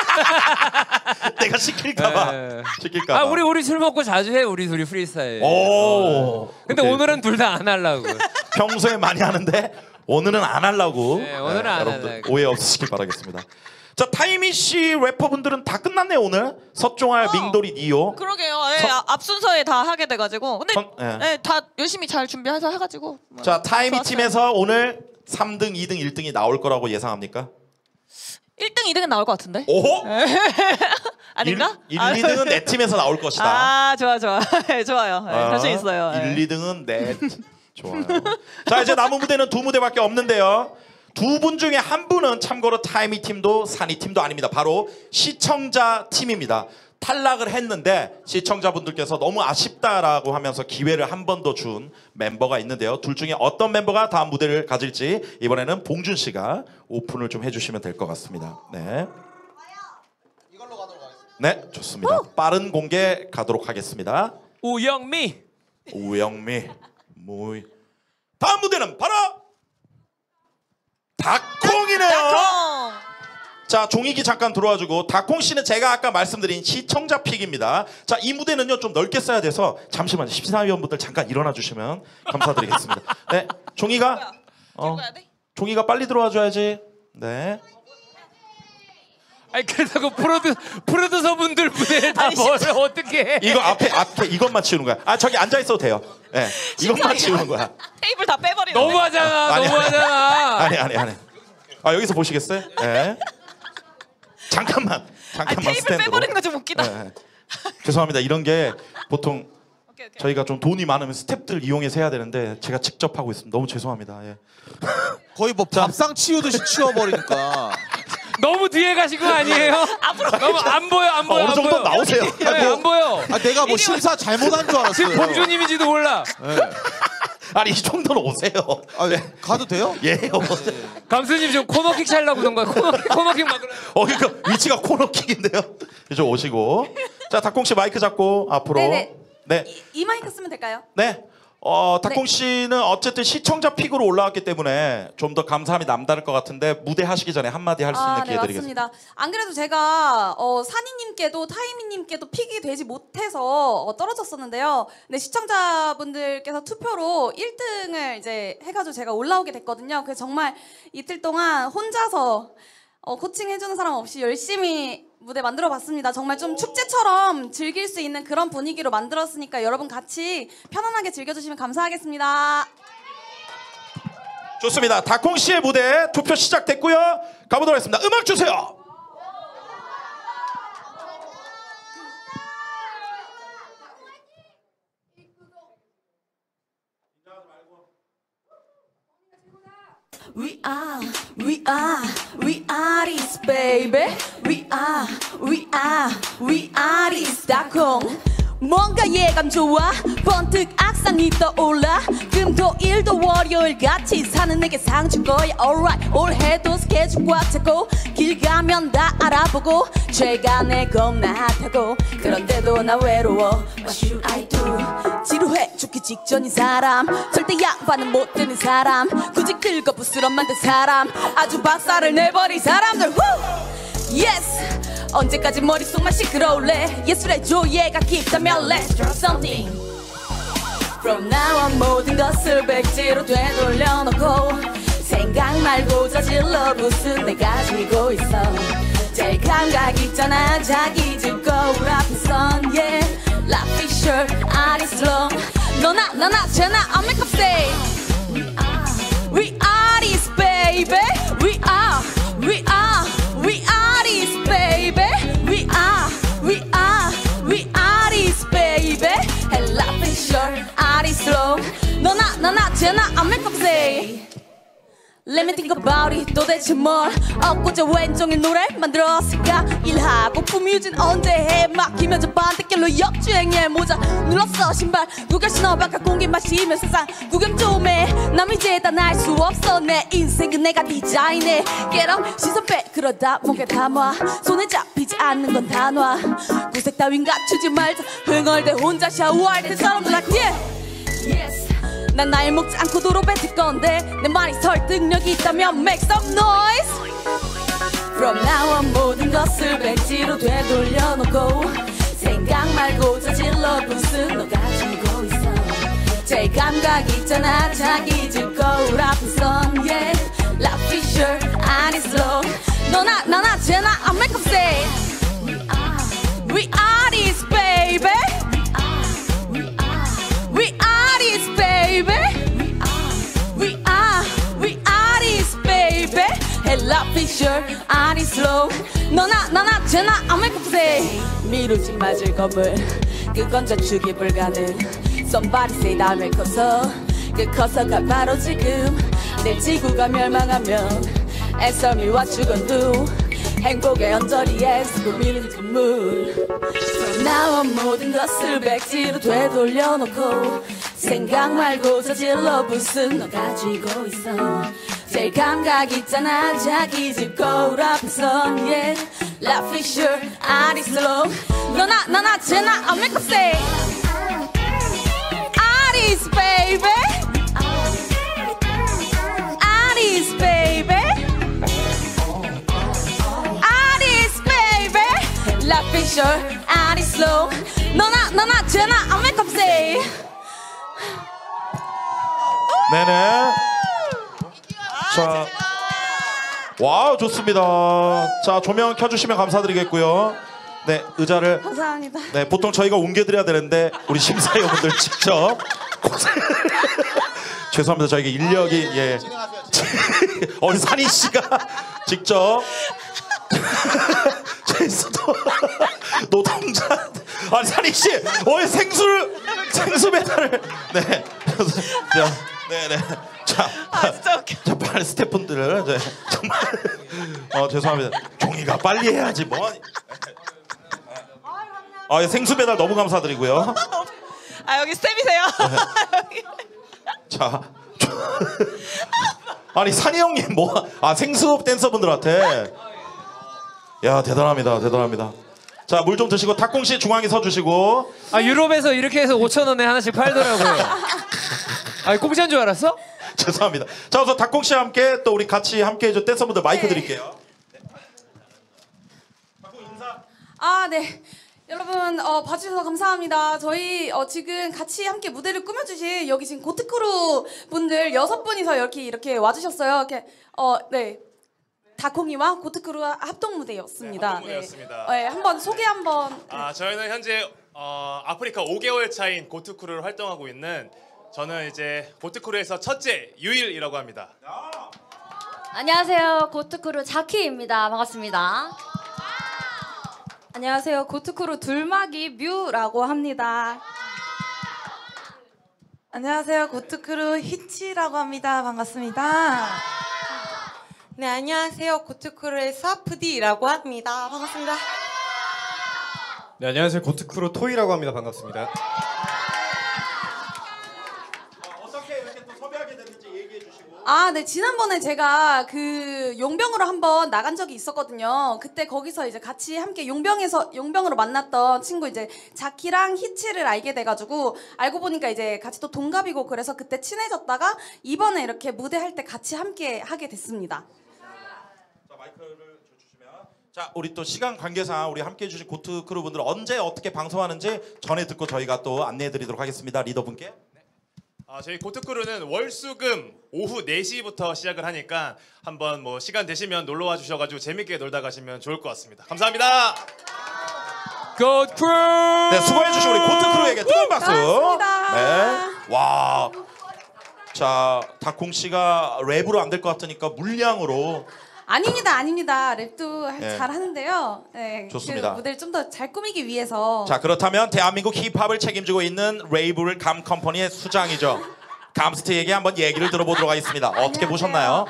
Speaker 1: 내가 시킬까봐. 시킬까봐.
Speaker 11: 아 우리 술 먹고 자주 해 우리 둘이 프리스타일.
Speaker 1: 오.
Speaker 11: 근데
Speaker 1: 오케이.
Speaker 11: 오늘은 둘 다 안 하려고.
Speaker 1: 평소에 많이 하는데 오늘은 안 하려고.
Speaker 11: 네, 오늘은 안
Speaker 1: 여러분들
Speaker 11: 하려고.
Speaker 1: 오해 없으시길 바라겠습니다. 자 타이미 씨 래퍼분들은 다 끝났네요 오늘. 서종알, 민돌이, 니오.
Speaker 6: 그러게요. 예, 앞 순서에 다 하게 돼가지고. 근데
Speaker 1: 예.
Speaker 6: 예, 다 열심히 잘 준비해서 해가지고.
Speaker 1: 자 타이미
Speaker 6: 좋았어요.
Speaker 1: 팀에서 오늘 3등, 2등, 1등이 나올 거라고 예상합니까?
Speaker 6: 1등, 2등은 나올 것 같은데.
Speaker 1: 오호?
Speaker 6: 아닌가?
Speaker 1: 1, 2등은 내 팀에서 나올 것이다.
Speaker 6: 아 좋아. 좋아요. 예, 자신 있어요. 예.
Speaker 1: 1, 2등은 내 좋아요. 자 이제 남은 무대는 2무대밖에 없는데요. 두 분 중에 한 분은 참고로 타이미 팀도 산이 팀도 아닙니다. 바로 시청자 팀입니다. 탈락을 했는데 시청자분들께서 너무 아쉽다라고 하면서 기회를 한 번 더 준 멤버가 있는데요. 둘 중에 어떤 멤버가 다음 무대를 가질지 이번에는 봉준 씨가 오픈을 좀 해주시면 될 것 같습니다. 네. 네, 좋습니다. 빠른 공개 가도록 하겠습니다.
Speaker 20: 우영미.
Speaker 1: 다음 무대는 바로 닭콩이네요. 자 종익이 잠깐 들어와주고 닭콩 씨는 제가 아까 말씀드린 시청자 픽입니다. 자 이 무대는요 좀 넓게 써야 돼서 잠시만요. 심사위원분들 잠깐 일어나 주시면 감사드리겠습니다. 네, 종이가 종이가 빨리 들어와줘야지. 네.
Speaker 11: 아니 그렇다고 프로듀서분들 무대를 다 뭐를 어떻게 해?
Speaker 1: 이거 앞에 이것만 치우는 거야. 아 저기 앉아 있어도 돼요. 네, 이것만 치우는 거야.
Speaker 6: 테이블 다 빼버리네.
Speaker 11: 너무하잖아.
Speaker 1: 아니. 아 여기서 보시겠어요? 네. 잠깐만
Speaker 6: 테이블
Speaker 1: 스탠드로.
Speaker 6: 빼버리는 거 좀 웃기다.
Speaker 1: 네. 죄송합니다. 이런 게 보통 저희가 좀 돈이 많으면 스태프들 이용해서 해야 되는데 제가 직접 하고 있습니다. 너무 죄송합니다. 예.
Speaker 3: 거의 뭐 밥상 치우듯이 치워버리니까.
Speaker 11: 너무 뒤에 가신 거 아니에요? 너무 안 보여.
Speaker 1: 어느 정도 나오세요.
Speaker 11: 안 보여.
Speaker 3: 아, 내가 뭐 심사 잘못한 줄 알았어요.
Speaker 11: 지금 봉준님인지도 몰라.
Speaker 3: 네.
Speaker 1: 아니 이 정도는 오세요.
Speaker 3: 네. 가도 돼요?
Speaker 1: 예.
Speaker 11: 감수님 지금 코너킥 차려고 그런 거야. 코너킥 막.
Speaker 1: 그러니까 위치가 코너킥인데요. 이쪽 오시고. 자 닭콩 씨 마이크 잡고 앞으로.
Speaker 21: 네네.
Speaker 1: 네.
Speaker 21: 이 마이크 쓰면 될까요?
Speaker 1: 네. 닭콩 씨는 어쨌든 시청자 픽으로 올라왔기 때문에 좀 더 감사함이 남다를 것 같은데 무대 하시기 전에 한마디 할 수 있는 기회 드리겠습니다.
Speaker 21: 맞습니다. 안 그래도 제가 산이님께도 타이미님께도 픽이 되지 못해서 떨어졌었는데요. 근데 시청자분들께서 투표로 1등을 이제 해가지고 제가 올라오게 됐거든요. 그래서 정말 이틀 동안 혼자서 코칭해주는 사람 없이 열심히 무대 만들어봤습니다. 정말 좀 축제처럼 즐길 수 있는 그런 분위기로 만들었으니까 여러분 같이 편안하게 즐겨주시면 감사하겠습니다.
Speaker 1: 좋습니다. 닭콩 씨의 무대 투표 시작됐고요. 가보도록 하겠습니다. 음악 주세요.
Speaker 21: We are this baby. We are this 닭콩.
Speaker 12: 뭔가 예감 좋아 번뜩 악상이 떠올라 금토일도 월요일 같이 사는 내게 상 줄 거야 alright 올해도 스케줄 꽉 차고 길 가면 다 알아보고 죄가 내 겁나 핫하고 그런데도 나 외로워 What should I do 지루해 죽기 직전인 사람 절대 양반은 못 되는 사람 굳이 긁어 부스럼 만든 사람 아주 박살을 내버린 사람들 Yes 언제까지 머릿속만 시끄러울래 예술의 조예가 깊다면 Let's drop something From now on 모든 것을 백지로 되돌려놓고 생각 말고 저질러 무슨 내 가지고 있어 제일 감각 있잖아 자기 집 거울 앞에선 Yeah Life is short, I is long 너나 나나 쟤나 I make up say We are this baby We are this baby We are this baby And life is short, I is long 너나 나나 쟤나 I make up say Let me think about it 도대체 뭘 엊그제 왼종일 노래 만들었을까 일하고 품유진 언제 해 막히면서 반대길로 역주행해 모자 눌렀어 신발 누가 신어 바깥 공기 마시며 세상 구경 좀 해 남 이제 다 날 수 없어 내 인생은 내가 디자인해 Get up 시선 빼 그러다 목에 담아 손에 잡히지 않는 건 단화 구색 따윈 갖추지 말자 흥얼대 혼자 샤워할 때 사람들 like yeah Yes 난 나이 먹지 않고 도로 뱉을 건데 내 말이 설득력이 있다면 make some noise From now on 모든 것을 백지로 되돌려놓고 생각 말고 저질러 무슨 너 가지고 있어 제일 감각 있잖아 자기 집 거울 앞에선 Yeah Life is short, I is long 너나 나나 쟤나
Speaker 21: Love is sure, I slow. 너나 쟤나 I make up say. 미루지 맞을 건물 그건 저축이 불가능. Somebody say 나 왜 커서 그 커서가 바로 지금 내 지구가 멸망하면 Answer me what you gon' do. 행복의 언저리에 쓰고 밀린 눈물. 나와 모든 것을 백지로 되돌려놓고 생각 말고 저질러 부순 너 가지고 있어. 제일 감각 있잖아 자기 집 거울 앞에선 yeah. Life is sure, I slow. 너나 쟤나 I make up say. Aris baby, Aris baby, Aris baby. Life is sure, I slow. 너나 쟤나 I make up say.
Speaker 1: 네네. 자, 와우 좋습니다. 자 조명 켜주시면 감사드리겠고요. 네 의자를
Speaker 21: 감사합니다.
Speaker 1: 네 보통 저희가 옮겨드려야 되는데 우리 심사위원분들 직접 죄송합니다. 저희가 인력이 예 우리 산희 씨가 직접 제주도 노동자 아니 산희 씨 오늘 생수 배달을 네 네네 자 빨리 스태프분들 이제 정말 죄송합니다. 종이가 빨리 해야지 뭐. 생수 배달 너무 감사드리고요.
Speaker 6: 여기 스텝이세요?
Speaker 1: 자, 아니 산희 형님 뭐 생수 댄서분들한테 야 대단합니다. 자 물 좀 드시고 탁공 씨 중앙에 서 주시고.
Speaker 11: 유럽에서 이렇게 해서 5,000원에 하나씩 팔더라고요. 공짜인 줄 알았어?
Speaker 1: 죄송합니다. 자 우선 탁공 씨와 함께 또 우리 같이 함께 해준 댄서분들 마이크 드릴게요.
Speaker 21: 네. 여러분 봐주셔서 감사합니다. 저희 지금 같이 함께 무대를 꾸며주신 여기 지금 고트크루 분들 6분이서 이렇게 와주셨어요. 이렇게 네 다콩이와 고트크루 합동 무대였습니다.
Speaker 5: 합동 무대였습니다.
Speaker 21: 네, 한번 소개 한번.
Speaker 5: 저희는 현재 아프리카 5개월 차인 고트크루를 활동하고 있는 저는 이제 고트크루에서 첫째 유일이라고 합니다.
Speaker 22: 안녕하세요. 고트크루 자키입니다. 반갑습니다.
Speaker 21: 안녕하세요. 고트크루 둘막이 뮤라고 합니다.
Speaker 23: 안녕하세요. 고트크루 히치라고 합니다. 반갑습니다. 네, 안녕하세요. 고트크루의 사프디라고 합니다. 반갑습니다.
Speaker 24: 네, 안녕하세요. 고트크루 토이라고 합니다. 반갑습니다.
Speaker 1: 어떻게 이렇게 또 섭외하게 됐는지 얘기해 주시고.
Speaker 21: 네 지난번에 제가 그 용병으로 한번 나간 적이 있었거든요. 그때 거기서 이제 같이 함께 용병으로 만났던 친구 이제 자키랑 히치를 알게 돼가지고 알고 보니까 이제 같이 또 동갑이고 그래서 그때 친해졌다가 이번에 이렇게 무대 할 때 같이 함께 하게 됐습니다.
Speaker 1: 자 마이크를 주시면 자 우리 또 시간 관계상 우리 함께 해주신 고트크루 분들 언제 어떻게 방송하는지 전에 듣고 저희가 또 안내해드리도록 하겠습니다. 리더분께.
Speaker 5: 저희 고트크루는 월수금 오후 4시부터 시작을 하니까 한번 뭐 시간 되시면 놀러와 주셔가지고 재밌게 놀다 가시면 좋을 것 같습니다. 감사합니다.
Speaker 11: 고트크루.
Speaker 1: 네 수고해주신 우리 고트크루에게 뜨거운 박수.
Speaker 21: 고맙습니다.
Speaker 1: 네. 와. 자 탁콩 씨가 랩으로 안 될 것 같으니까 물량으로.
Speaker 21: 아닙니다. 랩도
Speaker 1: 네.
Speaker 21: 잘 하는데요. 네,
Speaker 1: 좋습니다.
Speaker 21: 그 무대를 좀 더 잘 꾸미기 위해서.
Speaker 1: 자 그렇다면 대한민국 힙합을 책임지고 있는 레이블 감 컴퍼니의 수장이죠. 감스트에게 한번 얘기를 들어보도록 하겠습니다. 어떻게 보셨나요?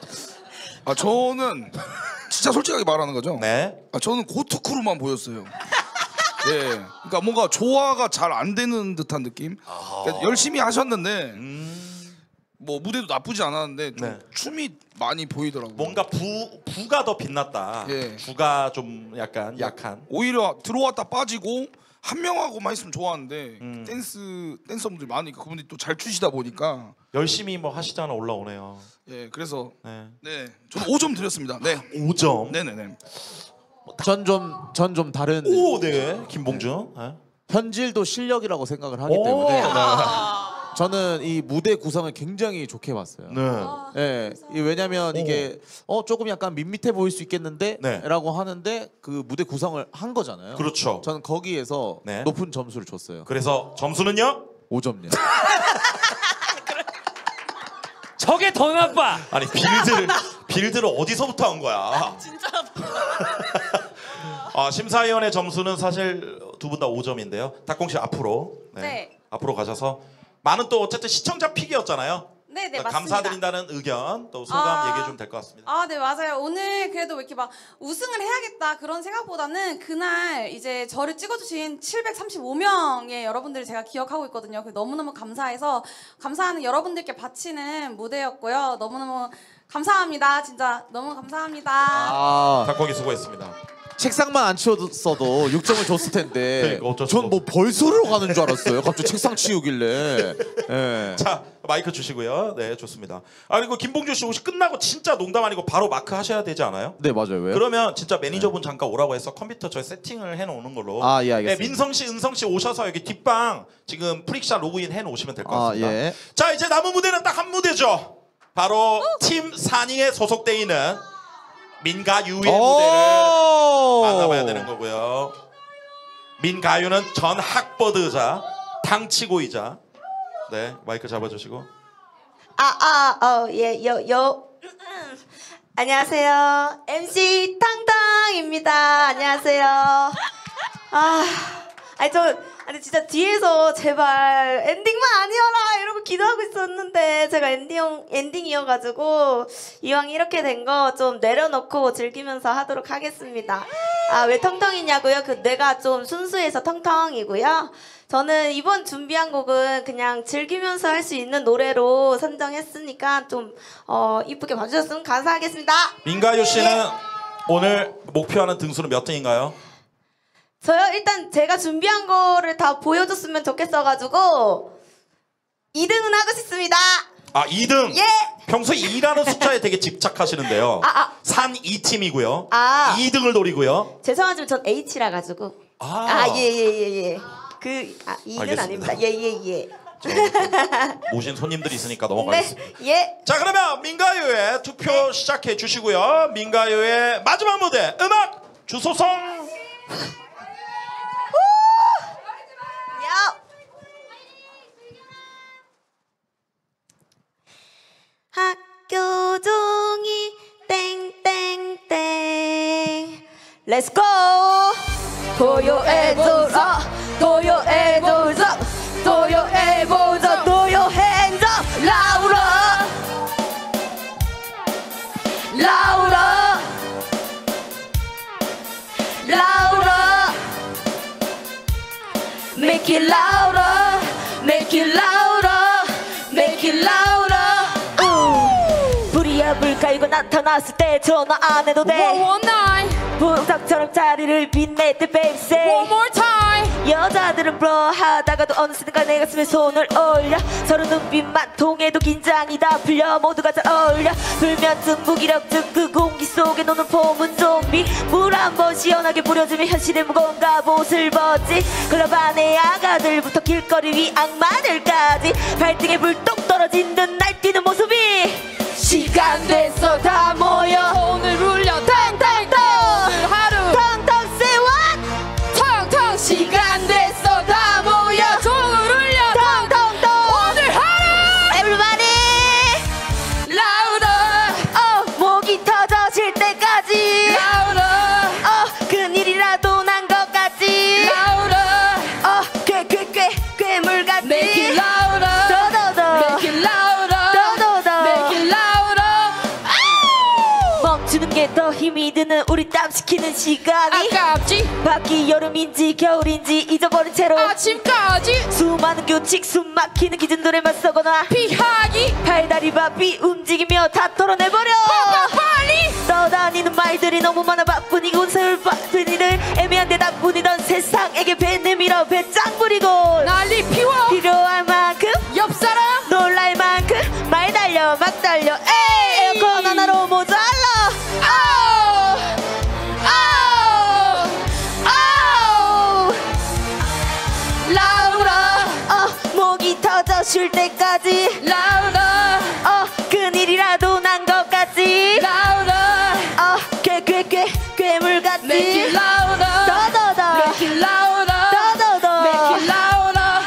Speaker 2: 저는 진짜 솔직하게 말하는 거죠.
Speaker 1: 네.
Speaker 2: 저는 고트크루만 보였어요. 예, 그러니까 뭔가 조화가 잘 안 되는 듯한 느낌. 그러니까 열심히 하셨는데 뭐 무대도 나쁘지 않았는데 좀 춤이 많이 보이더라고요.
Speaker 1: 뭔가 부가 더 빛났다.
Speaker 2: 예.
Speaker 1: 부가 좀 약간 약한.
Speaker 2: 오히려 들어왔다 빠지고 한 명하고만 있으면 좋아하는데 댄서분들이 많으니까 그분들이 또 잘 추시다 보니까
Speaker 1: 열심히 뭐 하시잖아 올라오네요.
Speaker 2: 예, 그래서
Speaker 1: 네,
Speaker 2: 저는 5점 드렸습니다. 네,
Speaker 1: 5점.
Speaker 2: 네네네.
Speaker 3: 전 좀 다른.
Speaker 1: 오, 네, 김봉준. 네.
Speaker 3: 현질도 실력이라고 생각을 하기 때문에 저는 이 무대 구성을 굉장히 좋게 봤어요.
Speaker 1: 네.
Speaker 3: 왜냐면 이게 조금 약간 밋밋해 보일 수 있겠는데
Speaker 1: 네.
Speaker 3: 라고 하는데 그 무대 구성을 한 거잖아요.
Speaker 1: 그렇죠.
Speaker 3: 저는 거기에서 높은 점수를 줬어요.
Speaker 1: 그래서 점수는요?
Speaker 3: 5점요.
Speaker 11: 저게 더 나빠.
Speaker 1: 아니 빌드를 어디서부터 한 거야?
Speaker 6: 진짜.
Speaker 1: 심사위원의 점수는 사실 두 분 다 5점인데요. 닭공 씨 앞으로
Speaker 21: 네.
Speaker 1: 앞으로 가셔서 많은 또 어쨌든 시청자 픽이었잖아요.
Speaker 21: 네네
Speaker 1: 그러니까
Speaker 21: 맞습니다.
Speaker 1: 감사드린다는 의견 또 소감 얘기해 주면 될 것 같습니다.
Speaker 21: 아, 네 맞아요. 오늘 그래도 이렇게 막 우승을 해야겠다 그런 생각보다는 그날 이제 저를 찍어주신 735명의 여러분들을 제가 기억하고 있거든요. 너무너무 감사해서 감사하는 여러분들께 바치는 무대였고요. 너무너무 감사합니다. 진짜 너무 감사합니다.
Speaker 1: 닭공이 수고했습니다.
Speaker 3: 책상만 안 치웠어도 6점을 줬을 텐데
Speaker 1: 그러니까
Speaker 3: 전 뭐 벌소리로 가는 줄 알았어요. 갑자기 책상 치우길래. 예.
Speaker 1: 자 마이크 주시고요. 네 좋습니다. 그리고 김봉주 씨 혹시 끝나고 진짜 농담 아니고 바로 마크 하셔야 되지 않아요?
Speaker 3: 네 맞아요. 왜요?
Speaker 1: 그러면 진짜 매니저분 잠깐 오라고 해서 컴퓨터 저희 세팅을 해놓는 걸로.
Speaker 3: 아, 예, 알겠습니다.
Speaker 1: 네, 민성 씨, 은성 씨 오셔서 여기 뒷방 지금 프릭샷 로그인 해놓으시면 될 것 같습니다.
Speaker 3: 예.
Speaker 1: 자 이제 남은 무대는 딱 한 무대죠. 바로 팀 산이에 소속돼 있는 민가유의 무대를 만나봐야 되는 거고요. 민가유는 전 학버드자 탕치고이자 네 마이크 잡아주시고
Speaker 7: 안녕하세요. MC 탕탕입니다. 안녕하세요. 아니 진짜 뒤에서 제발 엔딩만 아니어라 이러고 기도하고 있었는데 제가 엔딩이어가지고 이왕 이렇게 된 거 좀 내려놓고 즐기면서 하도록 하겠습니다. 왜 텅텅이냐고요? 내가 좀 순수해서 텅텅이고요. 저는 이번 준비한 곡은 그냥 즐기면서 할 수 있는 노래로 선정했으니까 좀 이쁘게 봐주셨으면 감사하겠습니다.
Speaker 1: 민가유 씨는 오늘 목표하는 등수는 몇 등인가요?
Speaker 7: 저요? 일단 제가 준비한 거를 다 보여줬으면 좋겠어가지고 2등은 하고 싶습니다.
Speaker 1: 2등?
Speaker 7: 예!
Speaker 1: 평소에 2라는 숫자에 되게 집착하시는데요. 산 2팀이고요. 2등을 노리고요.
Speaker 7: 죄송하지만 전 H라 가지고. 예. 2는
Speaker 1: 알겠습니다.
Speaker 7: 아닙니다. 예.
Speaker 1: 모신 손님들이 있으니까 넘어가겠습니다.
Speaker 7: 네, 예.
Speaker 1: 자 그러면 민가요의 투표 시작해 주시고요. 민가요의 마지막 무대 음악 주소성.
Speaker 7: 학교 종이 땡땡땡 렛츠고 도요해보자 도요해보자 도요해보자 도요핸드 라우라 라우라 라우라 make it louder make it louder make it louder 불이야불 깔고 나타났을 때 전화 안 해도 돼
Speaker 12: One more night
Speaker 7: 부석처럼 자리를 빛낼 때 baby say
Speaker 12: One more time
Speaker 7: 여자들은 blur 하다가도 어느샌가 내 가슴에 손을 올려 서로 눈빛만 통해도 긴장이 다 풀려 모두가 잘 어울려 불면증 무기력증 그 공기 속에 노는 폼은 좀비 물 한 번 시원하게 뿌려주면 현실의 무거운 갑옷을 벗지 클럽 안에 아가들부터 길거리 위 악마들까지 발등에 불똥 떨어진 듯 날뛰는 모습이 시간 됐어 다 모여
Speaker 12: 오늘 울려 탕탕탕 오늘 하루
Speaker 7: 탕탕 say what
Speaker 12: 탕탕
Speaker 7: 시간 됐어 다 모여
Speaker 12: 종을 울려
Speaker 7: 탕탕탕
Speaker 12: 오늘 하루
Speaker 7: everybody louder 목이 터져질 때까지
Speaker 12: louder
Speaker 7: 큰일이라도 난 것 같지
Speaker 12: louder
Speaker 7: 괴물같지
Speaker 12: Make it louder
Speaker 7: 더더더
Speaker 12: Make it louder
Speaker 7: 더더더
Speaker 12: Make it louder
Speaker 7: 멈추는 게 더 힘이 드는 우리 땀 식히는 시간이
Speaker 12: 아깝지
Speaker 7: 밖이 여름인지 겨울인지 잊어버린 채로
Speaker 12: 아침까지
Speaker 7: 수많은 규칙 숨 막히는 기준들에 맞서거나
Speaker 12: 피하기
Speaker 7: 팔다리 바삐 움직이며 다 털어내버려
Speaker 12: 빨리
Speaker 7: 떠다니는 말들이 너무 많아 바쁜 이곳 세월 바쁜 이들 애매한 대답뿐이던 세상에게 배 내밀어 배짱 부리고
Speaker 12: 난리 피워
Speaker 7: 필요할 만큼
Speaker 12: 옆사람
Speaker 7: 놀랄 만큼 말 달려 막 달려 에이 에어컨 하나로 모자라
Speaker 12: 라우라
Speaker 7: 목이 터져 쉴 때까지
Speaker 12: 라우라
Speaker 7: 큰일이라도 난 것 같지
Speaker 12: 라우라
Speaker 7: 괴물같지
Speaker 12: Make it louder
Speaker 7: 더더더
Speaker 12: Make it louder
Speaker 7: 더더더
Speaker 12: Make it louder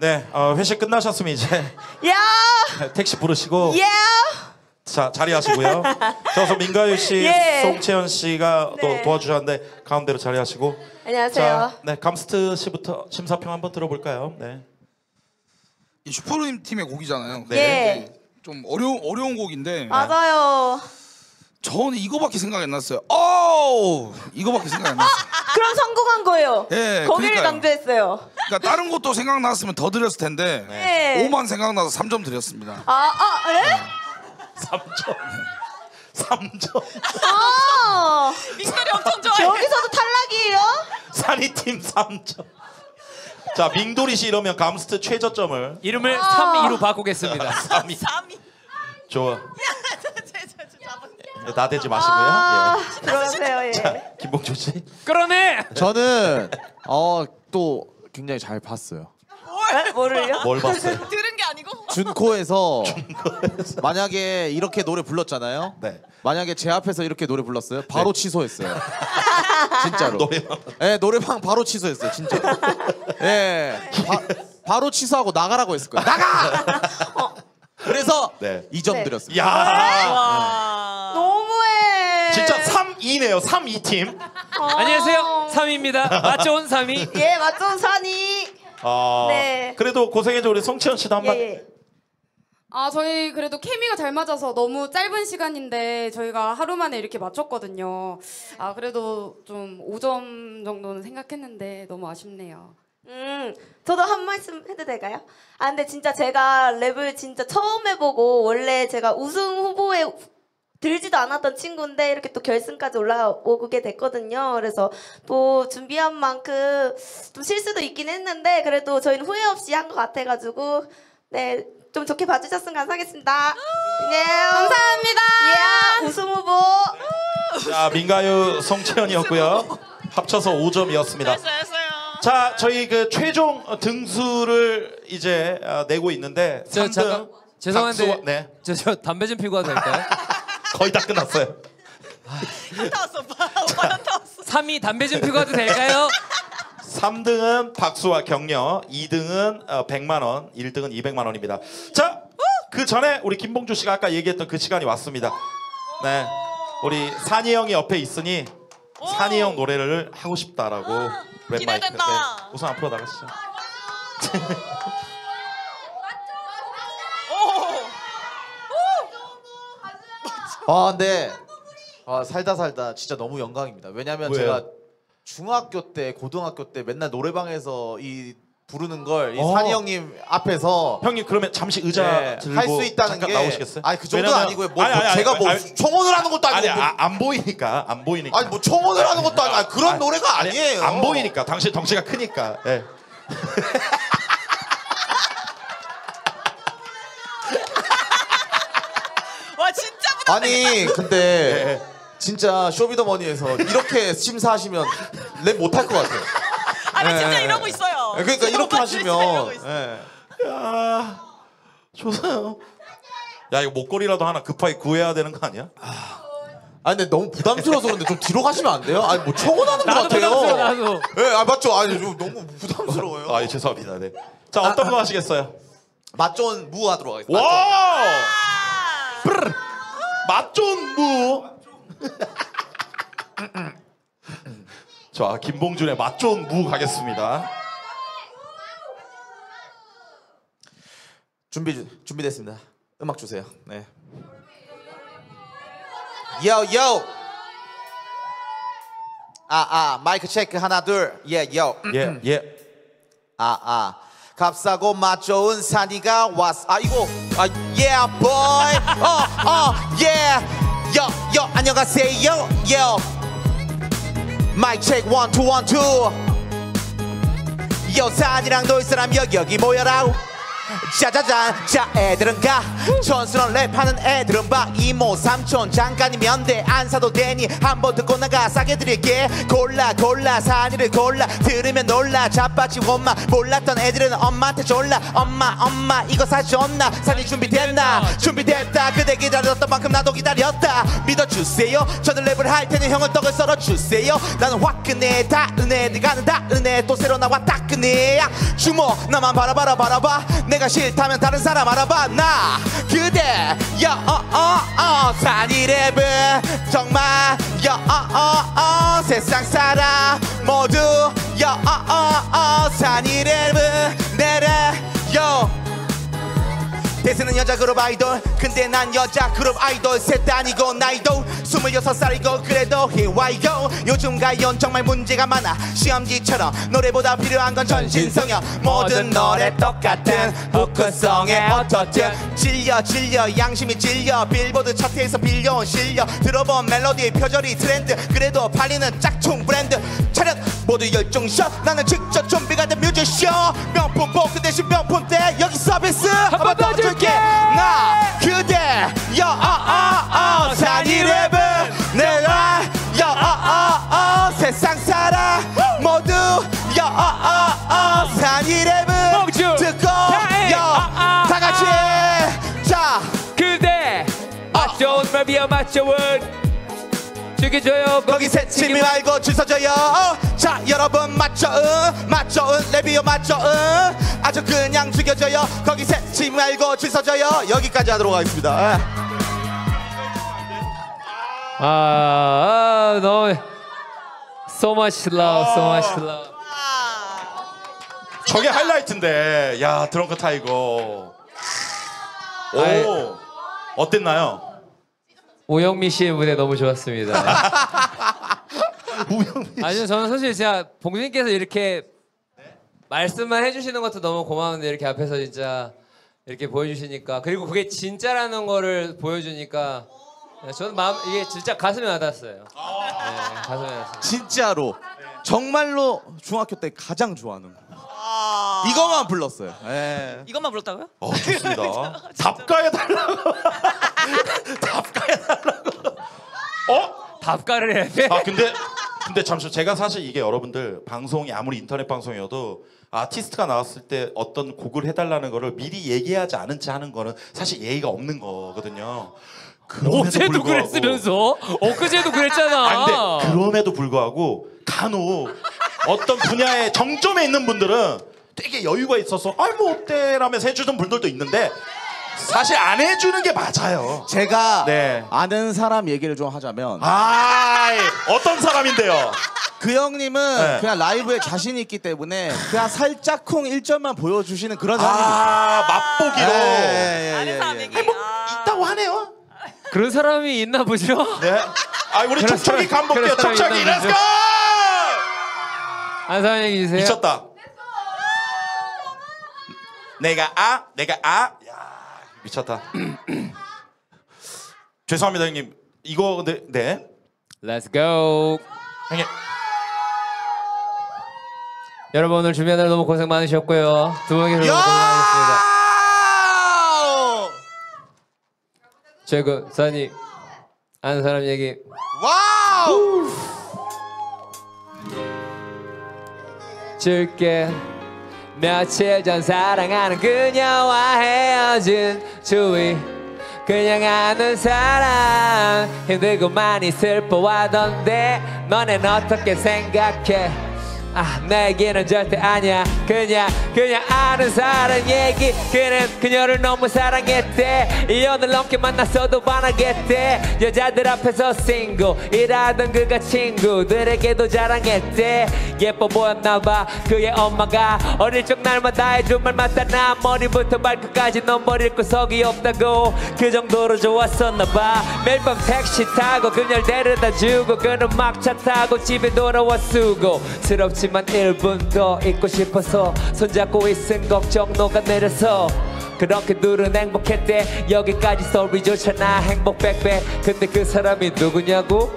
Speaker 1: 네, 회식 끝나셨으면 이제
Speaker 7: 야!
Speaker 1: 택시 부르시고
Speaker 7: 야!
Speaker 1: 자 자리하시고요. 저서 민가유 씨,
Speaker 7: 예.
Speaker 1: 송채연 씨가 또
Speaker 7: 네.
Speaker 1: 도와주셨는데 가운데로 자리하시고.
Speaker 7: 안녕하세요.
Speaker 1: 자, 네, 감스트 씨부터 심사평 한번 들어볼까요? 네.
Speaker 2: 이 슈퍼루임 팀의 곡이잖아요.
Speaker 1: 네.
Speaker 7: 예.
Speaker 2: 좀 어려운 곡인데.
Speaker 7: 맞아요.
Speaker 2: 저는 이거밖에 생각이 안 났어요. 이거밖에 생각이 안 났어요.
Speaker 7: 그럼 성공한 거예요.
Speaker 2: 예,
Speaker 7: 거기를
Speaker 2: 그러니까요.
Speaker 7: 강조했어요.
Speaker 2: 그러니까 다른 것도 생각났으면 더 드렸을 텐데
Speaker 7: 네.
Speaker 2: 5만 생각나서 3점 드렸습니다.
Speaker 7: 에?
Speaker 1: 3점. 3점.
Speaker 7: 아!
Speaker 6: 민철이 엄청 좋아해.
Speaker 7: 여기서도 탈락이에요?
Speaker 1: 산이 팀 3점. 자, 민돌이 씨 이러면 감스트 최저점을
Speaker 11: 이름을 3-2로 바꾸겠습니다.
Speaker 1: 3위.
Speaker 6: 3위.
Speaker 1: 좋아. 나대지 마시고요. 예.
Speaker 7: 들어가세요. 예.
Speaker 1: 자, 김봉준 씨.
Speaker 11: 끌어내.
Speaker 3: 저는 또 굉장히 잘 봤어요.
Speaker 7: 뭐를요?
Speaker 1: 뭘 봤어요?
Speaker 6: 들은 게 아니고.
Speaker 3: 준코에서 만약에 이렇게 노래 불렀잖아요.
Speaker 1: 네.
Speaker 3: 만약에 제 앞에서 이렇게 노래 불렀어요. 바로 취소했어요. 진짜로.
Speaker 1: 노래방.
Speaker 3: 네, 노래방 바로 취소했어요. 진짜로. 예. 바로 취소하고 나가라고 했을 거예요. 나가! 그래서
Speaker 1: 네.
Speaker 3: 2점 드렸습니다.
Speaker 1: 야.
Speaker 7: 너무해.
Speaker 1: 진짜 3-2네요. 3-2 팀.
Speaker 11: 안녕하세요. 3위입니다. 맛 좋은 3위.
Speaker 7: 예, 맞죠, 산이. 네.
Speaker 1: 그래도 고생해줘 우리 송채연 씨도 한번.
Speaker 7: 예.
Speaker 8: 저희 그래도 케미가 잘 맞아서 너무 짧은 시간인데 저희가 하루 만에 이렇게 맞췄거든요. 그래도 좀 5점 정도는 생각했는데 너무 아쉽네요.
Speaker 7: 저도 한 말씀 해도 될까요? 근데 진짜 제가 랩을 진짜 처음 해보고 원래 제가 우승 후보에 들지도 않았던 친구인데 이렇게 또 결승까지 올라오게 됐거든요. 그래서 또 준비한 만큼 좀 실수도 있긴 했는데 그래도 저희는 후회 없이 한 것 같아가지고 네. 좀 좋게 봐주셨으면 감사하겠습니다. 네.
Speaker 8: 감사합니다.
Speaker 7: 예, 우승 후보.
Speaker 1: 자, 민가유 송채연이었고요. 합쳐서 5점이었습니다. 자, 저희 그 최종 등수를 이제 내고 있는데
Speaker 11: 잠깐 죄송한데
Speaker 1: 박수와, 네.
Speaker 11: 저 담배 좀 피고 와도 될까요?
Speaker 1: 거의 다 끝났어요.
Speaker 11: 3위 담배 좀 피고 와도 될까요?
Speaker 1: 3등은 박수와 격려, 2등은 100만 원, 1등은 200만 원입니다. 자, 그 전에 우리 김봉주 씨가 아까 얘기했던 그 시간이 왔습니다. 네, 우리 산이 형이 옆에 있으니 산이 형 노래를 하고 싶다라고 랩 마이크. 네, 우선 앞으로 나가시죠.
Speaker 3: 근데 살다 진짜 너무 영광입니다. 왜냐면
Speaker 1: 왜요?
Speaker 3: 제가 중학교 때, 고등학교 때 맨날 노래방에서 이 부르는 걸 이 산이 형님 앞에서
Speaker 1: 형님 그러면 잠시 의자 들고
Speaker 3: 할 수 있다는
Speaker 1: 잠깐
Speaker 3: 게
Speaker 1: 나오시겠어요?
Speaker 3: 그 정도는
Speaker 1: 왜냐면-
Speaker 3: 아니고요. 제가 청혼을 하는 것도 아니고
Speaker 1: 안 보이니까 안 보이니까.
Speaker 3: 아니 뭐 청혼을 하는 것도 아니고 그런 노래가 아니에요.
Speaker 1: 안 보이니까 당신 덩치가 크니까. 예.
Speaker 6: 와 진짜 부담.
Speaker 3: 아니 근데 진짜 쇼미더머니에서 이렇게 심사하시면 랩 못할 것 같아요.
Speaker 6: 아니 진짜
Speaker 3: 예.
Speaker 6: 이러고 있어요.
Speaker 3: 그러니까 이렇게 하시면
Speaker 1: 야, 좋아요. 야, 이거 목걸이라도 하나 급하게 구해야 되는 거 아니야?
Speaker 3: 근데 너무 부담스러워서 그런데 좀 뒤로 가시면 안 돼요? 아니 뭐 청혼하는 것
Speaker 11: 나도
Speaker 3: 같아요.
Speaker 11: 부담스러워, 나도.
Speaker 3: 네, 맞죠. 아니 좀 너무 부담스러워요.
Speaker 1: 죄송합니다. 네. 자, 어떤 거 하시겠어요?
Speaker 3: 맛 좋은 무 하도록 하겠습니다.
Speaker 1: 와! 맛 좋은 무. 자, 김봉준의 맛 좋은 무 가겠습니다.
Speaker 3: 준비됐습니다. 음악 주세요. 네. 요. 마이크 체크 하나 둘. 요.
Speaker 1: 예.
Speaker 3: 값싸고 맛 좋은 산이가 왔어. 이거 yeah boy. yeah. 요 안녕하세요. 요. 마이크 체크 1 2 1 2. 요 산이랑 놀 사람 여기 모여라. 짜자잔 자 애들은 가 촌스러운 랩하는 애들은 봐 이모 삼촌 잠깐이면 돼 안 사도 되니 한번 듣고 나가 싸게 드릴게 골라 산이를 골라 들으면 놀라 자빠지 엄마 몰랐던 애들은 엄마한테 졸라 엄마 이거 사줬나 산이 준비됐나 준비됐다 그대 기다렸던 만큼 나도 기다렸다 믿어주세요 저는 랩을 할 테니 형은 떡을 썰어주세요 나는 화끈해 다른 애들 가는 다른 어느 애 또 새로 나와 따끈해 주모 나만 바라봐 내가 싫다면 다른 사람 알아봐 나 그대 산이랩은 정말 세상 사람 모두 산이랩은 내래 대세는 여자 그룹 아이돌 근데 난 여자 그룹 아이돌 셋 아니고 나이도 26살이고 그래도 here I go 요즘 가요는 정말 문제가 많아 시험지처럼 노래보다 필요한 건 전신성형 모든 노래 똑같은 후크성에 어떻든 질려 양심이 찔려 빌보드 차트에서 빌려온 실력 들어본 멜로디 표절이 트렌드 그래도 팔리는 짝퉁 브랜드 차렷 모두 열중셔 나는 직접 준비가 된 뮤직쇼 명품 복 그 대신 명품 때 여기 서비스 한번 더 줄게 나 그대 산이랩은 내가 세상 사람 모두 산이랩은 듣고 다같이 자
Speaker 11: 그대 맞죠 랩이야 맞죠 죽여줘요
Speaker 3: 거기 새침이 말고 줄 서줘요 자 여러분 맞죠 랩이요 맞죠 아주 그냥 죽여줘요 거기 새침이 말고 줄 서줘요 여기까지 하도록 하겠습니다
Speaker 11: 너무 so much love
Speaker 1: 저게 하이라이트인데 야 드렁큰 타이거 오 어땠나요?
Speaker 11: 오영미 씨의 무대 너무 좋았습니다. 아니요 저는 사실 진짜 봉준님께서 이렇게 말씀만 해주시는 것도 너무 고마운데 이렇게 앞에서 진짜 이렇게 보여주시니까 그리고 그게 진짜라는 거를 보여주니까 저는 마음 이게 진짜 가슴에 와닿았어요. 네, 가슴에 와닿았어요.
Speaker 3: 진짜로 정말로 중학교 때 가장 좋아하는 거 이거만 불렀어요
Speaker 6: 이것만 불렀다고요?
Speaker 1: 좋습니다. 답가해달라고
Speaker 11: 답가를 해야 돼?
Speaker 1: 근데 잠시만 제가 사실 이게 여러분들 방송이 아무리 인터넷 방송이어도 아티스트가 나왔을 때 어떤 곡을 해달라는 거를 미리 얘기하지 않은 채 하는 거는 사실 예의가 없는 거거든요.
Speaker 11: 어제도 그랬으면서 엊그제도 그랬잖아.
Speaker 1: 근데 그럼에도 불구하고 간혹 어떤 분야의 정점에 있는 분들은 되게 여유가 있어서 뭐 어때 라면서 해주는 분들도 있는데 사실 안 해주는 게 맞아요.
Speaker 3: 제가 아는 사람 얘기를 좀 하자면
Speaker 1: 어떤 사람인데요?
Speaker 3: 그 형님은 그냥 라이브에 자신이 있기 때문에 그냥 살짝쿵 1점만 보여주시는 그런 형님이에요.
Speaker 1: 맛보기로
Speaker 6: 아는 사람 얘기
Speaker 1: 있다고 하네요.
Speaker 11: 그런 사람이 있나 보죠?
Speaker 1: 네. 우리 촉촉이 간 볼게요. 촉촉이 렛츠고!
Speaker 11: 한 사람 얘기 주세요.
Speaker 1: 미쳤다. 내가 야 미쳤다. 죄송합니다 형님. 이거 네.
Speaker 11: Let's go.
Speaker 1: 형님.
Speaker 11: 여러분 오늘 준비하느라 너무 고생 많으셨고요. 두 분께서 너무 고생 많으셨습니다. 최고 사니 아는 사람 얘기.
Speaker 3: 와우.
Speaker 11: 줄게. 며칠 전 사랑하는 그녀와 헤어진 주위 그냥 아는 사람 힘들고 많이 슬퍼하던데 너넨 어떻게 생각해 내게는 절대 아니야 그냥 아는 사람 얘기 그녀를 너무 사랑했대 2년을 넘게 만났어도 반하겠대 여자들 앞에서 싱글 일하던 그가 친구들에게도 자랑했대 예뻐 보였나봐 그의 엄마가 어릴 적 날마다 해준 말 맞다나 머리부터 발끝까지 넌 버릴 구석이 없다고 그 정도로 좋았었나봐 매일 밤 택시 타고 그녀를 데려다주고 그는 막차 타고 집에 돌아와 수고스럽지 하지만 1분 더 있고 싶어서 손잡고 있은 걱정 녹아내려서 그렇게 둘은 행복했대 여기까지 소리 좋잖아 행복 백배 근데 그 사람이 누구냐고?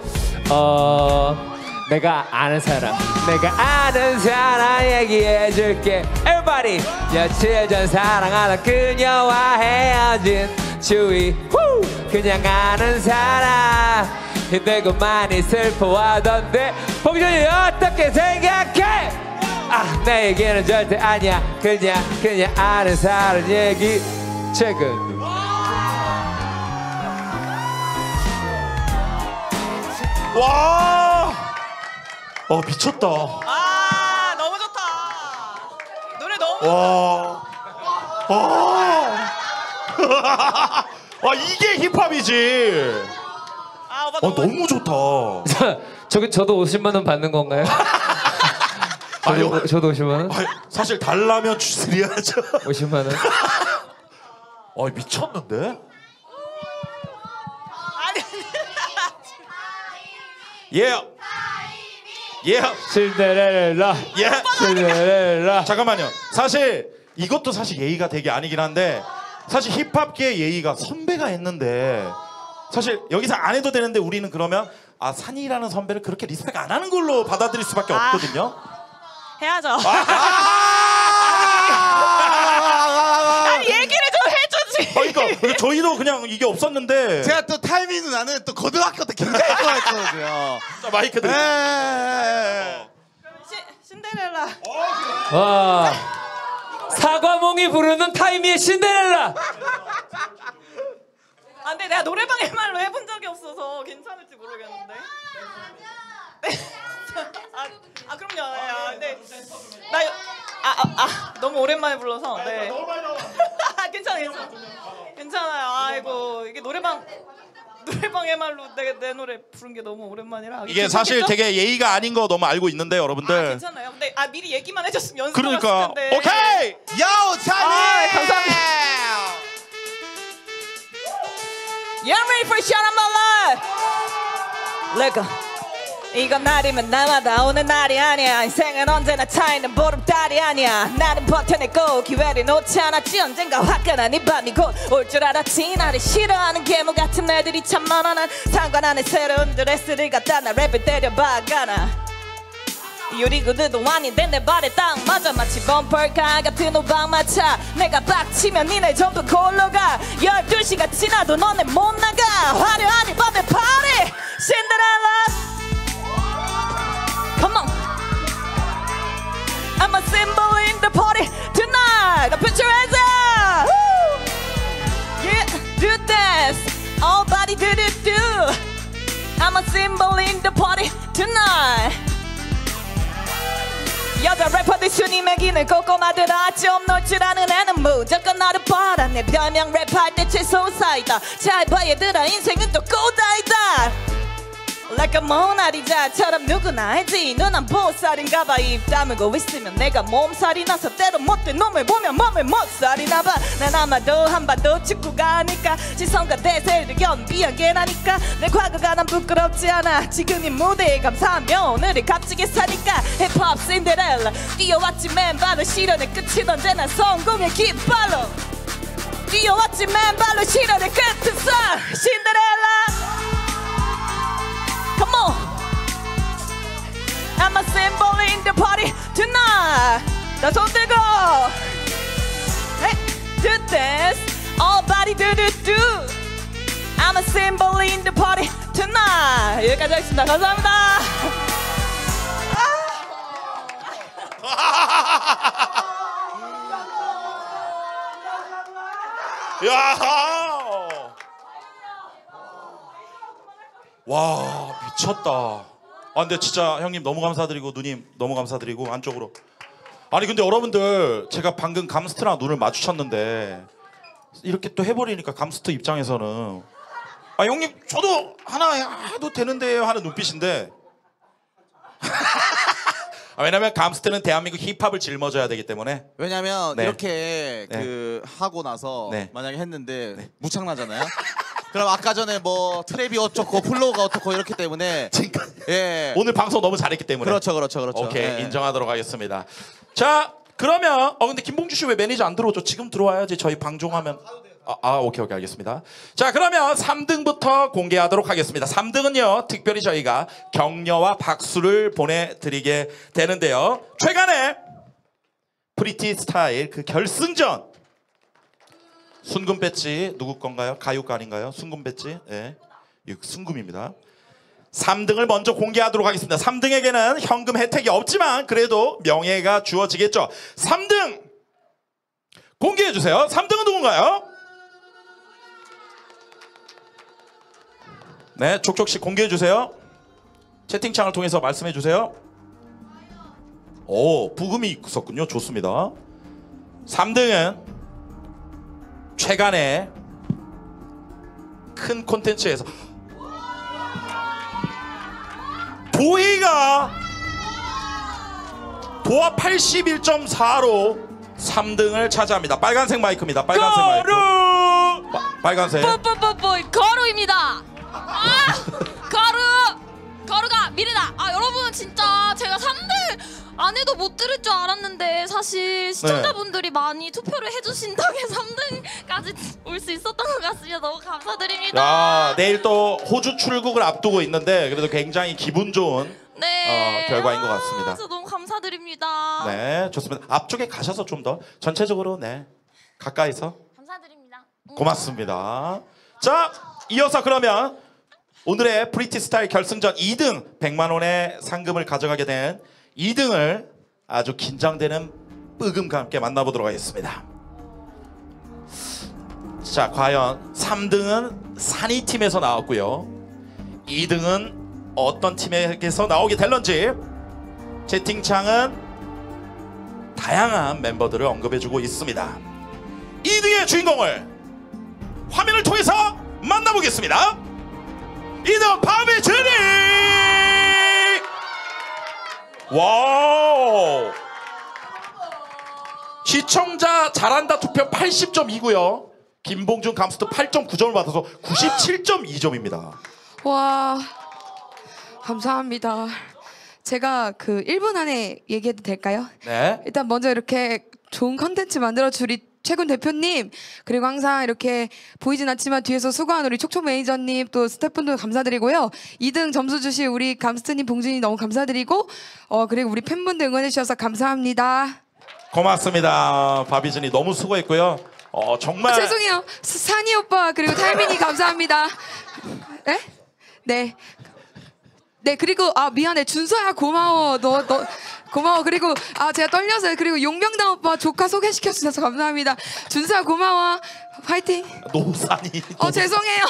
Speaker 11: 내가 아는 사람 얘기해줄게 Everybody 며칠 전 사랑하던 그녀와 헤어진 주위 그냥 아는 사람 힘들고 많이 슬퍼하던데 봉준이 어떻게 생각해? 내 얘기는 절대 아니야 그냥 아는 사람 얘기 최근
Speaker 1: 와 미쳤다.
Speaker 6: 너무
Speaker 1: 와. 와 이게 힙합이지. 너무 좋다.
Speaker 11: 저도 50만 원 받는 건가요? 저도 50만 원?
Speaker 1: 사실 달라면 주스리야죠.
Speaker 11: 50만 원?
Speaker 1: 미쳤는데? 예. 예.
Speaker 11: 신데렐라.
Speaker 1: 예.
Speaker 11: 신데렐라.
Speaker 1: 잠깐만요. 사실 이것도 사실 예의가 되게 아니긴 한데 사실 힙합계의 예의가 선배가 했는데 사실 여기서 안 해도 되는데 우리는 그러면 산이라는 선배를 그렇게 리스펙 안 하는 걸로 받아들일 수밖에 없거든요.
Speaker 6: 해야죠. 아니 얘기를 좀 해주지.
Speaker 1: 그러니까 저희도 그냥 이게 없었는데
Speaker 3: 제가 또 타이밍 누나는 또 고등학교 때 굉장히 좋아했거든요.
Speaker 1: 자 마이크 드릴게요.
Speaker 6: 신데렐라.
Speaker 11: 와. 사과몽이 부르는 타이미의 신데렐라.
Speaker 6: 근데 내가 노래방 MR로 해본 적이 없어서 괜찮을지 모르겠는데. 그럼요. 근데 나 너무 오랜만에 불러서. 네. 괜찮아요. 아이고 이게 노래방 MR로 내 노래 부른 게 너무 오랜만이라.
Speaker 1: 이게 사실 되게 예의가 아닌 거 너무 알고 있는데 여러분들.
Speaker 6: 괜찮아요. 근데 미리 얘기만 해줬으면 연습을
Speaker 1: 그러니까
Speaker 6: 했을 텐데.
Speaker 1: 오케이.
Speaker 3: 요 찬이.
Speaker 6: 감사합니다. You're ready for shut up my life. Let go. 이건 날이면 날마다 오는 날이 아니야. 인생은 언제나 차이는 보름달이 아니야. 나는 버텨내고 기회를 놓지 않았지. 언젠가 화끈한 이 밤이 곧 올 줄 알았지. 나를 싫어하는 계모 같은 애들이 참 많아. 난 상관 안에 새로운 드레스를 갖다 나 랩을 때려박아나. 유리구두도 아닌데 내 발에 딱 맞아. 마치 범퍼카 같은 오방마차. 내가 빡치면 니네 전부 골로가. 12시가 지나도 너네 못 나가. 화려한 이 밤의 파리 신데렐라. Come on. I'm a symbol in the party tonight. Put your hands up. Woo. Yeah, do this. All body do do do. I'm a symbol in the party tonight. 여자 래퍼들 순위 매기는 꼬꼬마들아. 좀 놀 줄 아는 애는 무조건 너를 봐라. 내 별명 랩할 때 최소 사이다. 잘 봐 얘들아 인생은 또 꼬다이다. Like a 모나리자처럼 누구나 알지. 누난 보살인가봐. 입 다물고 있으면 내가 몸살이 나서 때로 못된 놈을 보면 몸을 못살이 나봐. 난 아마도 한반도 축구가 아닐까. 지성과 대세를 연비하게 나니까. 내 과거가 난 부끄럽지 않아. 지금 이 무대에 감사하며 오늘을 값지게 사니까. 힙합 신데렐라 뛰어왔지 맨발로. 시련의 끝은 언제나 성공의 깃발로. 뛰어왔지 맨발로. 시련의 끝은 신데렐라. Come on. I'm a symbol in the party tonight. 나 손 들고. Hey, do this. All body do do do. I'm a symbol in the party tonight. 여기까지 하겠습니다. 감사합니다.
Speaker 1: 야. 와 미쳤다. 근데 진짜 형님 너무 감사드리고 누님 너무 감사드리고 안쪽으로. 아니 근데 여러분들 제가 방금 감스트랑 눈을 마주쳤는데 이렇게 또 해버리니까 감스트 입장에서는 형님 저도 하나 해도 되는데 하는 눈빛인데 왜냐면 감스트는 대한민국 힙합을 짊어져야 되기 때문에.
Speaker 3: 왜냐면
Speaker 1: 네.
Speaker 3: 이렇게
Speaker 1: 네.
Speaker 3: 그 하고 나서
Speaker 1: 네.
Speaker 3: 만약에 했는데 무창나잖아요. 그럼 아까 전에 뭐 트랩이 어쩌고 플로우가 어떻고 이렇기 때문에 예.
Speaker 1: 오늘 방송 너무 잘했기 때문에.
Speaker 3: 그렇죠.
Speaker 1: 오케이
Speaker 3: 예.
Speaker 1: 인정하도록 하겠습니다. 자 그러면 근데 김봉주 씨 왜 매니저 안 들어오죠? 지금 들어와야지 저희 방송하면. 오케이 알겠습니다. 자 그러면 3등부터 공개하도록 하겠습니다. 3등은요 특별히 저희가 격려와 박수를 보내드리게 되는데요. 최근에 프리티 스타일 그 결승전 순금 배지 누구 건가요? 가요가 아닌가요? 순금 배지? 예, 순금입니다. 3등을 먼저 공개하도록 하겠습니다. 3등에게는 현금 혜택이 없지만 그래도 명예가 주어지겠죠. 3등 공개해주세요. 3등은 누군가요? 네, 족족씨 공개해주세요. 채팅창을 통해서 말씀해주세요. 부금이 있었군요. 좋습니다. 3등은 최간의 큰 콘텐츠에서 도희가 도합 81.4로 3등을 차지합니다. 빨간색 마이크입니다. 빨간색 마이크. 빨간색.
Speaker 4: 거루입니다. 거루가 미래다. 여러분 진짜 제가 3등 안 해도 못 들을 줄 알았는데 사실 시청자분들이 많이 투표를 해주신 덕에 3등까지 올 수 있었던 것 같습니다. 너무 감사드립니다.
Speaker 1: 야, 내일 또 호주 출국을 앞두고 있는데 그래도 굉장히 기분 좋은 결과인 것 같습니다.
Speaker 4: 진짜 너무 감사드립니다.
Speaker 1: 네, 좋습니다. 앞쪽에 가셔서 좀 더 전체적으로 가까이서
Speaker 4: 감사드립니다.
Speaker 1: 고맙습니다. 자, 이어서 그러면 오늘의 프리티 스타일 결승전 2등 100만 원의 상금을 가져가게 된 2등을 아주 긴장되는 쁘금과 함께 만나보도록 하겠습니다. 자, 과연 3등은 산이 팀에서 나왔고요. 2등은 어떤 팀에게서 나오게 될런지 채팅창은 다양한 멤버들을 언급해주고 있습니다. 2등의 주인공을 화면을 통해서 만나보겠습니다. 2등 바비준이! 와우! 시청자 잘한다 투표 80.2고요. 김봉준 감스트 8.9점을 받아서 97.2점입니다.
Speaker 18: 와, 감사합니다. 제가 그 1분 안에 얘기해도 될까요?
Speaker 1: 네.
Speaker 18: 일단 먼저 이렇게 좋은 컨텐츠 만들어줄 우리 최군 대표님, 그리고 항상 이렇게 보이진 않지만 뒤에서 수고한 우리 촉촉 매니저님, 또 스태프분들 감사드리고요. 2등 점수 주신 우리 감스트님, 봉준이 너무 감사드리고, 그리고 우리 팬분들 응원해 주셔서 감사합니다.
Speaker 1: 고맙습니다. 바비준이 너무 수고했고요. 정말
Speaker 18: 죄송해요. 산이 오빠 그리고 타이밍이 감사합니다. 네? 네. 네, 그리고 미안해. 준서야 고마워. 너 고마워. 그리고 제가 떨려서 그리고 용병당 오빠 조카 소개시켜 주셔서 감사합니다. 준서야 고마워. 화이팅.
Speaker 1: 노산이.
Speaker 18: 죄송해요.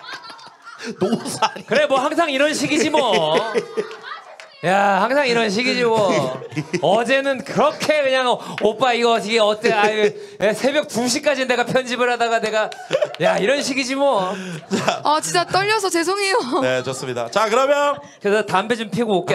Speaker 1: 노산이.
Speaker 11: 그래 뭐 항상 이런 식이지 뭐. 야 항상 이런 식이지 뭐. 어제는 그렇게 그냥 오빠 이거 어때? 새벽 2시까지 내가 편집을 하다가 내가 이런 식이지 뭐.
Speaker 18: 진짜 떨려서 죄송해요.
Speaker 1: 네, 좋습니다. 자, 그러면
Speaker 11: 그래서 담배 좀 피고 올게.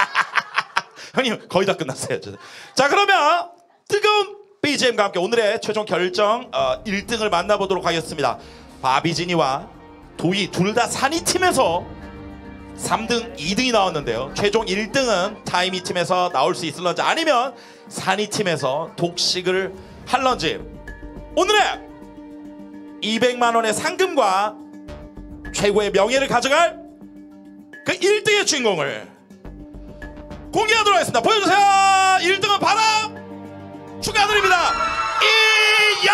Speaker 1: 형님 거의 다 끝났어요. 자, 그러면 뜨거운 BGM과 함께 오늘의 최종 결정 1등을 만나보도록 하겠습니다. 바비진이와 도희 둘 다 산이 팀에서 3등, 2등이 나왔는데요. 최종 1등은 타이미 팀에서 나올 수 있을런지 아니면 산이 팀에서 독식을 할런지 오늘의 200만 원의 상금과 최고의 명예를 가져갈 그 1등의 주인공을 공개하도록 하겠습니다. 보여주세요. 1등은 바로 축하드립니다. 이야!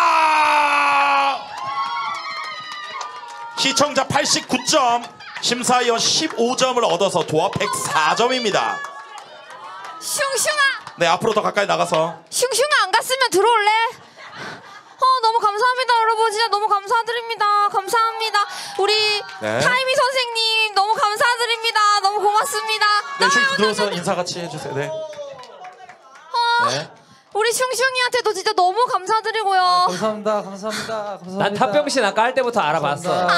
Speaker 1: 시청자 89점, 심사위원 15점을 얻어서 도합 104점입니다.
Speaker 4: 슝슝아!
Speaker 1: 네, 앞으로 더 가까이 나가서.
Speaker 4: 슝슝아 안 갔으면 들어올래? 너무 감사합니다 여러분. 진짜 너무 감사드립니다. 감사합니다. 우리 타이미 선생님 너무 감사드립니다. 너무 고맙습니다.
Speaker 1: 네, 들어오서 인사 같이 해주세요. 네. 네.
Speaker 4: 우리 슝슝이한테도 진짜 너무 감사드리고요.
Speaker 17: 감사합니다.
Speaker 11: 난 탑병신 아까 할 때부터 알아봤어.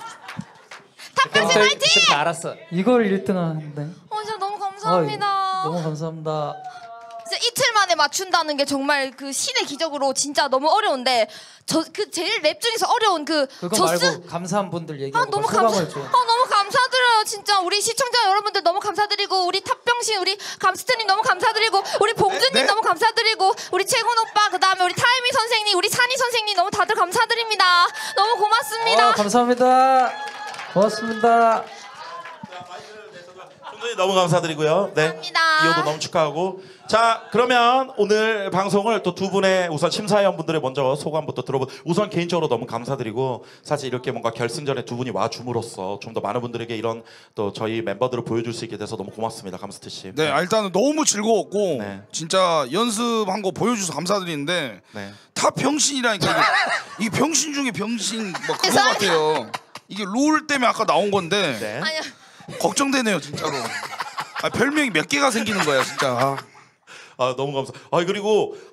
Speaker 4: 탑병신 화이팅!
Speaker 11: 지금 다 알았어.
Speaker 17: 이걸 1등 하는데.
Speaker 4: 진짜 너무 감사합니다.
Speaker 17: 너무 감사합니다.
Speaker 4: 진짜 이틀 만에 맞춘다는 게 정말 그 신의 기적으로 진짜 너무 어려운데 그 제일 랩 중에서 어려운
Speaker 17: 그거 말고 감사한 분들 얘기하고
Speaker 4: 너무
Speaker 17: 소감을 좀.
Speaker 4: 너무 감사드려요. 진짜 우리 시청자 여러분들 너무 감사드리고 우리 탑병신 우리 감스트님 너무 감사드리고 우리 봉준님 너무 감사드리고 우리 최군 오빠 그다음에 우리 타이미 선생님 우리 산이 선생님 너무 다들 감사드립니다. 너무 고맙습니다.
Speaker 17: 감사합니다. 고맙습니다.
Speaker 1: 너무 감사드리고요. 네.
Speaker 4: 감사합니다.
Speaker 1: 이호도 너무 축하하고. 자, 그러면 오늘 방송을 또 두 분의 우선 심사위원분들의 먼저 소감부터 들어보. 우선 개인적으로 너무 감사드리고 사실 이렇게 뭔가 결승전에 두 분이 와줌으로써 좀 더 많은 분들에게 이런 또 저희 멤버들을 보여줄 수 있게 돼서 너무 고맙습니다. 감스트 씨.
Speaker 2: 네, 일단은 너무 즐거웠고 진짜 연습한 거 보여주셔서 감사드리는데 다 병신이라니까 이게 병신 중에 병신 뭐 그거 같아요. 이게 롤 때문에 아까 나온 건데 걱정되네요 진짜로. 별명이 몇 개가 생기는 거야 진짜.
Speaker 1: 너무 감사. 그리고 한 것도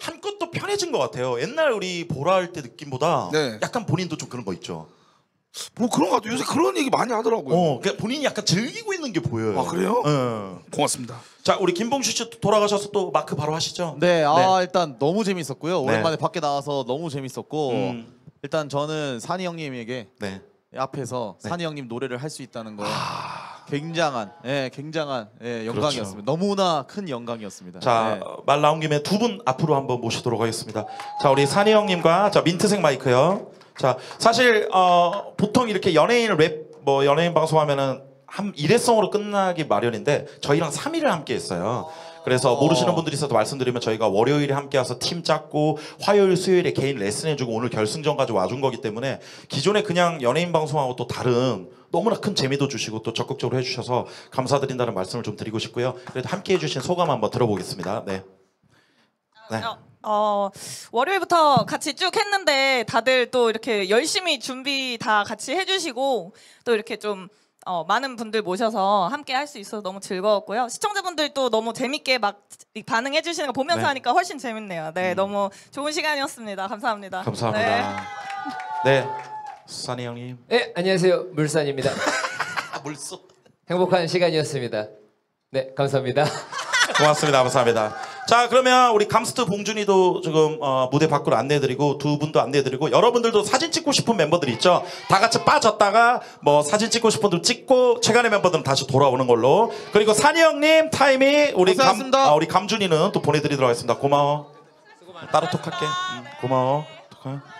Speaker 1: 또 편해진 것 같아요. 옛날 우리 보라 할 때 느낌보다
Speaker 2: 네.
Speaker 1: 약간 본인도 좀 그런 거 있죠.
Speaker 2: 뭐 그런 것 같아요. 요새 그런 얘기 많이 하더라고요.
Speaker 1: 그러니까 본인이 약간 즐기고 있는 게 보여요.
Speaker 2: 아 그래요?
Speaker 1: 네.
Speaker 2: 고맙습니다.
Speaker 1: 자 우리 김봉슈 씨 돌아가셔서 또 마크 바로 하시죠.
Speaker 3: 네, 일단 너무 재밌었고요. 오랜만에 밖에 나와서 너무 재밌었고 일단 저는 산이 형님에게 앞에서 산이 형님 노래를 할 수 있다는 거 굉장한 영광이었습니다. 너무나 큰 영광이었습니다.
Speaker 1: 자, 말 나온 김에 두 분 앞으로 한번 모시도록 하겠습니다. 자, 우리 산이 형님과 자 민트색 마이크요. 자, 사실 보통 이렇게 연예인 랩 연예인 방송하면은 한 일회성으로 끝나기 마련인데 저희랑 3일을 함께 했어요. 그래서 모르시는 분들이 있어도 말씀드리면 저희가 월요일에 함께 와서 팀 짰고 화요일 수요일에 개인 레슨 해주고 오늘 결승전까지 와준 거기 때문에 기존에 그냥 연예인 방송하고 또 다른 너무나 큰 재미도 주시고 또 적극적으로 해주셔서 감사드린다는 말씀을 좀 드리고 싶고요. 그래도 함께 해주신 소감 한번 들어보겠습니다. 네. 네.
Speaker 6: 월요일부터 같이 쭉 했는데 다들 또 이렇게 열심히 준비 다 같이 해주시고 또 이렇게 좀 많은 분들 모셔서 함께 할 수 있어서 너무 즐거웠고요. 시청자분들도 너무 재밌게 막 반응해 주시는 거 보면서
Speaker 1: 네.
Speaker 6: 하니까 훨씬 재밌네요. 네, 너무 좋은 시간이었습니다. 감사합니다.
Speaker 1: 감사합니다. 네. 산이 형님.
Speaker 11: 네, 안녕하세요. 물산입니다.
Speaker 1: 물소.
Speaker 11: 행복한 시간이었습니다. 네, 감사합니다.
Speaker 1: 고맙습니다. 감사합니다. 자 그러면 우리 감스트 봉준이도 지금 무대 밖으로 안내드리고 두 분도 안내드리고 여러분들도 사진 찍고 싶은 멤버들 있죠. 다 같이 빠졌다가 뭐 사진 찍고 싶은 분들 찍고 최간의 멤버들은 다시 돌아오는 걸로. 그리고 산이 형님 타임이 우리 우리 감준이는 또 보내드리도록 하겠습니다. 고마워. 따로 톡할게. 고마워. 톡할.